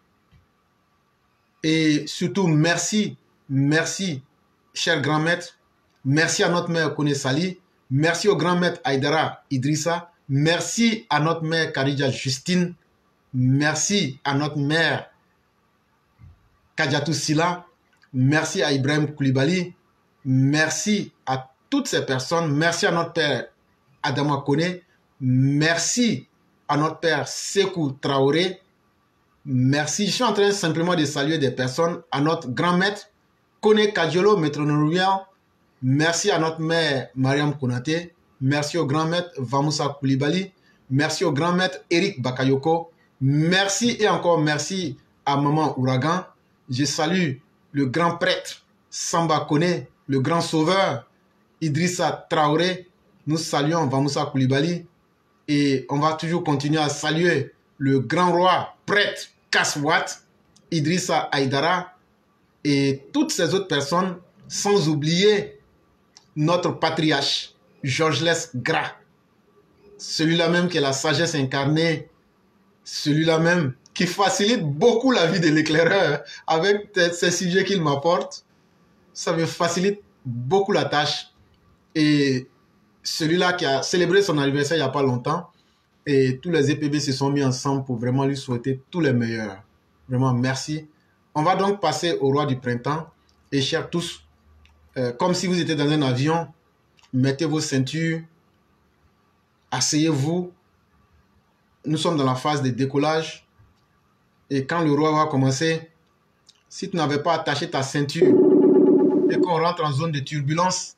Et surtout, merci, cher grand maître. Merci à notre mère Kone Sali. Merci au grand maître Aïdara Idrissa. Merci à notre mère Karidja Justine. Merci à notre mère Kadiatou Silla. Merci à Ibrahim Koulibaly. Merci à toutes ces personnes. Merci à notre père Adama Kone. Merci à notre père Sekou Traoré. Merci. Je suis en train simplement de saluer des personnes. À notre grand maître Kone Kadjolo, maître Nourian. Merci à notre mère Mariam Konate. Merci au grand maître Vamoussa Koulibaly. Merci au grand maître Eric Bakayoko. Merci et encore merci à maman Ouragan. Je salue le grand prêtre Samba Kone, le grand sauveur Idrissa Traoré. Nous saluons Vamoussa Koulibaly et on va toujours continuer à saluer le grand roi prêtre Kaswat, Idrissa Aïdara et toutes ces autres personnes, sans oublier notre patriarche Georges Les Gras, celui-là même qui est la sagesse incarnée, celui-là même qui facilite beaucoup la vie de l'éclaireur avec ces sujets qu'il m'apporte. Ça me facilite beaucoup la tâche. Et celui-là qui a célébré son anniversaire il n'y a pas longtemps, et tous les EPB se sont mis ensemble pour vraiment lui souhaiter tous les meilleurs. Vraiment, merci. On va donc passer au roi du printemps. Et chers tous, comme si vous étiez dans un avion, mettez vos ceintures, asseyez-vous. Nous sommes dans la phase de décollage. Et quand le roi va commencer, si tu n'avais pas attaché ta ceinture et qu'on rentre en zone de turbulence,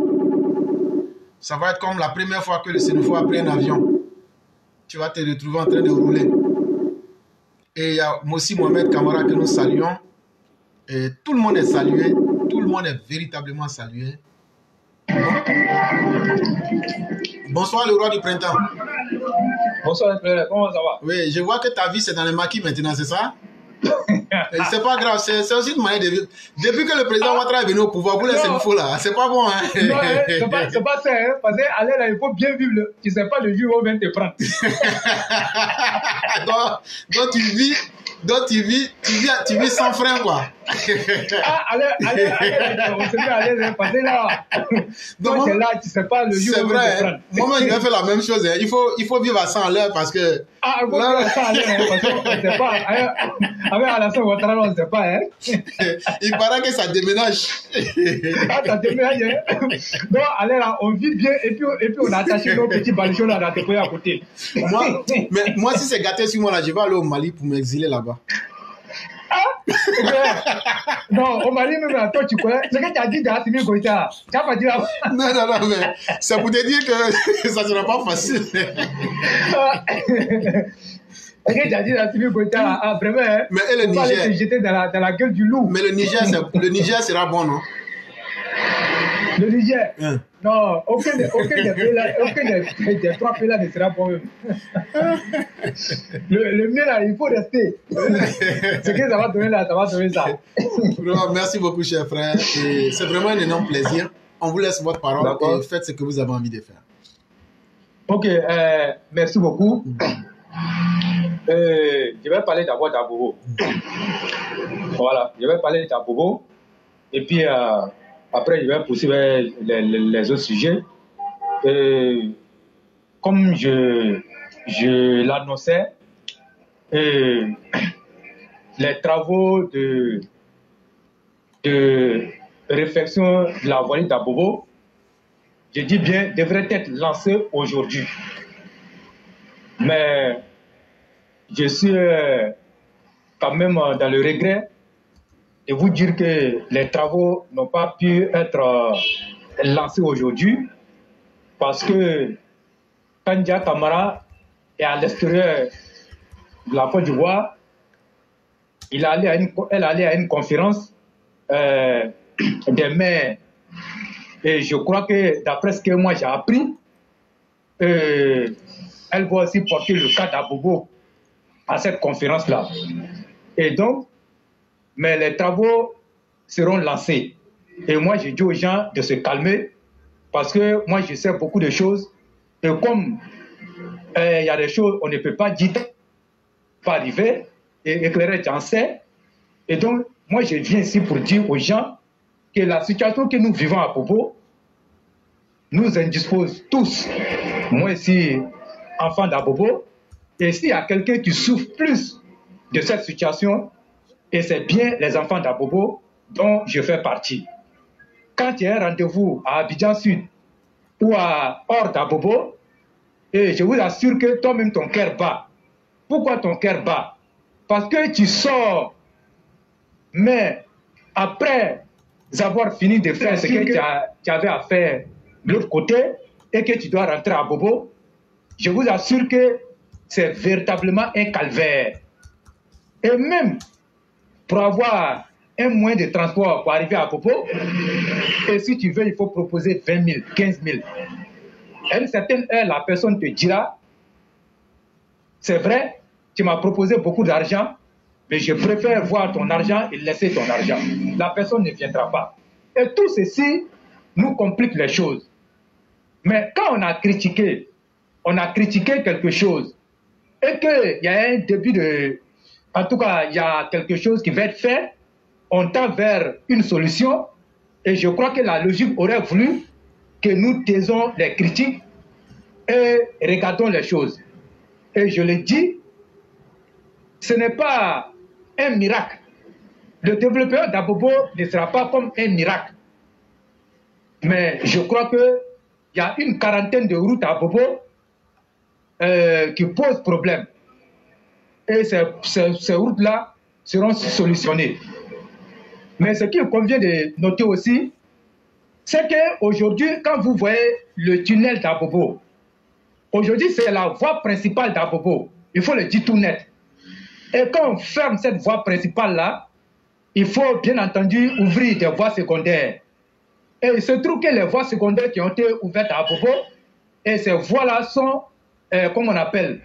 ça va être comme la première fois que le Sénégal a pris un avion. Tu vas te retrouver en train de rouler. Et il y a Mossi Mohamed Kamara que nous saluons. Et tout le monde est salué. Tout le monde est véritablement salué. Bonsoir le roi du printemps. Bonsoir, comment ça va? Oui, je vois que ta vie c'est dans les maquis maintenant, c'est ça? C'est pas grave, c'est aussi une manière de vivre. Depuis que le président Ouattara est venu au pouvoir, vous laissez une faux là, c'est pas bon. Hein? Non, c'est pas ça, hein, parce qu'aller là, il faut bien vivre. Tu sais pas le jour où on vient te prendre. donc tu vis sans frein quoi. Ah, allez, on se met à l'aise, parce que là, donc là, tu sais pas le jour où on vient te prendre. Moi, je vais faire la même chose. Hein. Il faut vivre à 100 à l'heure parce que. Ah, il faut vivre à 100 à l'heure, parce qu'on ne sait pas. Avec Alassane Ouattara, on ne sait pas. Hein. Il paraît que ça déménage. Ah, ça déménage. Hein. Donc, allez là, on vit bien et puis on a attaché nos petits balichons là, dans à côté. Moi, si c'est gâté sur moi là, je vais aller au Mali pour m'exiler là-bas. Non, au Mali même, toi tu connais. Ce que tu as dit d'Assimi Goïta, tu n'as pas dit là. Non, mais c'est pour te dire que ça ne sera pas facile. Ce que tu as dit d'Assimi Goïta, vraiment, hein, mais et le Niger, aller te jeter dans la gueule du loup. Mais le Niger sera bon, non? Le Niger? Non, aucun des trois pays là ne sera bon même. Le mien là, il faut rester. Ce que ça va donner là, ça va donner ça. Vraiment, merci beaucoup, cher frère. C'est vraiment un énorme plaisir. On vous laisse votre parole et faites ce que vous avez envie de faire. Ok, merci beaucoup. Je vais parler d'abord d'Abobo. Voilà, je vais parler d'Abobo. Et puis, après, je vais poursuivre les autres sujets. Comme je l'annonçais, les travaux de réflexion de la vallée d'Abobo, je dis bien, devraient être lancés aujourd'hui. Mais je suis quand même dans le regret de vous dire que les travaux n'ont pas pu être lancés aujourd'hui parce que Kandia Kamara est à l'extérieur de la Côte d'Ivoire. Elle allait à une conférence des maires. Et je crois que d'après ce que moi j'ai appris, elle va aussi porter le cas d'Abobo à cette conférence-là. Et donc, mais les travaux seront lancés. Et moi, je dis aux gens de se calmer parce que moi, je sais beaucoup de choses. Et comme il y a des choses on ne peut pas dire, pas arriver, et éclairer, j'en sais. Et donc, moi, je viens ici pour dire aux gens que la situation que nous vivons à Bobo nous indispose tous. Moi, ici, enfant d'Abobo, et s'il y a quelqu'un qui souffre plus de cette situation, et c'est bien les enfants d'Abobo dont je fais partie. Quand il y a un rendez-vous à Abidjan Sud ou hors d'Abobo, et je vous assure que toi-même ton cœur bat. Pourquoi ton cœur bat? Parce que tu sors, mais après avoir fini de faire ce que tu avais à faire de l'autre côté et que tu dois rentrer à Bobo, je vous assure que c'est véritablement un calvaire. Et même pour avoir un moyen de transport pour arriver à Bobo, et si tu veux, il faut proposer 20 000, 15 000. À une certaine heure, la personne te dira, c'est vrai, tu m'as proposé beaucoup d'argent, mais je préfère voir ton argent et laisser ton argent. La personne ne viendra pas. Et tout ceci nous complique les choses. Mais quand on a critiqué quelque chose, et qu'il y a un début de... En tout cas, il y a quelque chose qui va être fait, on tend vers une solution, et je crois que la logique aurait voulu que nous taisons les critiques et regardons les choses. Et je le dis, ce n'est pas un miracle. Le développement d'Abobo ne sera pas comme un miracle. Mais je crois qu'il y a une quarantaine de routes à Abobo qui posent problème. Et ces routes-là seront solutionnées. Mais ce qu'il convient de noter aussi, c'est qu'aujourd'hui, quand vous voyez le tunnel d'Abobo, aujourd'hui c'est la voie principale d'Abobo, il faut le dire tout net. Et quand on ferme cette voie principale-là, il faut bien entendu ouvrir des voies secondaires. Et il se trouve que les voies secondaires qui ont été ouvertes à Bobo, et ces voies-là sont, comment on appelle,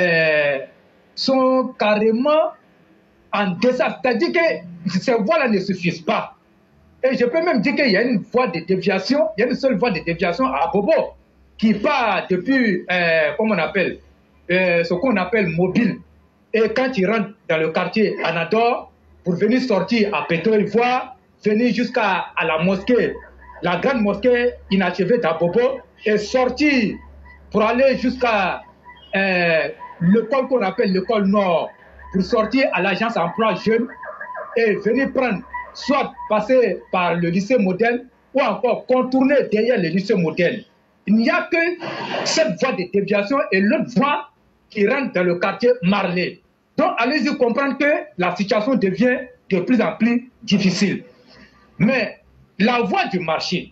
sont carrément en désastre. C'est-à-dire que ces voies-là ne suffisent pas. Et je peux même dire qu'il y a une voie de déviation, il y a une seule voie de déviation à Bobo, qui part depuis, comment on appelle, ce qu'on appelle mobile. Et quand tu rentres dans le quartier Anador, pour venir sortir à Pétro-Ivoire, venir jusqu'à la mosquée, la grande mosquée inachevée d'Abobo, et sortir pour aller jusqu'à l'école qu'on appelle l'école Nord, pour sortir à l'agence emploi jeune, et venir prendre, soit passer par le lycée modèle, ou encore contourner derrière le lycée modèle. Il n'y a que cette voie de déviation et l'autre voie qui rentre dans le quartier Marley. Donc, allez-y comprendre que la situation devient de plus en plus difficile. Mais la voie du marché,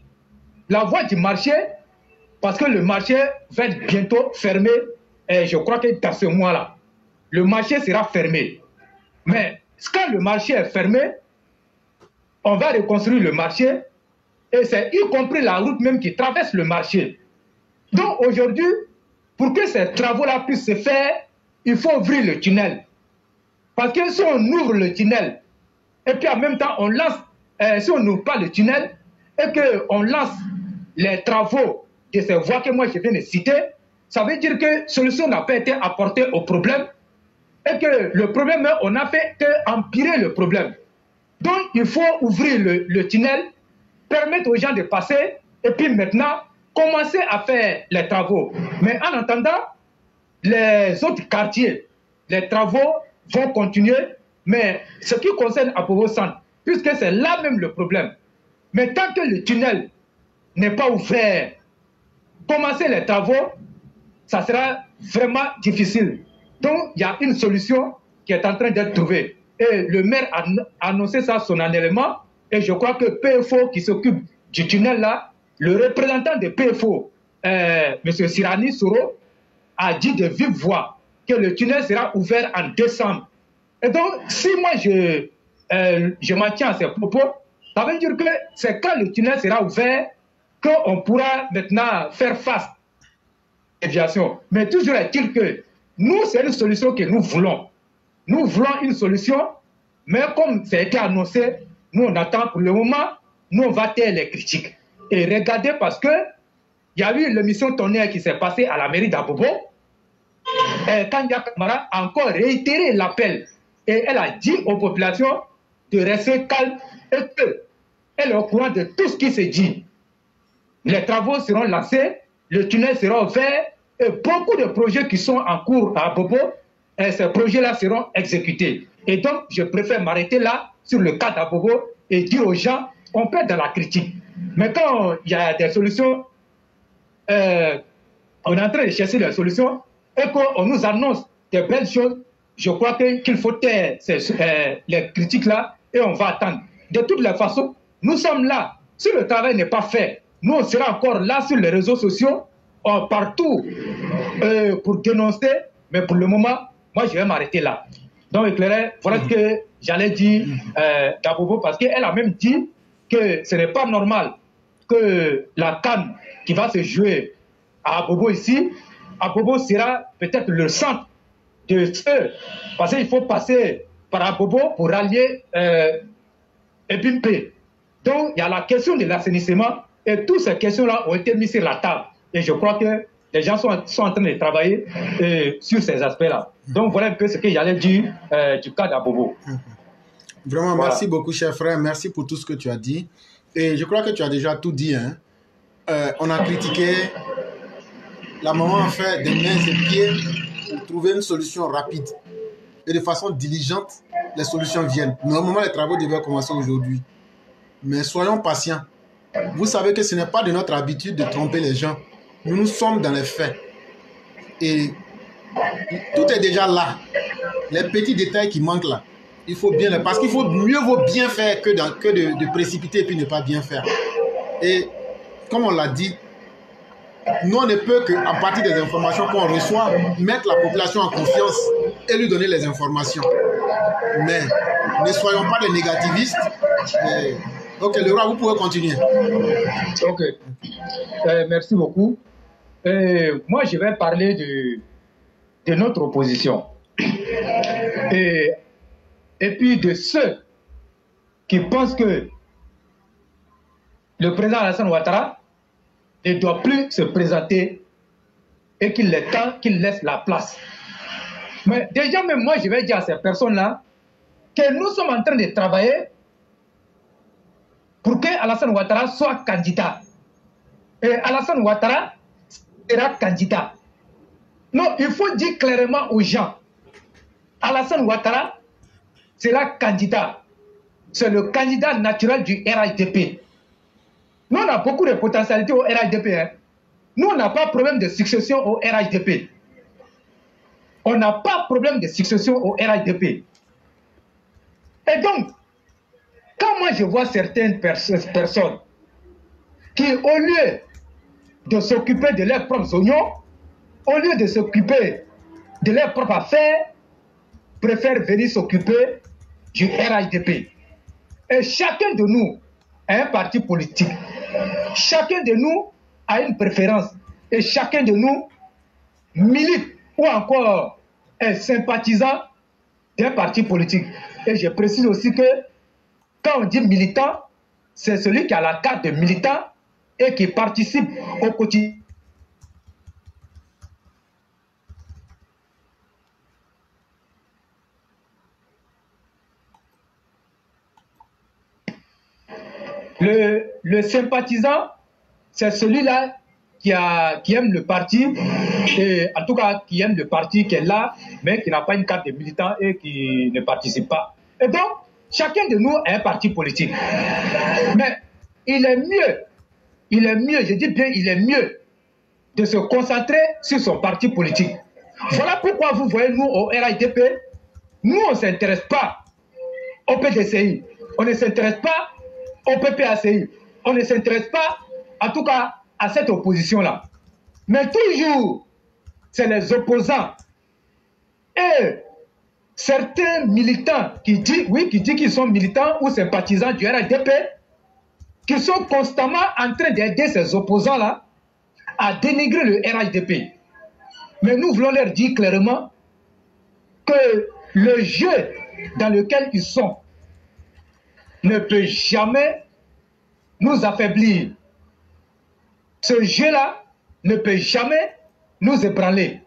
parce que le marché va être bientôt fermé, et je crois que dans ce mois-là, le marché sera fermé. Mais quand le marché est fermé, on va reconstruire le marché, et c'est y compris la route même qui traverse le marché. Donc aujourd'hui, pour que ces travaux-là puissent se faire, il faut ouvrir le tunnel. Parce que si on ouvre le tunnel, et puis en même temps on lance, si on n'ouvre pas le tunnel, et qu'on lance les travaux de ces voies que moi je viens de citer, ça veut dire que solution n'a pas été apportée au problème, et que le problème, on a fait qu'empirer le problème. Donc il faut ouvrir le tunnel, permettre aux gens de passer, et puis maintenant, commencer à faire les travaux. Mais en attendant, les autres quartiers, les travaux vont continuer, mais ce qui concerne Abobo Centre, puisque c'est là même le problème. Mais tant que le tunnel n'est pas ouvert, commencer les travaux, ça sera vraiment difficile. Donc, il y a une solution qui est en train d'être trouvée. Et le maire a annoncé ça solennellement. Et je crois que PFO qui s'occupe du tunnel là, le représentant de PFO, M. Sirani Soro, a dit de vive voix que le tunnel sera ouvert en décembre. Et donc, si moi je m'en tiens à ces propos, ça veut dire que c'est quand le tunnel sera ouvert qu'on pourra maintenant faire face à la déviation. Mais toujours est-il que nous, c'est une solution que nous voulons. Nous voulons une solution, mais comme ça a été annoncé, nous on attend pour le moment, nous on va taire les critiques. Et regardez parce que il y a eu l'émission Tonnerre qui s'est passée à la mairie d'Abobo. Et Kanja Kamara a encore réitéré l'appel. Et elle a dit aux populations de rester calmes et qu'elle est au courant de tout ce qui se dit. Les travaux seront lancés, le tunnel sera ouvert et beaucoup de projets qui sont en cours à Abobo, ces projets-là seront exécutés. Et donc, je préfère m'arrêter là sur le cas d'Abobo et dire aux gens, on peut être dans la critique. Mais quand il y a des solutions, on est en train de chercher des solutions et qu'on nous annonce des belles choses, je crois qu'il faut taire les critiques-là et on va attendre. De toutes les façons, nous sommes là. Si le travail n'est pas fait, nous on sera encore là sur les réseaux sociaux, partout, pour dénoncer. Mais pour le moment, moi je vais m'arrêter là. Donc éclairé, voilà ce que j'allais dire d'Abobo, parce qu'elle a même dit que ce n'est pas normal que la CAN qui va se jouer à Abobo ici, Abobo sera peut-être le centre de ce, parce qu'il faut passer par Abobo pour rallier Ebimpe. Donc il y a la question de l'assainissement et toutes ces questions-là ont été mises sur la table. Et je crois que les gens sont en train de travailler sur ces aspects-là. Donc voilà un peu ce que j'allais dire du cas d'Abobo. Vraiment, voilà. Merci beaucoup, cher frère. Merci pour tout ce que tu as dit. Et je crois que tu as déjà tout dit. Hein. On a critiqué. La maman a fait des mains et pieds pour trouver une solution rapide. Et de façon diligente, les solutions viennent. Normalement, les travaux devaient commencer aujourd'hui. Mais soyons patients. Vous savez que ce n'est pas de notre habitude de tromper les gens. Nous sommes dans les faits. Et tout est déjà là. Les petits détails qui manquent là, il faut bien les... Parce qu'il faut mieux vaut bien faire que de précipiter et puis ne pas bien faire. Et comme on l'a dit, nous on ne peut qu'à partir des informations qu'on reçoit, mettre la population en confiance et lui donner les informations. Mais ne soyons pas des négativistes. Ok, le roi, vous pouvez continuer. Ok. Merci beaucoup. Moi, je vais parler de notre opposition. Et puis de ceux qui pensent que le président Alassane Ouattara ne doit plus se présenter et qu'il est temps qu'il laisse la place. Mais déjà, même moi, je vais dire à ces personnes-là que nous sommes en train de travailler pour que Alassane Ouattara soit candidat. Et Alassane Ouattara sera candidat. Non, il faut dire clairement aux gens, Alassane Ouattara sera candidat. C'est le candidat naturel du RHDP. Nous, on a beaucoup de potentialités au RHDP. Hein. Nous, on n'a pas de problème de succession au RHDP. On n'a pas de problème de succession au RHDP. Et donc, quand moi je vois certaines personnes qui, au lieu de s'occuper de leurs propres oignons, au lieu de s'occuper de leurs propres affaires, préfèrent venir s'occuper du RHDP. Et chacun de nous a un parti politique. Chacun de nous a une préférence. Et chacun de nous milite ou encore est sympathisant d'un parti politique. Et je précise aussi que quand on dit militant, c'est celui qui a la carte de militant et qui participe au quotidien. Le sympathisant, c'est celui-là qui aime le parti, et en tout cas qui aime le parti qui est là, mais qui n'a pas une carte de militant et qui ne participe pas. Et donc, chacun de nous a un parti politique. Mais il est mieux, je dis bien il est mieux de se concentrer sur son parti politique. Voilà pourquoi vous voyez, nous, au RIDP, nous, on ne s'intéresse pas au PDCI, on ne s'intéresse pas au PPACI, on ne s'intéresse pas, en tout cas, à cette opposition-là. Mais toujours, c'est les opposants et certains militants qui disent qu'ils sont militants ou sympathisants du RIDP, qui sont constamment en train d'aider ces opposants-là à dénigrer le RIDP. Mais nous voulons leur dire clairement que le jeu dans lequel ils sont ne peut jamais nous affaiblir. Ce jeu-là ne peut jamais nous ébranler.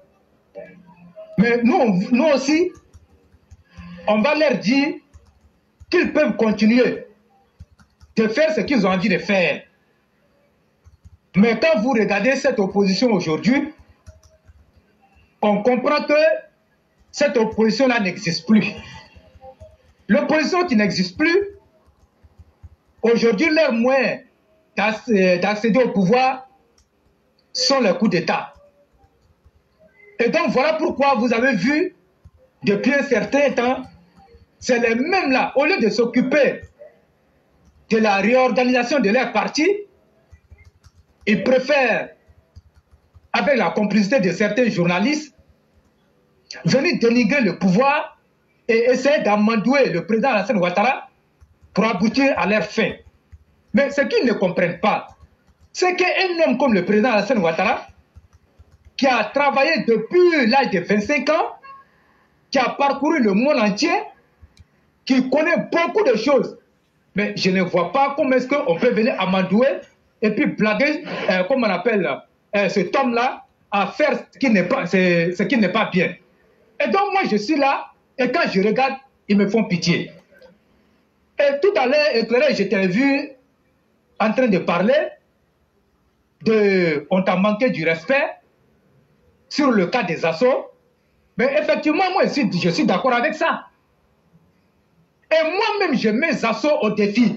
Mais nous aussi, on va leur dire qu'ils peuvent continuer de faire ce qu'ils ont envie de faire. Mais quand vous regardez cette opposition aujourd'hui, on comprend que cette opposition-là n'existe plus. L'opposition qui n'existe plus, aujourd'hui, leurs moyens d'accéder au pouvoir sont les coups d'État. Et donc, voilà pourquoi vous avez vu, depuis un certain temps, c'est les mêmes-là, au lieu de s'occuper de la réorganisation de leur parti, ils préfèrent, avec la complicité de certains journalistes, venir dénigrer le pouvoir et essayer d'amadouer le président Alassane Ouattara pour aboutir à leur fin. Mais ce qu'ils ne comprennent pas, c'est qu'un homme comme le président Alassane Ouattara, qui a travaillé depuis l'âge de 25 ans, qui a parcouru le monde entier, qui connaît beaucoup de choses, mais je ne vois pas comment est-ce qu'on peut venir amadouer et puis blaguer, comme on appelle cet homme-là, à faire ce qui n'est pas bien. Et donc moi je suis là, et quand je regarde, ils me font pitié. Et tout à l'heure, éclairé, je t'ai vu en train de parler de on t'a manqué du respect sur le cas des assauts. Mais effectivement, moi je suis d'accord avec ça. Et moi-même, je mets Zasso au défi.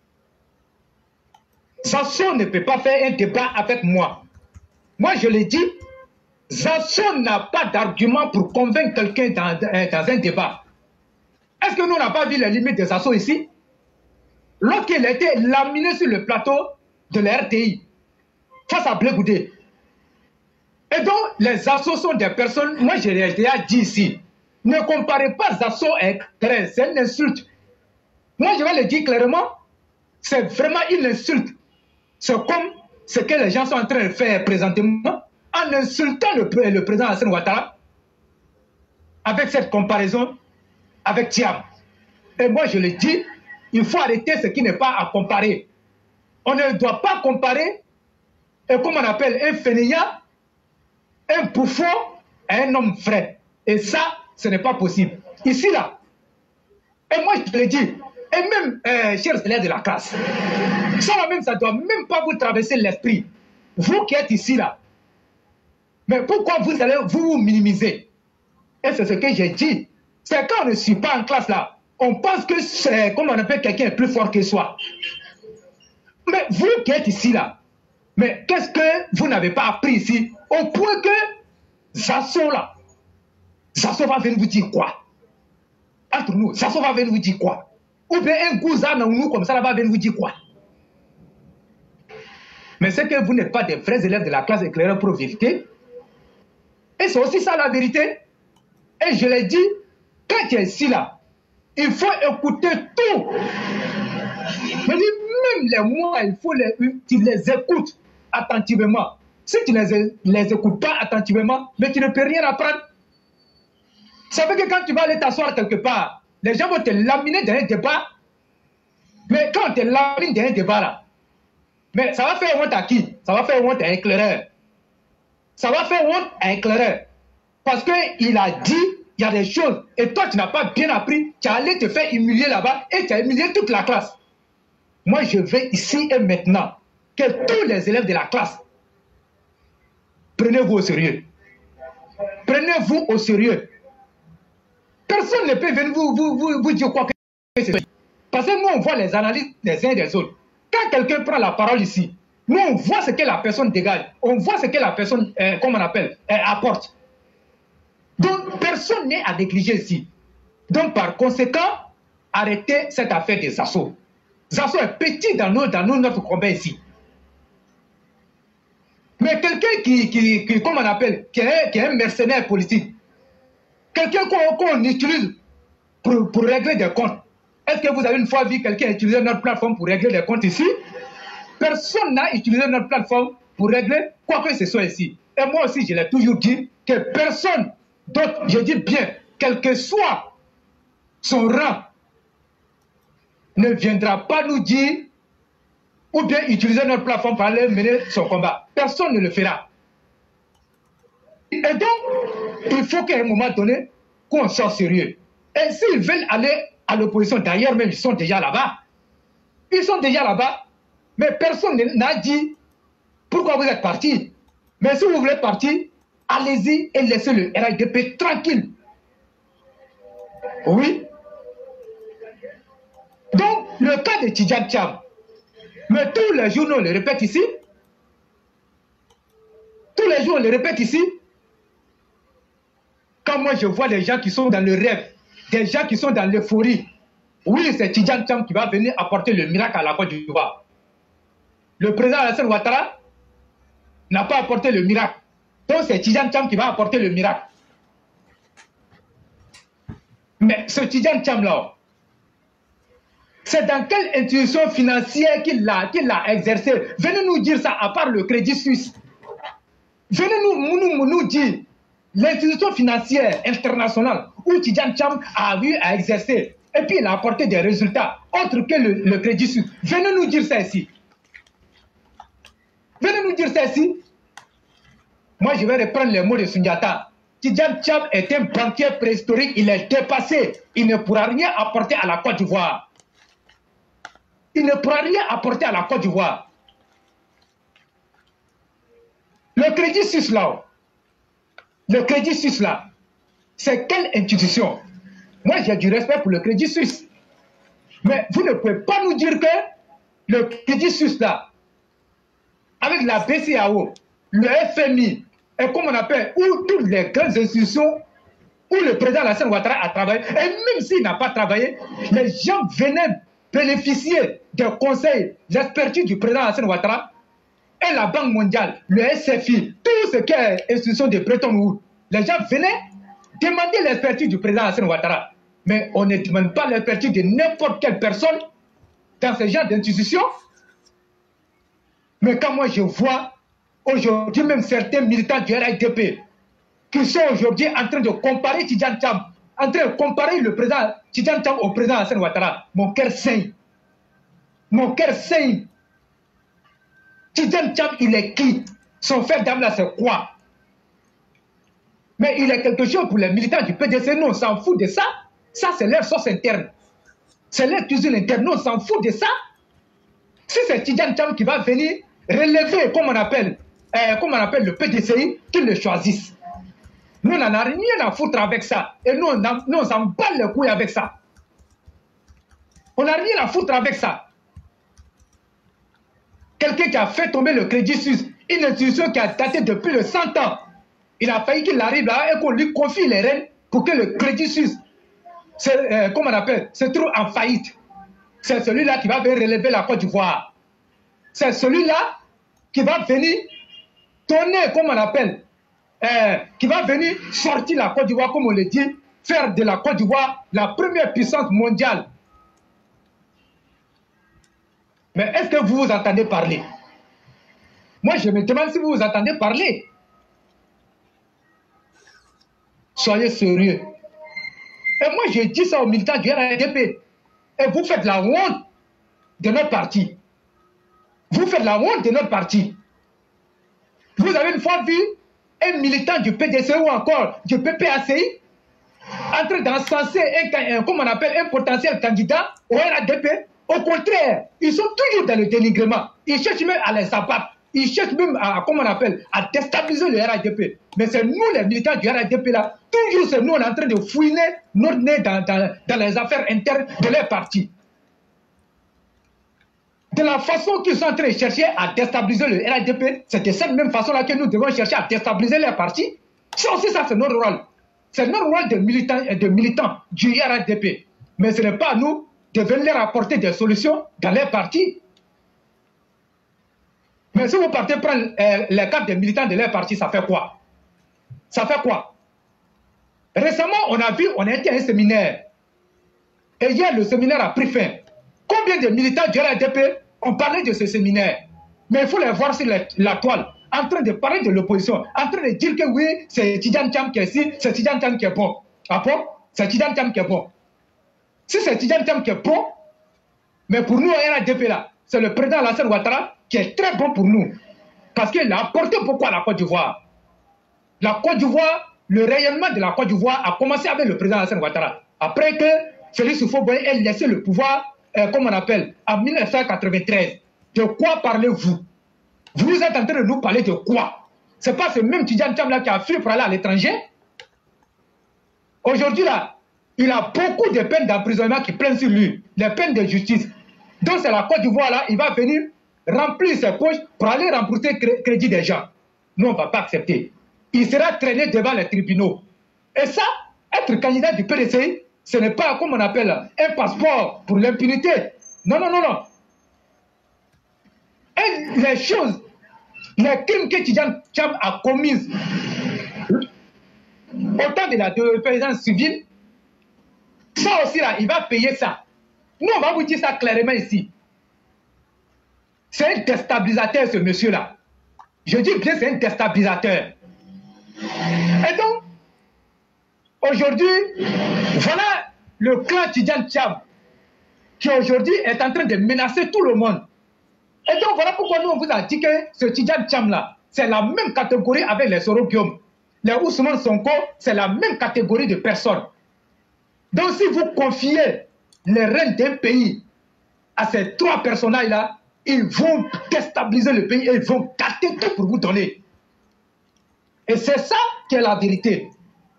Zasso ne peut pas faire un débat avec moi. Moi, je l'ai dit, Zasso n'a pas d'argument pour convaincre quelqu'un dans un débat. Est-ce que nous n'avons pas vu les limites de Zasso ici? Lorsqu'il a été laminé sur le plateau de la RTI, face à Blé Goudé. Et donc, les Zasso sont des personnes, moi je l'ai déjà dit ici, ne comparez pas Zasso avec Thérèse, c'est une insulte. Moi, je vais le dire clairement, c'est vraiment une insulte. C'est comme ce que les gens sont en train de faire présentement, en insultant le président Alassane Ouattara, avec cette comparaison avec Thiam. Et moi, je le dis, il faut arrêter ce qui n'est pas à comparer. On ne doit pas comparer, et comme on appelle un fainéant, un bouffon à un homme vrai. Et ça, ce n'est pas possible. Ici, là, et moi je le dis, et même, chers élèves de la classe, ça même, ça ne doit même pas vous traverser l'esprit. Vous qui êtes ici, là, mais pourquoi vous allez vous minimiser? Et c'est ce que j'ai dit. C'est quand on ne suit pas en classe, là, on pense que c'est, comme on appelle quelqu'un plus fort que soi. Mais vous qui êtes ici, là, mais qu'est-ce que vous n'avez pas appris ici? Au point que Zasso, là, Zasso va venir vous dire quoi? Entre nous, Zasso va venir vous dire quoi? Ou bien un cousin dans nous comme ça, là, va venir vous dire quoi? Mais c'est que vous n'êtes pas des vrais élèves de la classe éclaireur pour vérité. Et c'est aussi ça la vérité. Et je l'ai dit, quand tu es ici là, il faut écouter tout. Je dis, même les mots, il faut tu les écoutes attentivement. Si tu ne les écoutes pas attentivement, mais tu ne peux rien apprendre. Ça veut dire que quand tu vas aller t'asseoir quelque part, les gens vont te laminer dans un débat. Mais quand on te lamine dans un débat là, mais ça va faire honte à qui? Ça va faire honte à un éclaireur. Ça va faire honte à un éclaireur. Parce qu'il a dit, il y a des choses, et toi tu n'as pas bien appris, tu es allé te faire humilier là-bas, et tu as humilié toute la classe. Moi je veux ici et maintenant que tous les élèves de la classe, prenez-vous au sérieux. Prenez-vous au sérieux. Personne ne peut venir vous dire quoi que c'est. Parce que nous, on voit les analyses des uns et des autres. Quand quelqu'un prend la parole ici, nous, on voit ce que la personne dégage. On voit ce que la personne, comment on appelle, apporte. Donc, personne n'est à négliger ici. Donc, par conséquent, arrêtez cette affaire des assauts. Zasso est petit dans notre combat ici. Mais quelqu'un qui comment on appelle, qui est un mercenaire politique, quelqu'un qu'on utilise pour régler des comptes. Est-ce que vous avez une fois vu quelqu'un utiliser notre plateforme pour régler des comptes ici? Personne n'a utilisé notre plateforme pour régler quoi que ce soit ici. Et moi aussi, je l'ai toujours dit, que personne d'autre, je dis bien, quel que soit son rang, ne viendra pas nous dire ou bien utiliser notre plateforme pour aller mener son combat. Personne ne le fera. Et donc, il faut qu'à un moment donné, qu'on soit sérieux. Et s'ils veulent aller à l'opposition, d'ailleurs même, ils sont déjà là-bas. Ils sont déjà là-bas, mais personne n'a dit pourquoi vous êtes partis. Mais si vous voulez partir, allez-y et laissez le RHDP tranquille. Oui. Donc, le cas de Tidjane Thiam, mais tous les journaux le répètent ici. Tous les jours, on le répète ici. Quand moi je vois des gens qui sont dans le rêve, des gens qui sont dans l'euphorie, oui, c'est Tidjane Thiam qui va venir apporter le miracle à la Côte d'Ivoire. Le président Alassane Ouattara n'a pas apporté le miracle. Donc c'est Tidjane Thiam qui va apporter le miracle. Mais ce Tidjane Thiam là, c'est dans quelle institution financière qu'il l'a exercé? Venez nous dire ça, à part le Crédit Suisse. Venez nous dire l'institution financière internationale où Tidjane Thiam a eu à exercer et puis il a apporté des résultats autres que le Crédit Suisse. Venez nous dire ça ici. Venez nous dire ça ici. Moi, je vais reprendre les mots de Sundiata. Tidjane Thiam est un banquier préhistorique, il est dépassé. Il ne pourra rien apporter à la Côte d'Ivoire. Il ne pourra rien apporter à la Côte d'Ivoire. Le Crédit Suisse là, c'est quelle institution? Moi, j'ai du respect pour le Crédit Suisse. Mais vous ne pouvez pas nous dire que le Crédit Suisse là, avec la BCAO, le FMI, et comme on appelle, ou toutes les grandes institutions où le président Alassane Ouattara a travaillé, et même s'il n'a pas travaillé, les gens venaient bénéficier des conseils, l'expertise du président Alassane Ouattara et la Banque mondiale, le SFI, tout ce qui est institution de Bretton Woods. Les gens venaient demander l'expertise du président Alassane Ouattara. Mais on ne demande pas l'expertise de n'importe quelle personne dans ce genre d'institution. Mais quand moi je vois aujourd'hui même certains militants du RHDP qui sont aujourd'hui en train de comparer Tidjane Thiam, en train de comparer le président Tidjane Thiam au président Alassane Ouattara, mon cœur saigne. Mon cœur saigne. Tidjane Thiam, il est qui? Son frère d'âme là, c'est quoi? Mais il est quelque chose pour les militants du PDC. Nous, on s'en fout de ça. Ça, c'est leur source interne. C'est leur cuisine interne. Nous, on s'en fout de ça. Si c'est Tidjane Thiam qui va venir relever, comme on appelle le PDCI, qu'ils le choisissent. Nous, on n'en a rien à foutre avec ça. Et nous, on s'en bat les couilles avec ça. On n'a rien à foutre avec ça. Quelqu'un qui a fait tomber le Crédit Suisse, une institution qui a daté depuis le 100 ans. Il a failli qu'il arrive là et qu'on lui confie les rênes pour que le Crédit Suisse, se trouve en faillite. C'est celui-là qui va venir relever la Côte d'Ivoire. C'est celui-là qui va venir donner, qui va venir sortir la Côte d'Ivoire, comme on le dit, faire de la Côte d'Ivoire la première puissance mondiale. Mais est-ce que vous vous entendez parler? Moi, je me demande si vous vous entendez parler. Soyez sérieux. Et moi, je dis ça aux militants du RHDP. Et vous faites la honte de notre parti. Vous faites la honte de notre parti. Vous avez une fois vu un militant du PDC ou encore du PPACI en train d'encenser un potentiel candidat au RHDP? Au contraire, ils sont toujours dans le dénigrement. Ils cherchent même à les abattre. Ils cherchent même à déstabiliser le RHDP. Mais c'est nous, les militants du RHDP, là, toujours c'est nous, on est en train de fouiner notre nez dans les affaires internes de leur parti. De la façon qu'ils sont en train de chercher à déstabiliser le RHDP, c'est de cette même façon-là que nous devons chercher à déstabiliser leur parti. Ça aussi, ça, c'est notre rôle. C'est notre rôle de militants du RHDP. Mais ce n'est pas à nous de venir leur apporter des solutions dans les partis. Mais si vous partez prendre les cartes des militants de leur parti, ça fait quoi? Ça fait quoi? Récemment, on a été à un séminaire. Et hier, le séminaire a pris fin. Combien de militants du RHDP ont parlé de ce séminaire? Mais il faut les voir sur la toile, en train de parler de l'opposition, en train de dire que oui, c'est Tidjane Thiam qui est ici, c'est Tidjane Thiam qui est bon. Ah bon? C'est Tidjane Thiam qui est bon. Si c'est Tidjane Thiam qui est bon, mais pour nous, au RHDP là, c'est le président Alassane Ouattara qui est très bon pour nous. Parce qu'il a apporté beaucoup à la Côte d'Ivoire. La Côte d'Ivoire, le rayonnement de la Côte d'Ivoire a commencé avec le président Alassane Ouattara. Après que Félix Houphouët-Boigny ait laissé le pouvoir, comme on appelle, en 1993. De quoi parlez-vous? Vous êtes en train de nous parler de quoi? C'est pas ce même Tidjane Thiam là qui a fui pour aller à l'étranger? Aujourd'hui là, il a beaucoup de peines d'emprisonnement qui planent sur lui, les peines de justice. Donc c'est la Côte d'Ivoire là, il va venir remplir ses poches pour aller rembourser le crédit des gens. Nous on ne va pas accepter. Il sera traîné devant les tribunaux. Et ça, être candidat du PDCI, ce n'est pas, comme on appelle, un passeport pour l'impunité. Non, non, non, non. Et les choses, les crimes que Tidjane Thiam a commis au temps de la désobéissance civile, ça aussi là, il va payer ça. Nous, on va vous dire ça clairement ici. C'est un déstabilisateur, ce monsieur-là. Je dis bien, c'est un déstabilisateur. Et donc, aujourd'hui, voilà le clan Tidjane Thiam qui aujourd'hui est en train de menacer tout le monde. Et donc, voilà pourquoi nous, on vous a dit que ce Tidjane Thiam-là, c'est la même catégorie avec les Soro Guillaume. Les Ousmane Sonko, c'est la même catégorie de personnes. Donc, si vous confiez les rênes d'un pays à ces trois personnages-là, ils vont déstabiliser le pays et ils vont gâter tout pour vous donner. Et c'est ça qui est la vérité.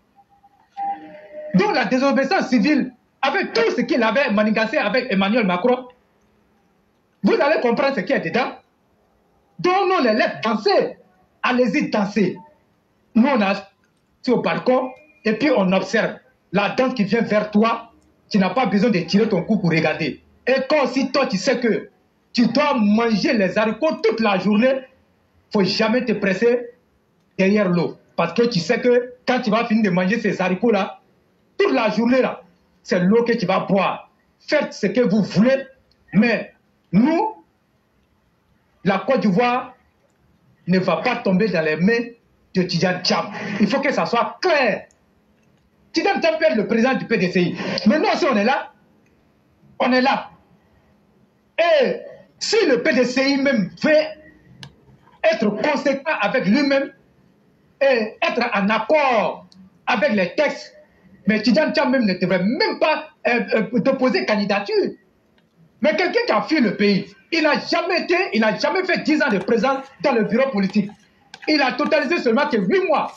Donc la désobéissance civile, avec tout ce qu'il avait manigancé avec Emmanuel Macron, vous allez comprendre ce qu'il y a dedans. Donc on les laisse danser. Allez-y danser. Nous on a sur le balcon et puis on observe la danse qui vient vers toi. Tu n'as pas besoin de tirer ton coup pour regarder. Et quand aussi toi tu sais que tu dois manger les haricots toute la journée, il ne faut jamais te presser derrière l'eau. Parce que tu sais que quand tu vas finir de manger ces haricots-là, toute la journée-là, c'est l'eau que tu vas boire. Faites ce que vous voulez, mais nous, la Côte d'Ivoire ne va pas tomber dans les mains de Tidjane Thiam. Il faut que ça soit clair. Tidjane Thiam peut être le président du PDCI. Mais nous aussi, on est là. On est là. Et si le PDCI même veut être conséquent avec lui-même et être en accord avec les textes, mais Tidjane Thiam même ne devrait même pas déposer candidature. Mais quelqu'un qui a fui le pays, il n'a jamais fait 10 ans de présence dans le bureau politique. Il a totalisé seulement que 8 mois.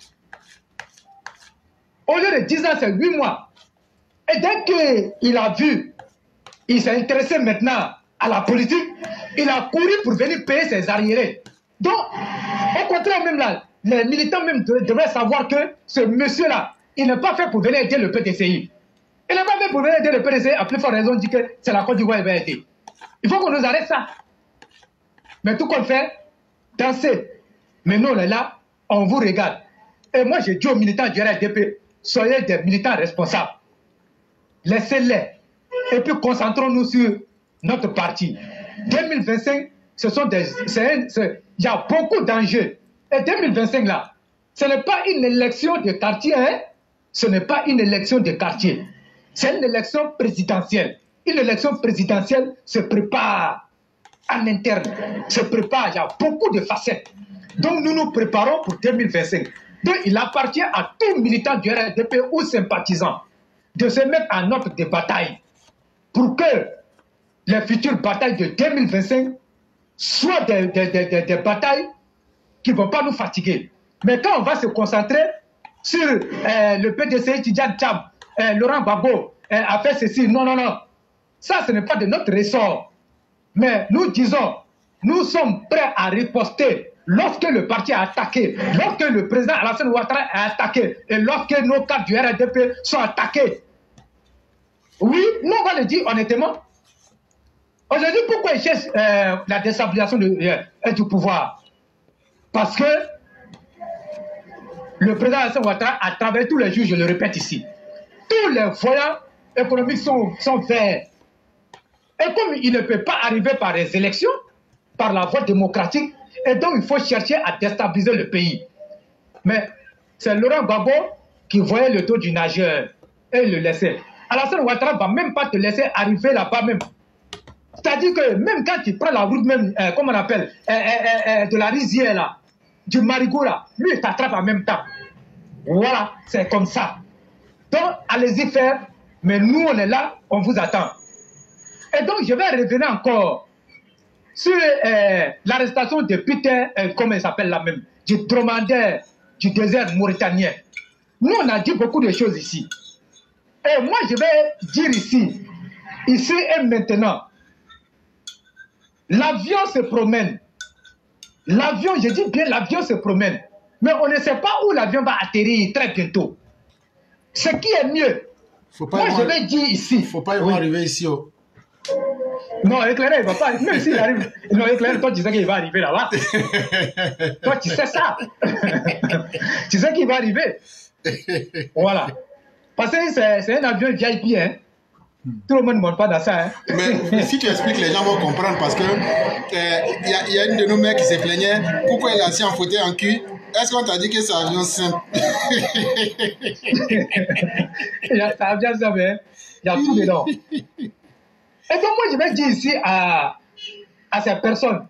Au lieu de 10 ans, c'est 8 mois. Et dès qu'il a vu, il s'est intéressé maintenant à la politique, il a couru pour venir payer ses arriérés. Donc, au contraire même là, les militants même devraient savoir que ce monsieur-là, il n'est pas fait pour venir aider le PDCI. Il n'est pas fait pour venir aider le PDCI, à plus forte raison, dit que c'est la Côte d'Ivoire qui va aider. Il faut qu'on nous arrête ça. Mais tout qu'on fait, danser. Mais nous, on est là, on vous regarde. Et moi, j'ai dit aux militants du RHDP, soyez des militants responsables. Laissez-les. Et puis, concentrons-nous sur notre parti. 2025, il y a beaucoup d'enjeux. Et 2025, là, ce n'est pas une élection de quartier, hein? Ce n'est pas une élection de quartier. C'est une élection présidentielle. Une élection présidentielle se prépare en interne, se prépare, il y a beaucoup de facettes. Donc nous nous préparons pour 2025. Donc il appartient à tout militant du RHDP ou sympathisant de se mettre en ordre de bataille pour que les futures batailles de 2025 soient des batailles qui ne vont pas nous fatiguer. Mais quand on va se concentrer sur le PDCI Tidjane Thiam, Laurent Gbagbo a fait ceci, non, non, non. Ça, ce n'est pas de notre ressort. Mais nous disons, nous sommes prêts à riposter lorsque le parti a attaqué, lorsque le président Alassane Ouattara a attaqué, et lorsque nos cadres du RDP sont attaqués. Oui, nous on va le dire honnêtement. Aujourd'hui, pourquoi ils cherchent la déstabilisation du pouvoir? Parce que le président Alassane Ouattara a travaillé tous les jours, je le répète ici. Tous les voyants économiques sont verts. Et comme il ne peut pas arriver par les élections, par la voie démocratique, et donc il faut chercher à déstabiliser le pays. Mais c'est Laurent Gbagbo qui voyait le dos du nageur et le laissait. Alassane Ouattara ne va même pas te laisser arriver là-bas même. C'est-à-dire que même quand tu prends la route même, comment on appelle, de la rizière là, du marigot là, lui il t'attrape en même temps. Voilà, c'est comme ça. Donc allez-y faire, mais nous on est là, on vous attend. Et donc je vais revenir encore sur l'arrestation de Peter, comment il s'appelle là même, du dromadaire du désert mauritanien. Nous on a dit beaucoup de choses ici. Et moi je vais dire ici et maintenant, l'avion se promène. L'avion, je dis bien l'avion se promène. Mais on ne sait pas où l'avion va atterrir très bientôt. Ce qui est mieux, moi je vais dire ici. Il ne faut pas y arriver ici. Oh. Non, éclairé, il ne va pas. Même s'il arrive. Non, éclairé, toi tu sais qu'il va arriver là-bas. Toi tu sais ça. Tu sais qu'il va arriver. Voilà. Parce que c'est un avion VIP, hein. Tout le monde ne monte pas dans ça. Hein. Mais si tu expliques, les gens vont comprendre parce que y a une de nos mères qui se plaignait. Pourquoi elle est assise en fauteuil en cul? Est-ce qu'on t'a dit que c'est un avion simple? C'est un avion simple, hein. Il y a tout dedans. Et donc moi je vais dire ici à ces personnes,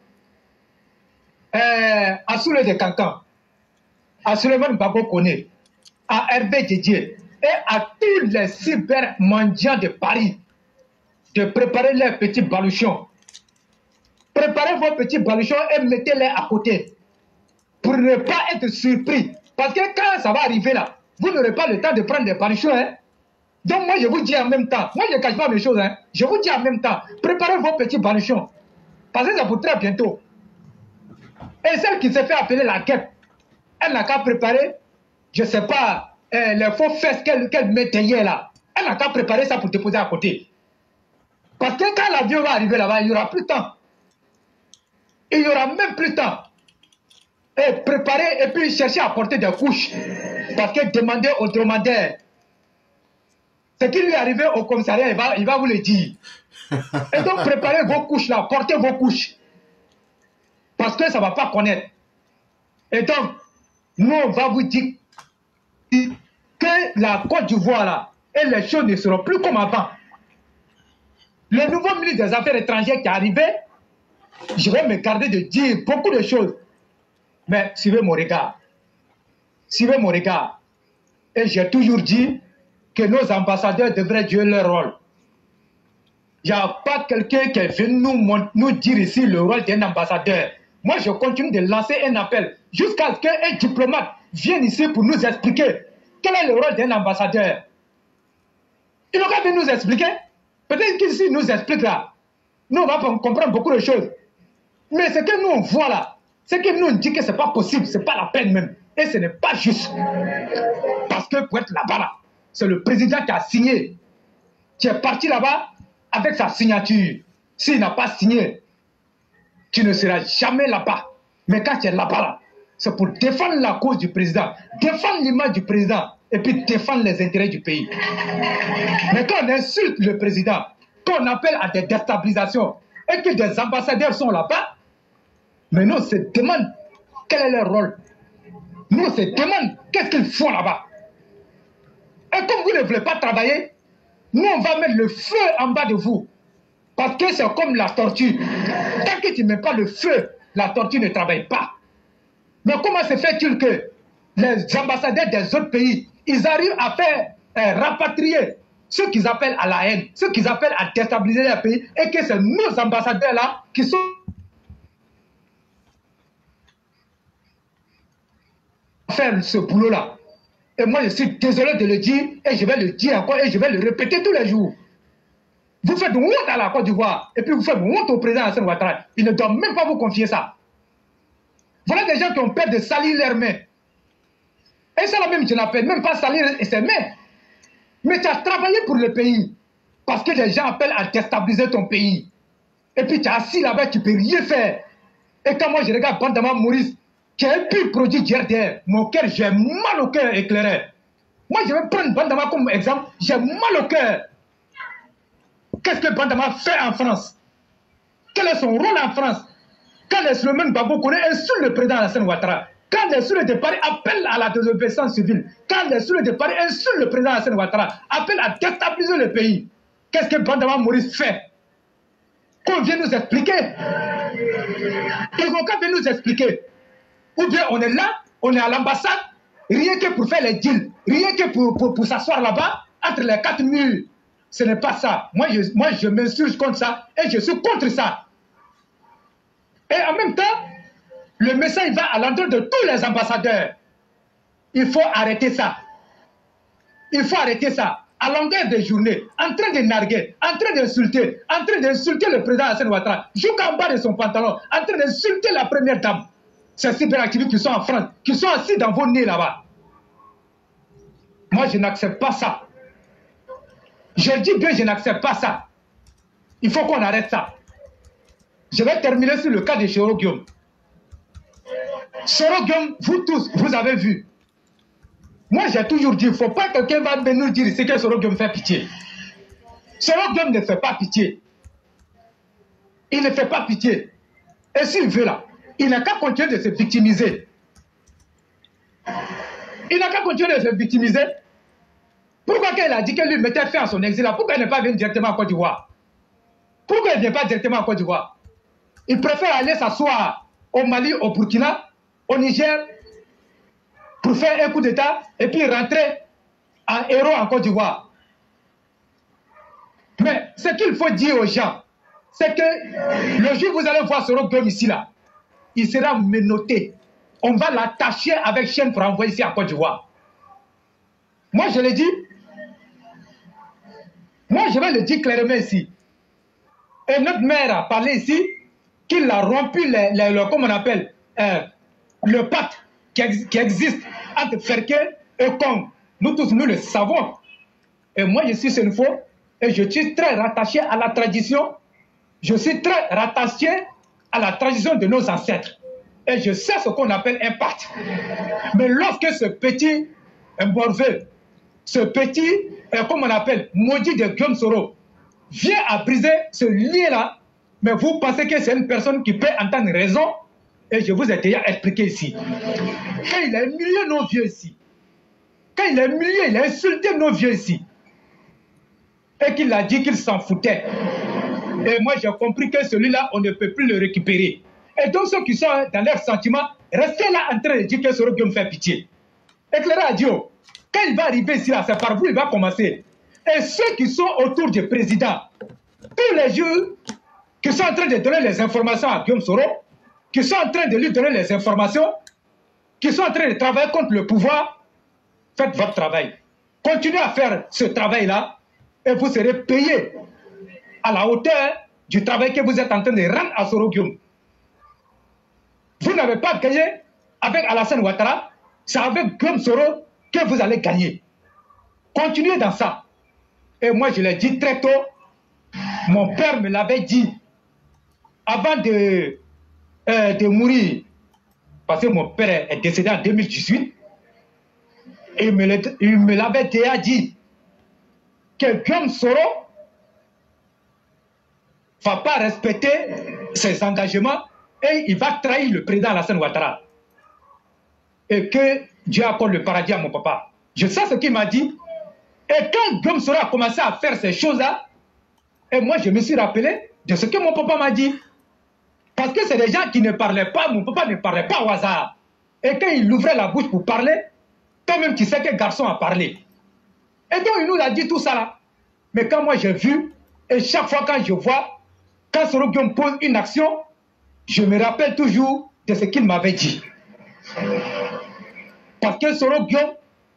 à Soule de Cancan, à Suleiman Babo Kone, à Hervé Didier, et à tous les cybermendiants de Paris de préparer leurs petits baluchons. Préparez vos petits baluchons et mettez-les à côté pour ne pas être surpris. Parce que quand ça va arriver là, vous n'aurez pas le temps de prendre des baluchons. Hein? Donc moi je vous dis en même temps, moi je ne cache pas mes choses, hein? Je vous dis en même temps, préparez vos petits baluchons. Parce que ça vous très bientôt. Et celle qui s'est fait appeler la guêpe, elle n'a qu'à préparer, je ne sais pas, les faux fesses qu'elle mettait hier là, elle n'a qu'à préparer ça pour déposer à côté. Parce que quand l'avion va arriver là-bas, il n'y aura plus de temps. Il n'y aura même plus de temps. Et préparer et puis chercher à porter des couches. Parce que demander au dromadaire, ce qui lui est arrivé au commissariat, il va vous le dire. Et donc préparez vos couches là, portez vos couches. Parce que ça ne va pas connaître. Et donc, nous on va vous dire que la Côte d'Ivoire là, et les choses ne seront plus comme avant. Le nouveau ministre des Affaires étrangères qui est arrivé, je vais me garder de dire beaucoup de choses. Mais suivez mon regard. Suivez mon regard. Et j'ai toujours dit que nos ambassadeurs devraient jouer leur rôle. Il n'y a pas quelqu'un qui est venu nous dire ici le rôle d'un ambassadeur. Moi, je continue de lancer un appel jusqu'à ce qu'un diplomate vienne ici pour nous expliquer quel est le rôle d'un ambassadeur. Il n'aura pas nous expliquer. Peut-être qu'ici nous explique là. Nous, on va comprendre beaucoup de choses. Mais ce que nous, on voit là, c'est que nous, on dit que ce n'est pas possible, ce n'est pas la peine même. Et ce n'est pas juste. Parce que pour être là-bas, là, c'est le président qui a signé. Tu es parti là-bas avec sa signature. S'il n'a pas signé, tu ne seras jamais là-bas. Mais quand tu es là-bas, là, c'est pour défendre la cause du président, défendre l'image du président et puis défendre les intérêts du pays. Mais quand on insulte le président, quand on appelle à des déstabilisations et que des ambassadeurs sont là-bas, mais nous on se demande quel est leur rôle. Nous on se demande qu'est-ce qu'ils font là-bas. Et comme vous ne voulez pas travailler, nous on va mettre le feu en bas de vous. Parce que c'est comme la tortue. Tant que tu ne mets pas le feu, la tortue ne travaille pas. Mais comment se fait-il que les ambassadeurs des autres pays, ils arrivent à faire rapatrier ceux qu'ils appellent à la haine, ceux qu'ils appellent à déstabiliser les pays, et que c'est nos ambassadeurs-là qui sont faire ce boulot-là. Et moi, je suis désolé de le dire, et je vais le dire encore, et je vais le répéter tous les jours. Vous faites honte à la Côte d'Ivoire, et puis vous faites honte au président Alassane Ouattara. Il ne doit même pas vous confier ça. Voilà des gens qui ont peur de salir leurs mains. Et ça, là même, je n'appelle même pas salir ses mains. Mais tu as travaillé pour le pays. Parce que les gens appellent à déstabiliser ton pays. Et puis tu es assis là-bas, tu ne peux rien faire. Et quand moi je regarde Bandama Maurice, qui est un pur produit d'IRDR, mon cœur, j'ai mal au cœur éclairé. Moi je vais prendre Bandama comme exemple, j'ai mal au cœur. Qu'est-ce que Bandama fait en France? Quel est son rôle en France? Quand les Souleymane Gbagbo connaît insulte le président Alassane Ouattara, quand les Soulés de Paris appellent à la désobéissance civile, quand les Soulés de Paris insultent le président Alassane Ouattara, appellent à déstabiliser le pays, qu'est-ce que Bandama Maurice fait? Qu'on vienne nous expliquer. Ils n'ont qu'à venir nous expliquer. Ou bien on est là, on est à l'ambassade, rien que pour faire les deals, rien que pour s'asseoir là-bas, entre les quatre murs. Ce n'est pas ça. Moi, je m'insurge contre ça et je suis contre ça. Et en même temps, le message va à l'endroit de tous les ambassadeurs. Il faut arrêter ça. Il faut arrêter ça. À longueur de journée, en train de narguer, en train d'insulter le président Alassane Ouattara, jusqu'en bas de son pantalon, en train d'insulter la première dame. Ces cyberactivistes qui sont en France, qui sont assis dans vos nez là-bas. Moi, je n'accepte pas ça. Je dis bien, je n'accepte pas ça. Il faut qu'on arrête ça. Je vais terminer sur le cas de Soro Guillaume. Soro Guillaume, vous tous, vous avez vu. Moi, j'ai toujours dit, il ne faut pas que quelqu'un va nous dire ce que Soro Guillaume fait pitié. Soro Guillaume ne fait pas pitié. Il ne fait pas pitié. Et s'il veut là, il n'a qu'à continuer de se victimiser. Il n'a qu'à continuer de se victimiser. Pourquoi il a dit que lui mettait fin à son exil là? Pourquoi il n'est pas venu directement à Côte d'Ivoire? Pourquoi il ne vient pas directement à Côte d'Ivoire? Il préfère aller s'asseoir au Mali, au Burkina, au Niger, pour faire un coup d'État et puis rentrer en héros en Côte d'Ivoire. Mais ce qu'il faut dire aux gens, c'est que le jour où vous allez voir Soro Guillaume ici, là, il sera menotté. On va l'attacher avec chaîne pour envoyer ici en Côte d'Ivoire. Moi, je l'ai dit. Moi, je vais le dire clairement ici. Et notre maire a parlé ici qu'il a rompu comme on appelle, le pacte qui existe entre Ferke et Kong. Nous tous, nous le savons. Et moi, je suis Senfo et je suis très rattaché à la tradition. Je suis très rattaché à la tradition de nos ancêtres. Et je sais ce qu'on appelle un pacte. Mais lorsque ce petit Morveux, ce petit, comme on appelle, maudit de Guillaume Soro, vient à briser ce lien-là, mais vous pensez que c'est une personne qui peut entendre raison, et je vous ai déjà expliqué ici. Quand il a humilié nos vieux ici, quand il a humilié, il a insulté nos vieux ici, et qu'il a dit qu'il s'en foutait. Et moi, j'ai compris que celui-là, on ne peut plus le récupérer. Et donc, ceux qui sont dans leurs sentiments, restez là en train de dire que Soro Guillaume fait pitié. Éclairé à Dieu, quand il va arriver ici, là, c'est par vous, il va commencer. Et ceux qui sont autour du président, tous les jours, qui sont en train de donner les informations à Guillaume Soro, qui sont en train de lui donner les informations, qui sont en train de travailler contre le pouvoir, faites votre travail. Continuez à faire ce travail-là et vous serez payé à la hauteur du travail que vous êtes en train de rendre à Soro Guillaume. Vous n'avez pas gagné avec Alassane Ouattara, c'est avec Guillaume Soro que vous allez gagner. Continuez dans ça. Et moi, je l'ai dit très tôt, mon père me l'avait dit avant de mourir, parce que mon père est décédé en 2018, et il me l'avait déjà dit que Guillaume Soro ne va pas respecter ses engagements et il va trahir le président Alassane Ouattara. Et que Dieu accorde le paradis à mon papa. Je sais ce qu'il m'a dit. Et quand Guillaume Soro a commencé à faire ces choses-là, et moi je me suis rappelé de ce que mon papa m'a dit. Parce que c'est des gens qui ne parlaient pas, mon papa ne parlait pas au hasard. Et quand il ouvrait la bouche pour parler, toi-même tu sais quel garçon a parlé. Et donc il nous a dit tout ça là. Mais quand moi j'ai vu, et chaque fois quand je vois, quand Soro Guillaume pose une action, je me rappelle toujours de ce qu'il m'avait dit. Parce que Soro Guillaume,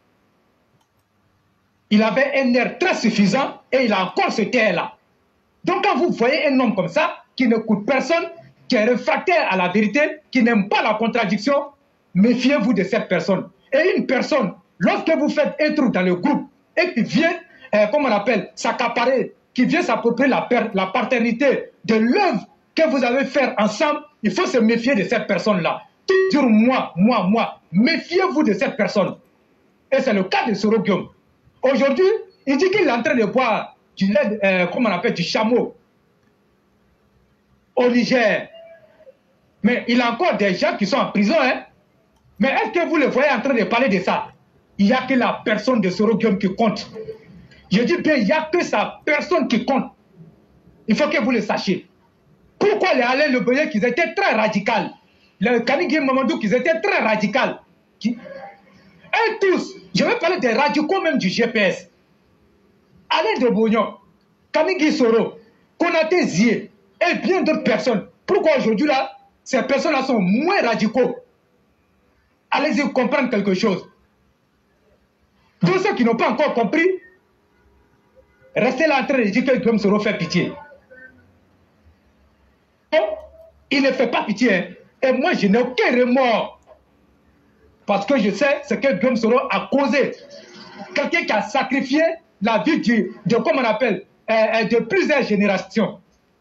il avait un air très suffisant et il a encore ce air là. Donc quand vous voyez un homme comme ça, qui ne coûte personne, qui est réfractaire à la vérité, qui n'aime pas la contradiction, méfiez-vous de cette personne. Et une personne, lorsque vous faites un truc dans le groupe et qui vient, comment on appelle, s'accaparer, qui vient s'approprier la paternité de l'œuvre que vous avez fait ensemble, il faut se méfier de cette personne-là. Toujours moi. Méfiez-vous de cette personne. Et c'est le cas de Soro Guillaume. Aujourd'hui, il dit qu'il est en train de boire du lait, comment on appelle, du chameau au Niger. Mais il y a encore des gens qui sont en prison. Hein? Mais est-ce que vous le voyez en train de parler de ça? Il n'y a que la personne de Soro Guillaume qui compte. Je dis bien, il n'y a que sa personne qui compte. Il faut que vous le sachiez. Pourquoi les Alain Lebeye, qui étaient très radicaux, les Kanigui Mamadou, qui étaient très radicaux, et tous, je vais parler des radicaux même du GPS. Alain de Bognon, Kanigui Soro, Konaté Zie, et bien d'autres personnes. Pourquoi aujourd'hui là, ces personnes-là sont moins radicaux? Allez-y comprendre quelque chose. Tous ceux qui n'ont pas encore compris, restez là en train de dire que Guillaume Soro fait pitié. Non, il ne fait pas pitié. Hein. Et moi, je n'ai aucun remords. Parce que je sais ce que Guillaume Soro a causé. Quelqu'un qui a sacrifié la vie de comment on appelle, de plusieurs générations.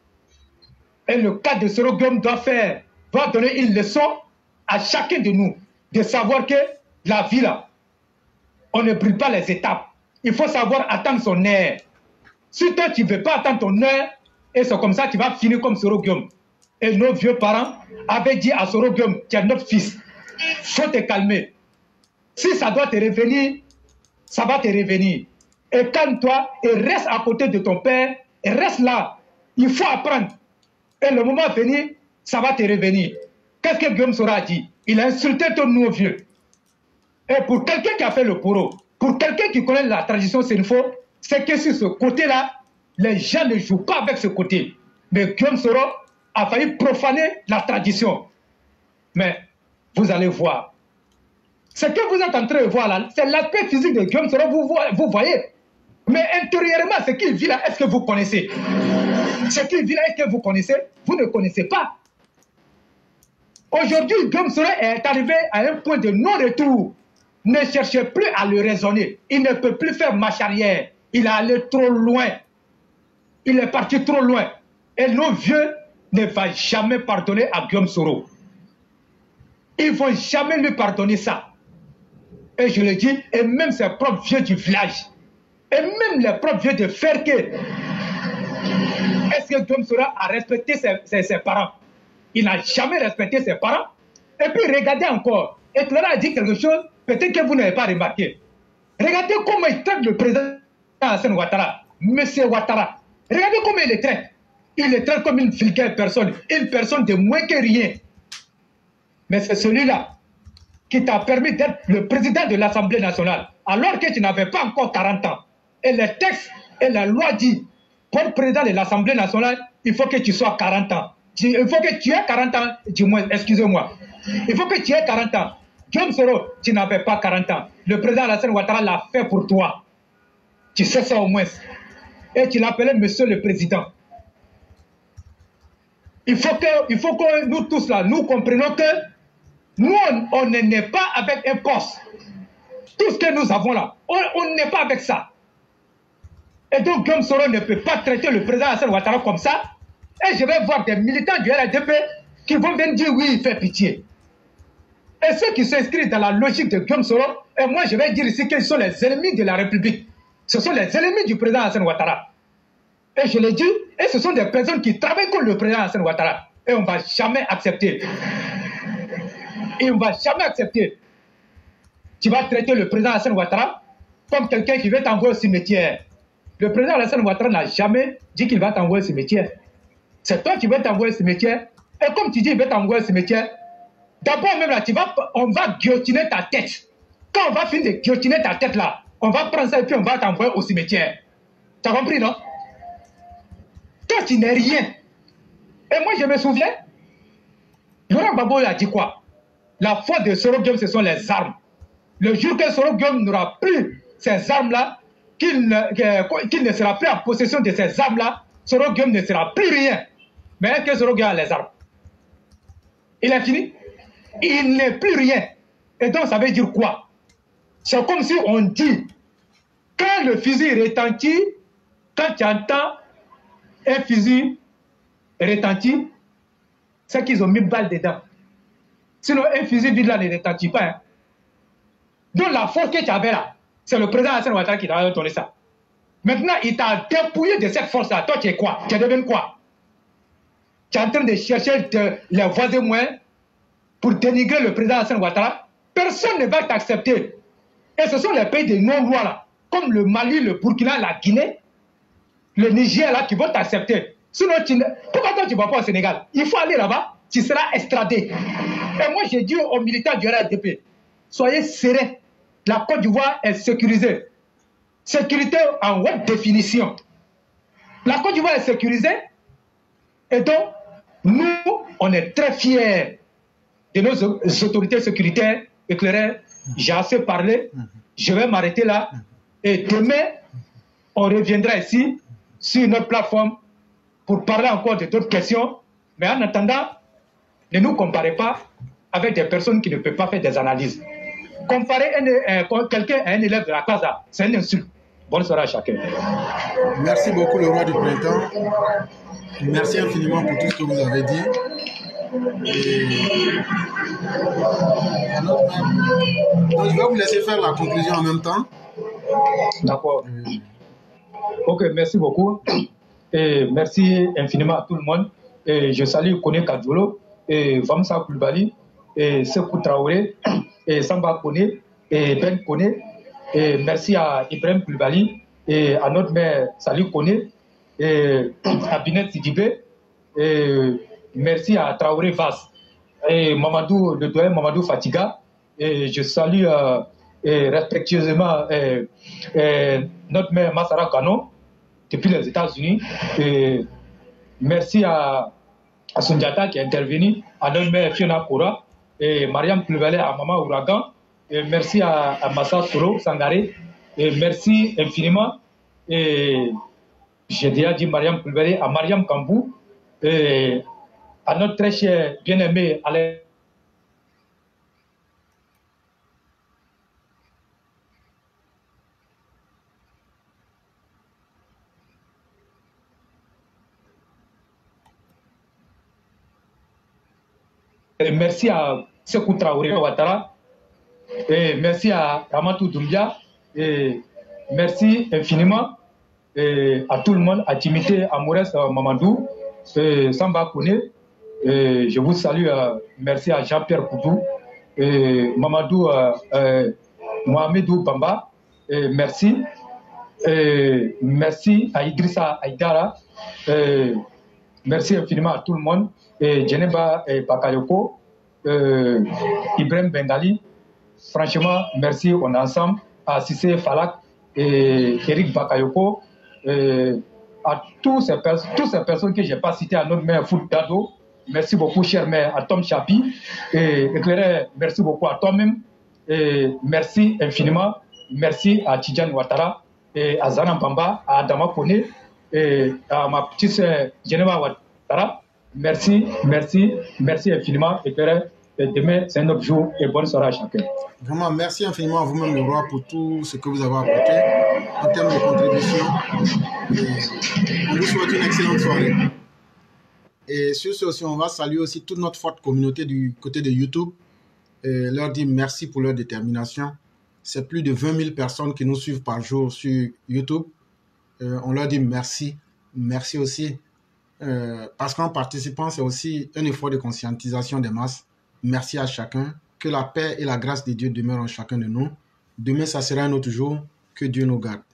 Et le cas de Soro Guillaume doit donner une leçon à chacun de nous. De savoir que la vie là, on ne brûle pas les étapes. Il faut savoir attendre son heure. Si toi, tu ne veux pas attendre ton heure, et c'est comme ça que tu vas finir comme Soro Guillaume. Et nos vieux parents avaient dit à Soro Guillaume, tu es notre fils, il faut te calmer. Si ça doit te revenir, ça va te revenir. Et calme-toi et reste à côté de ton père, et reste là. Il faut apprendre. Et le moment venu, ça va te revenir. Qu'est-ce que Guillaume Soro a dit? Il a insulté tous nos vieux. Et pour quelqu'un qui a fait le poro, pour quelqu'un qui connaît la tradition Sénifo, c'est que sur ce côté-là, les gens ne jouent pas avec ce côté. Mais Guillaume Soro a failli profaner la tradition. Mais vous allez voir. Ce que vous êtes en train de voir là, c'est l'aspect physique de Guillaume Soro, vous voyez. Mais intérieurement, ce qu'il vit là, est-ce que vous connaissez? Ce qu'il vit là, est-ce que vous connaissez? Vous ne connaissez pas. Aujourd'hui, Guillaume Soro est arrivé à un point de non-retour. Ne cherchez plus à le raisonner. Il ne peut plus faire marche arrière. Il est allé trop loin. Il est parti trop loin. Et nos vieux ne vont jamais pardonner à Guillaume Soro. Ils ne vont jamais lui pardonner ça. Et je le dis, et même ses propres vieux du village, et même les propres vieux de Ferke, est-ce que Guillaume Soro a respecté ses parents? Il n'a jamais respecté ses parents. Et puis regardez encore. Et Clara a dit quelque chose, peut-être que vous n'avez pas remarqué. Regardez comment il traite le président Alassane Ouattara, Monsieur Ouattara. Regardez comment il le traite. Il le traite comme une vulgaire personne, une personne de moins que rien. Mais c'est celui-là qui t'a permis d'être le président de l'Assemblée nationale, alors que tu n'avais pas encore 40 ans. Et les textes et la loi dit, pour être président de l'Assemblée nationale, il faut que tu sois 40 ans. Il faut que tu aies 40 ans, du moins, excusez-moi. Il faut que tu aies 40 ans. Guillaume Soro, tu n'avais pas 40 ans. Le président Alassane Ouattara l'a fait pour toi. Tu sais ça au moins. Et tu l'appelais monsieur le président. Il faut que nous tous là, nous comprenions que nous, on n'est pas avec un poste. Tout ce que nous avons là, on n'est pas avec ça. Et donc Guillaume Soro ne peut pas traiter le président Alassane Ouattara comme ça. Et je vais voir des militants du RDP qui vont venir dire oui, il fait pitié. Et ceux qui s'inscrivent dans la logique de Guillaume Soro, et moi je vais dire ici qu'ils sont les ennemis de la République. Ce sont les ennemis du président Alassane Ouattara. Et je le dis, et ce sont des personnes qui travaillent contre le président Alassane Ouattara. Et on ne va jamais accepter. Et on ne va jamais accepter. Tu vas traiter le président Alassane Ouattara comme quelqu'un qui veut t'envoyer au cimetière. Le président Alassane Ouattara n'a jamais dit qu'il va t'envoyer au cimetière. C'est toi qui veux t'envoyer au cimetière. Et comme tu dis, il veut t'envoyer au cimetière, d'abord même là, on va guillotiner ta tête. Quand on va finir de guillotiner ta tête là, on va prendre ça et puis on va t'envoyer au cimetière. Tu as compris, non? Toi, tu n'es rien. Et moi, je me souviens, Laurent Gbagbo a dit quoi? La foi de Soro Guillaume, ce sont les armes. Le jour que Soro Guillaume n'aura plus ces armes-là, qu'il ne sera plus en possession de ces armes-là, Soro Guillaume ne sera plus rien. Mais est-ce que Soro Guillaume a les armes? il est fini. Il n'est plus rien. Et donc, ça veut dire quoi? C'est comme si on dit, quand le fusil retentit, quand tu entends un fusil retentir, c'est qu'ils ont mis une balle dedans. Sinon, un fusil vide là ne retentit pas. Hein. Donc, la force que tu avais là, c'est le président Hassan Ouattara qui t'a donné ça. Maintenant, il t'a dépouillé de cette force-là. Toi, tu es quoi? Tu es devenu quoi? Tu es en train de chercher les voies et moyens pour dénigrer le président Hassan Ouattara. Personne ne va t'accepter. Et ce sont les pays de non-loi là, comme le Mali, le Burkina, la Guinée, le Niger là, qui vont t'accepter. Sinon, pourquoi toi tu ne vas pas au Sénégal? Il faut aller là-bas, tu seras extradé. Et moi, j'ai dit aux militants du RDP, soyez sereins. La Côte d'Ivoire est sécurisée. Sécurité en haute définition. La Côte d'Ivoire est sécurisée. Et donc, nous, on est très fiers de nos autorités sécuritaires éclairées. J'ai assez parlé. Je vais m'arrêter là. Et demain, on reviendra ici, sur notre plateforme, pour parler encore de d'autres questions. Mais en attendant, ne nous comparez pas avec des personnes qui ne peuvent pas faire des analyses. Comparer quelqu'un à un élève de la classe, c'est une insulte. Bonne soirée à chacun. Merci beaucoup, le roi du printemps. Merci infiniment pour tout ce que vous avez dit. Et donc, je vais vous laisser faire la conclusion en même temps. D'accord. Ok, merci beaucoup. Et merci infiniment à tout le monde. Et je salue Kone Kadjolo, et Vamsa Koulibaly, et Sekou Traoré, et Samba Kone, et Ben Kone. Et merci à Ibrahim Koulibaly, et à notre mère Salih Kone, et à Binet Sidibé, et merci à Traoré Vas, et Mamadou, le doyen Mamadou Fatiga. Et je salue respectueusement notre mère Massara Kano, depuis les États-Unis. Et merci à Sundiata qui est intervenu, à notre mère Fiona Koura, et Mariam Koulibaly à Maman Ouragan. Et merci à Massa Soro Sangaré. Et merci infiniment. Et j'ai déjà dit Mariam Koulibaly, à Mariam Kambou, et à notre très cher bien-aimé Alain. Et merci à Sekou Traoré Ouattara. Et merci à Ramatou Doumbia. Et merci infiniment à tout le monde, à Timité, à Mourès Mamadou, et Samba Kone. Et je vous salue. Merci à Jean-Pierre Koudou, et Mamadou Mohamedou Bamba. Et merci. Et merci à Idrissa Aïdara. Et merci infiniment à tout le monde. Et Djeneba et Bakayoko, Ibrahim Bengali. Franchement, merci, on est ensemble. À Sissé Falak et Eric Bakayoko. Et à toutes ces personnes que je n'ai pas citées, à notre mère Fout Dado. Merci beaucoup, cher mère, à Tom Chapi. Et éclairé, merci beaucoup à toi-même. Et merci infiniment. Merci à Tidjane Ouattara, et à Zana Bamba, à Adama Kone, et à ma petite sœur Geneva Ouattara. Merci, merci, merci infiniment. Et demain, c'est un autre jour et bonne soirée à chacun. Vraiment, merci infiniment à vous-même, le roi, pour tout ce que vous avez apporté en termes de contribution. Et on vous souhaite une excellente soirée. Et sur ce aussi, on va saluer aussi toute notre forte communauté du côté de YouTube et leur dire merci pour leur détermination. C'est plus de 20 000 personnes qui nous suivent par jour sur YouTube. On leur dit merci. Merci aussi. Parce qu'en participant, c'est aussi un effort de conscientisation des masses. Merci à chacun. Que la paix et la grâce de Dieu demeurent en chacun de nous. Demain, ça sera un autre jour. Que Dieu nous garde.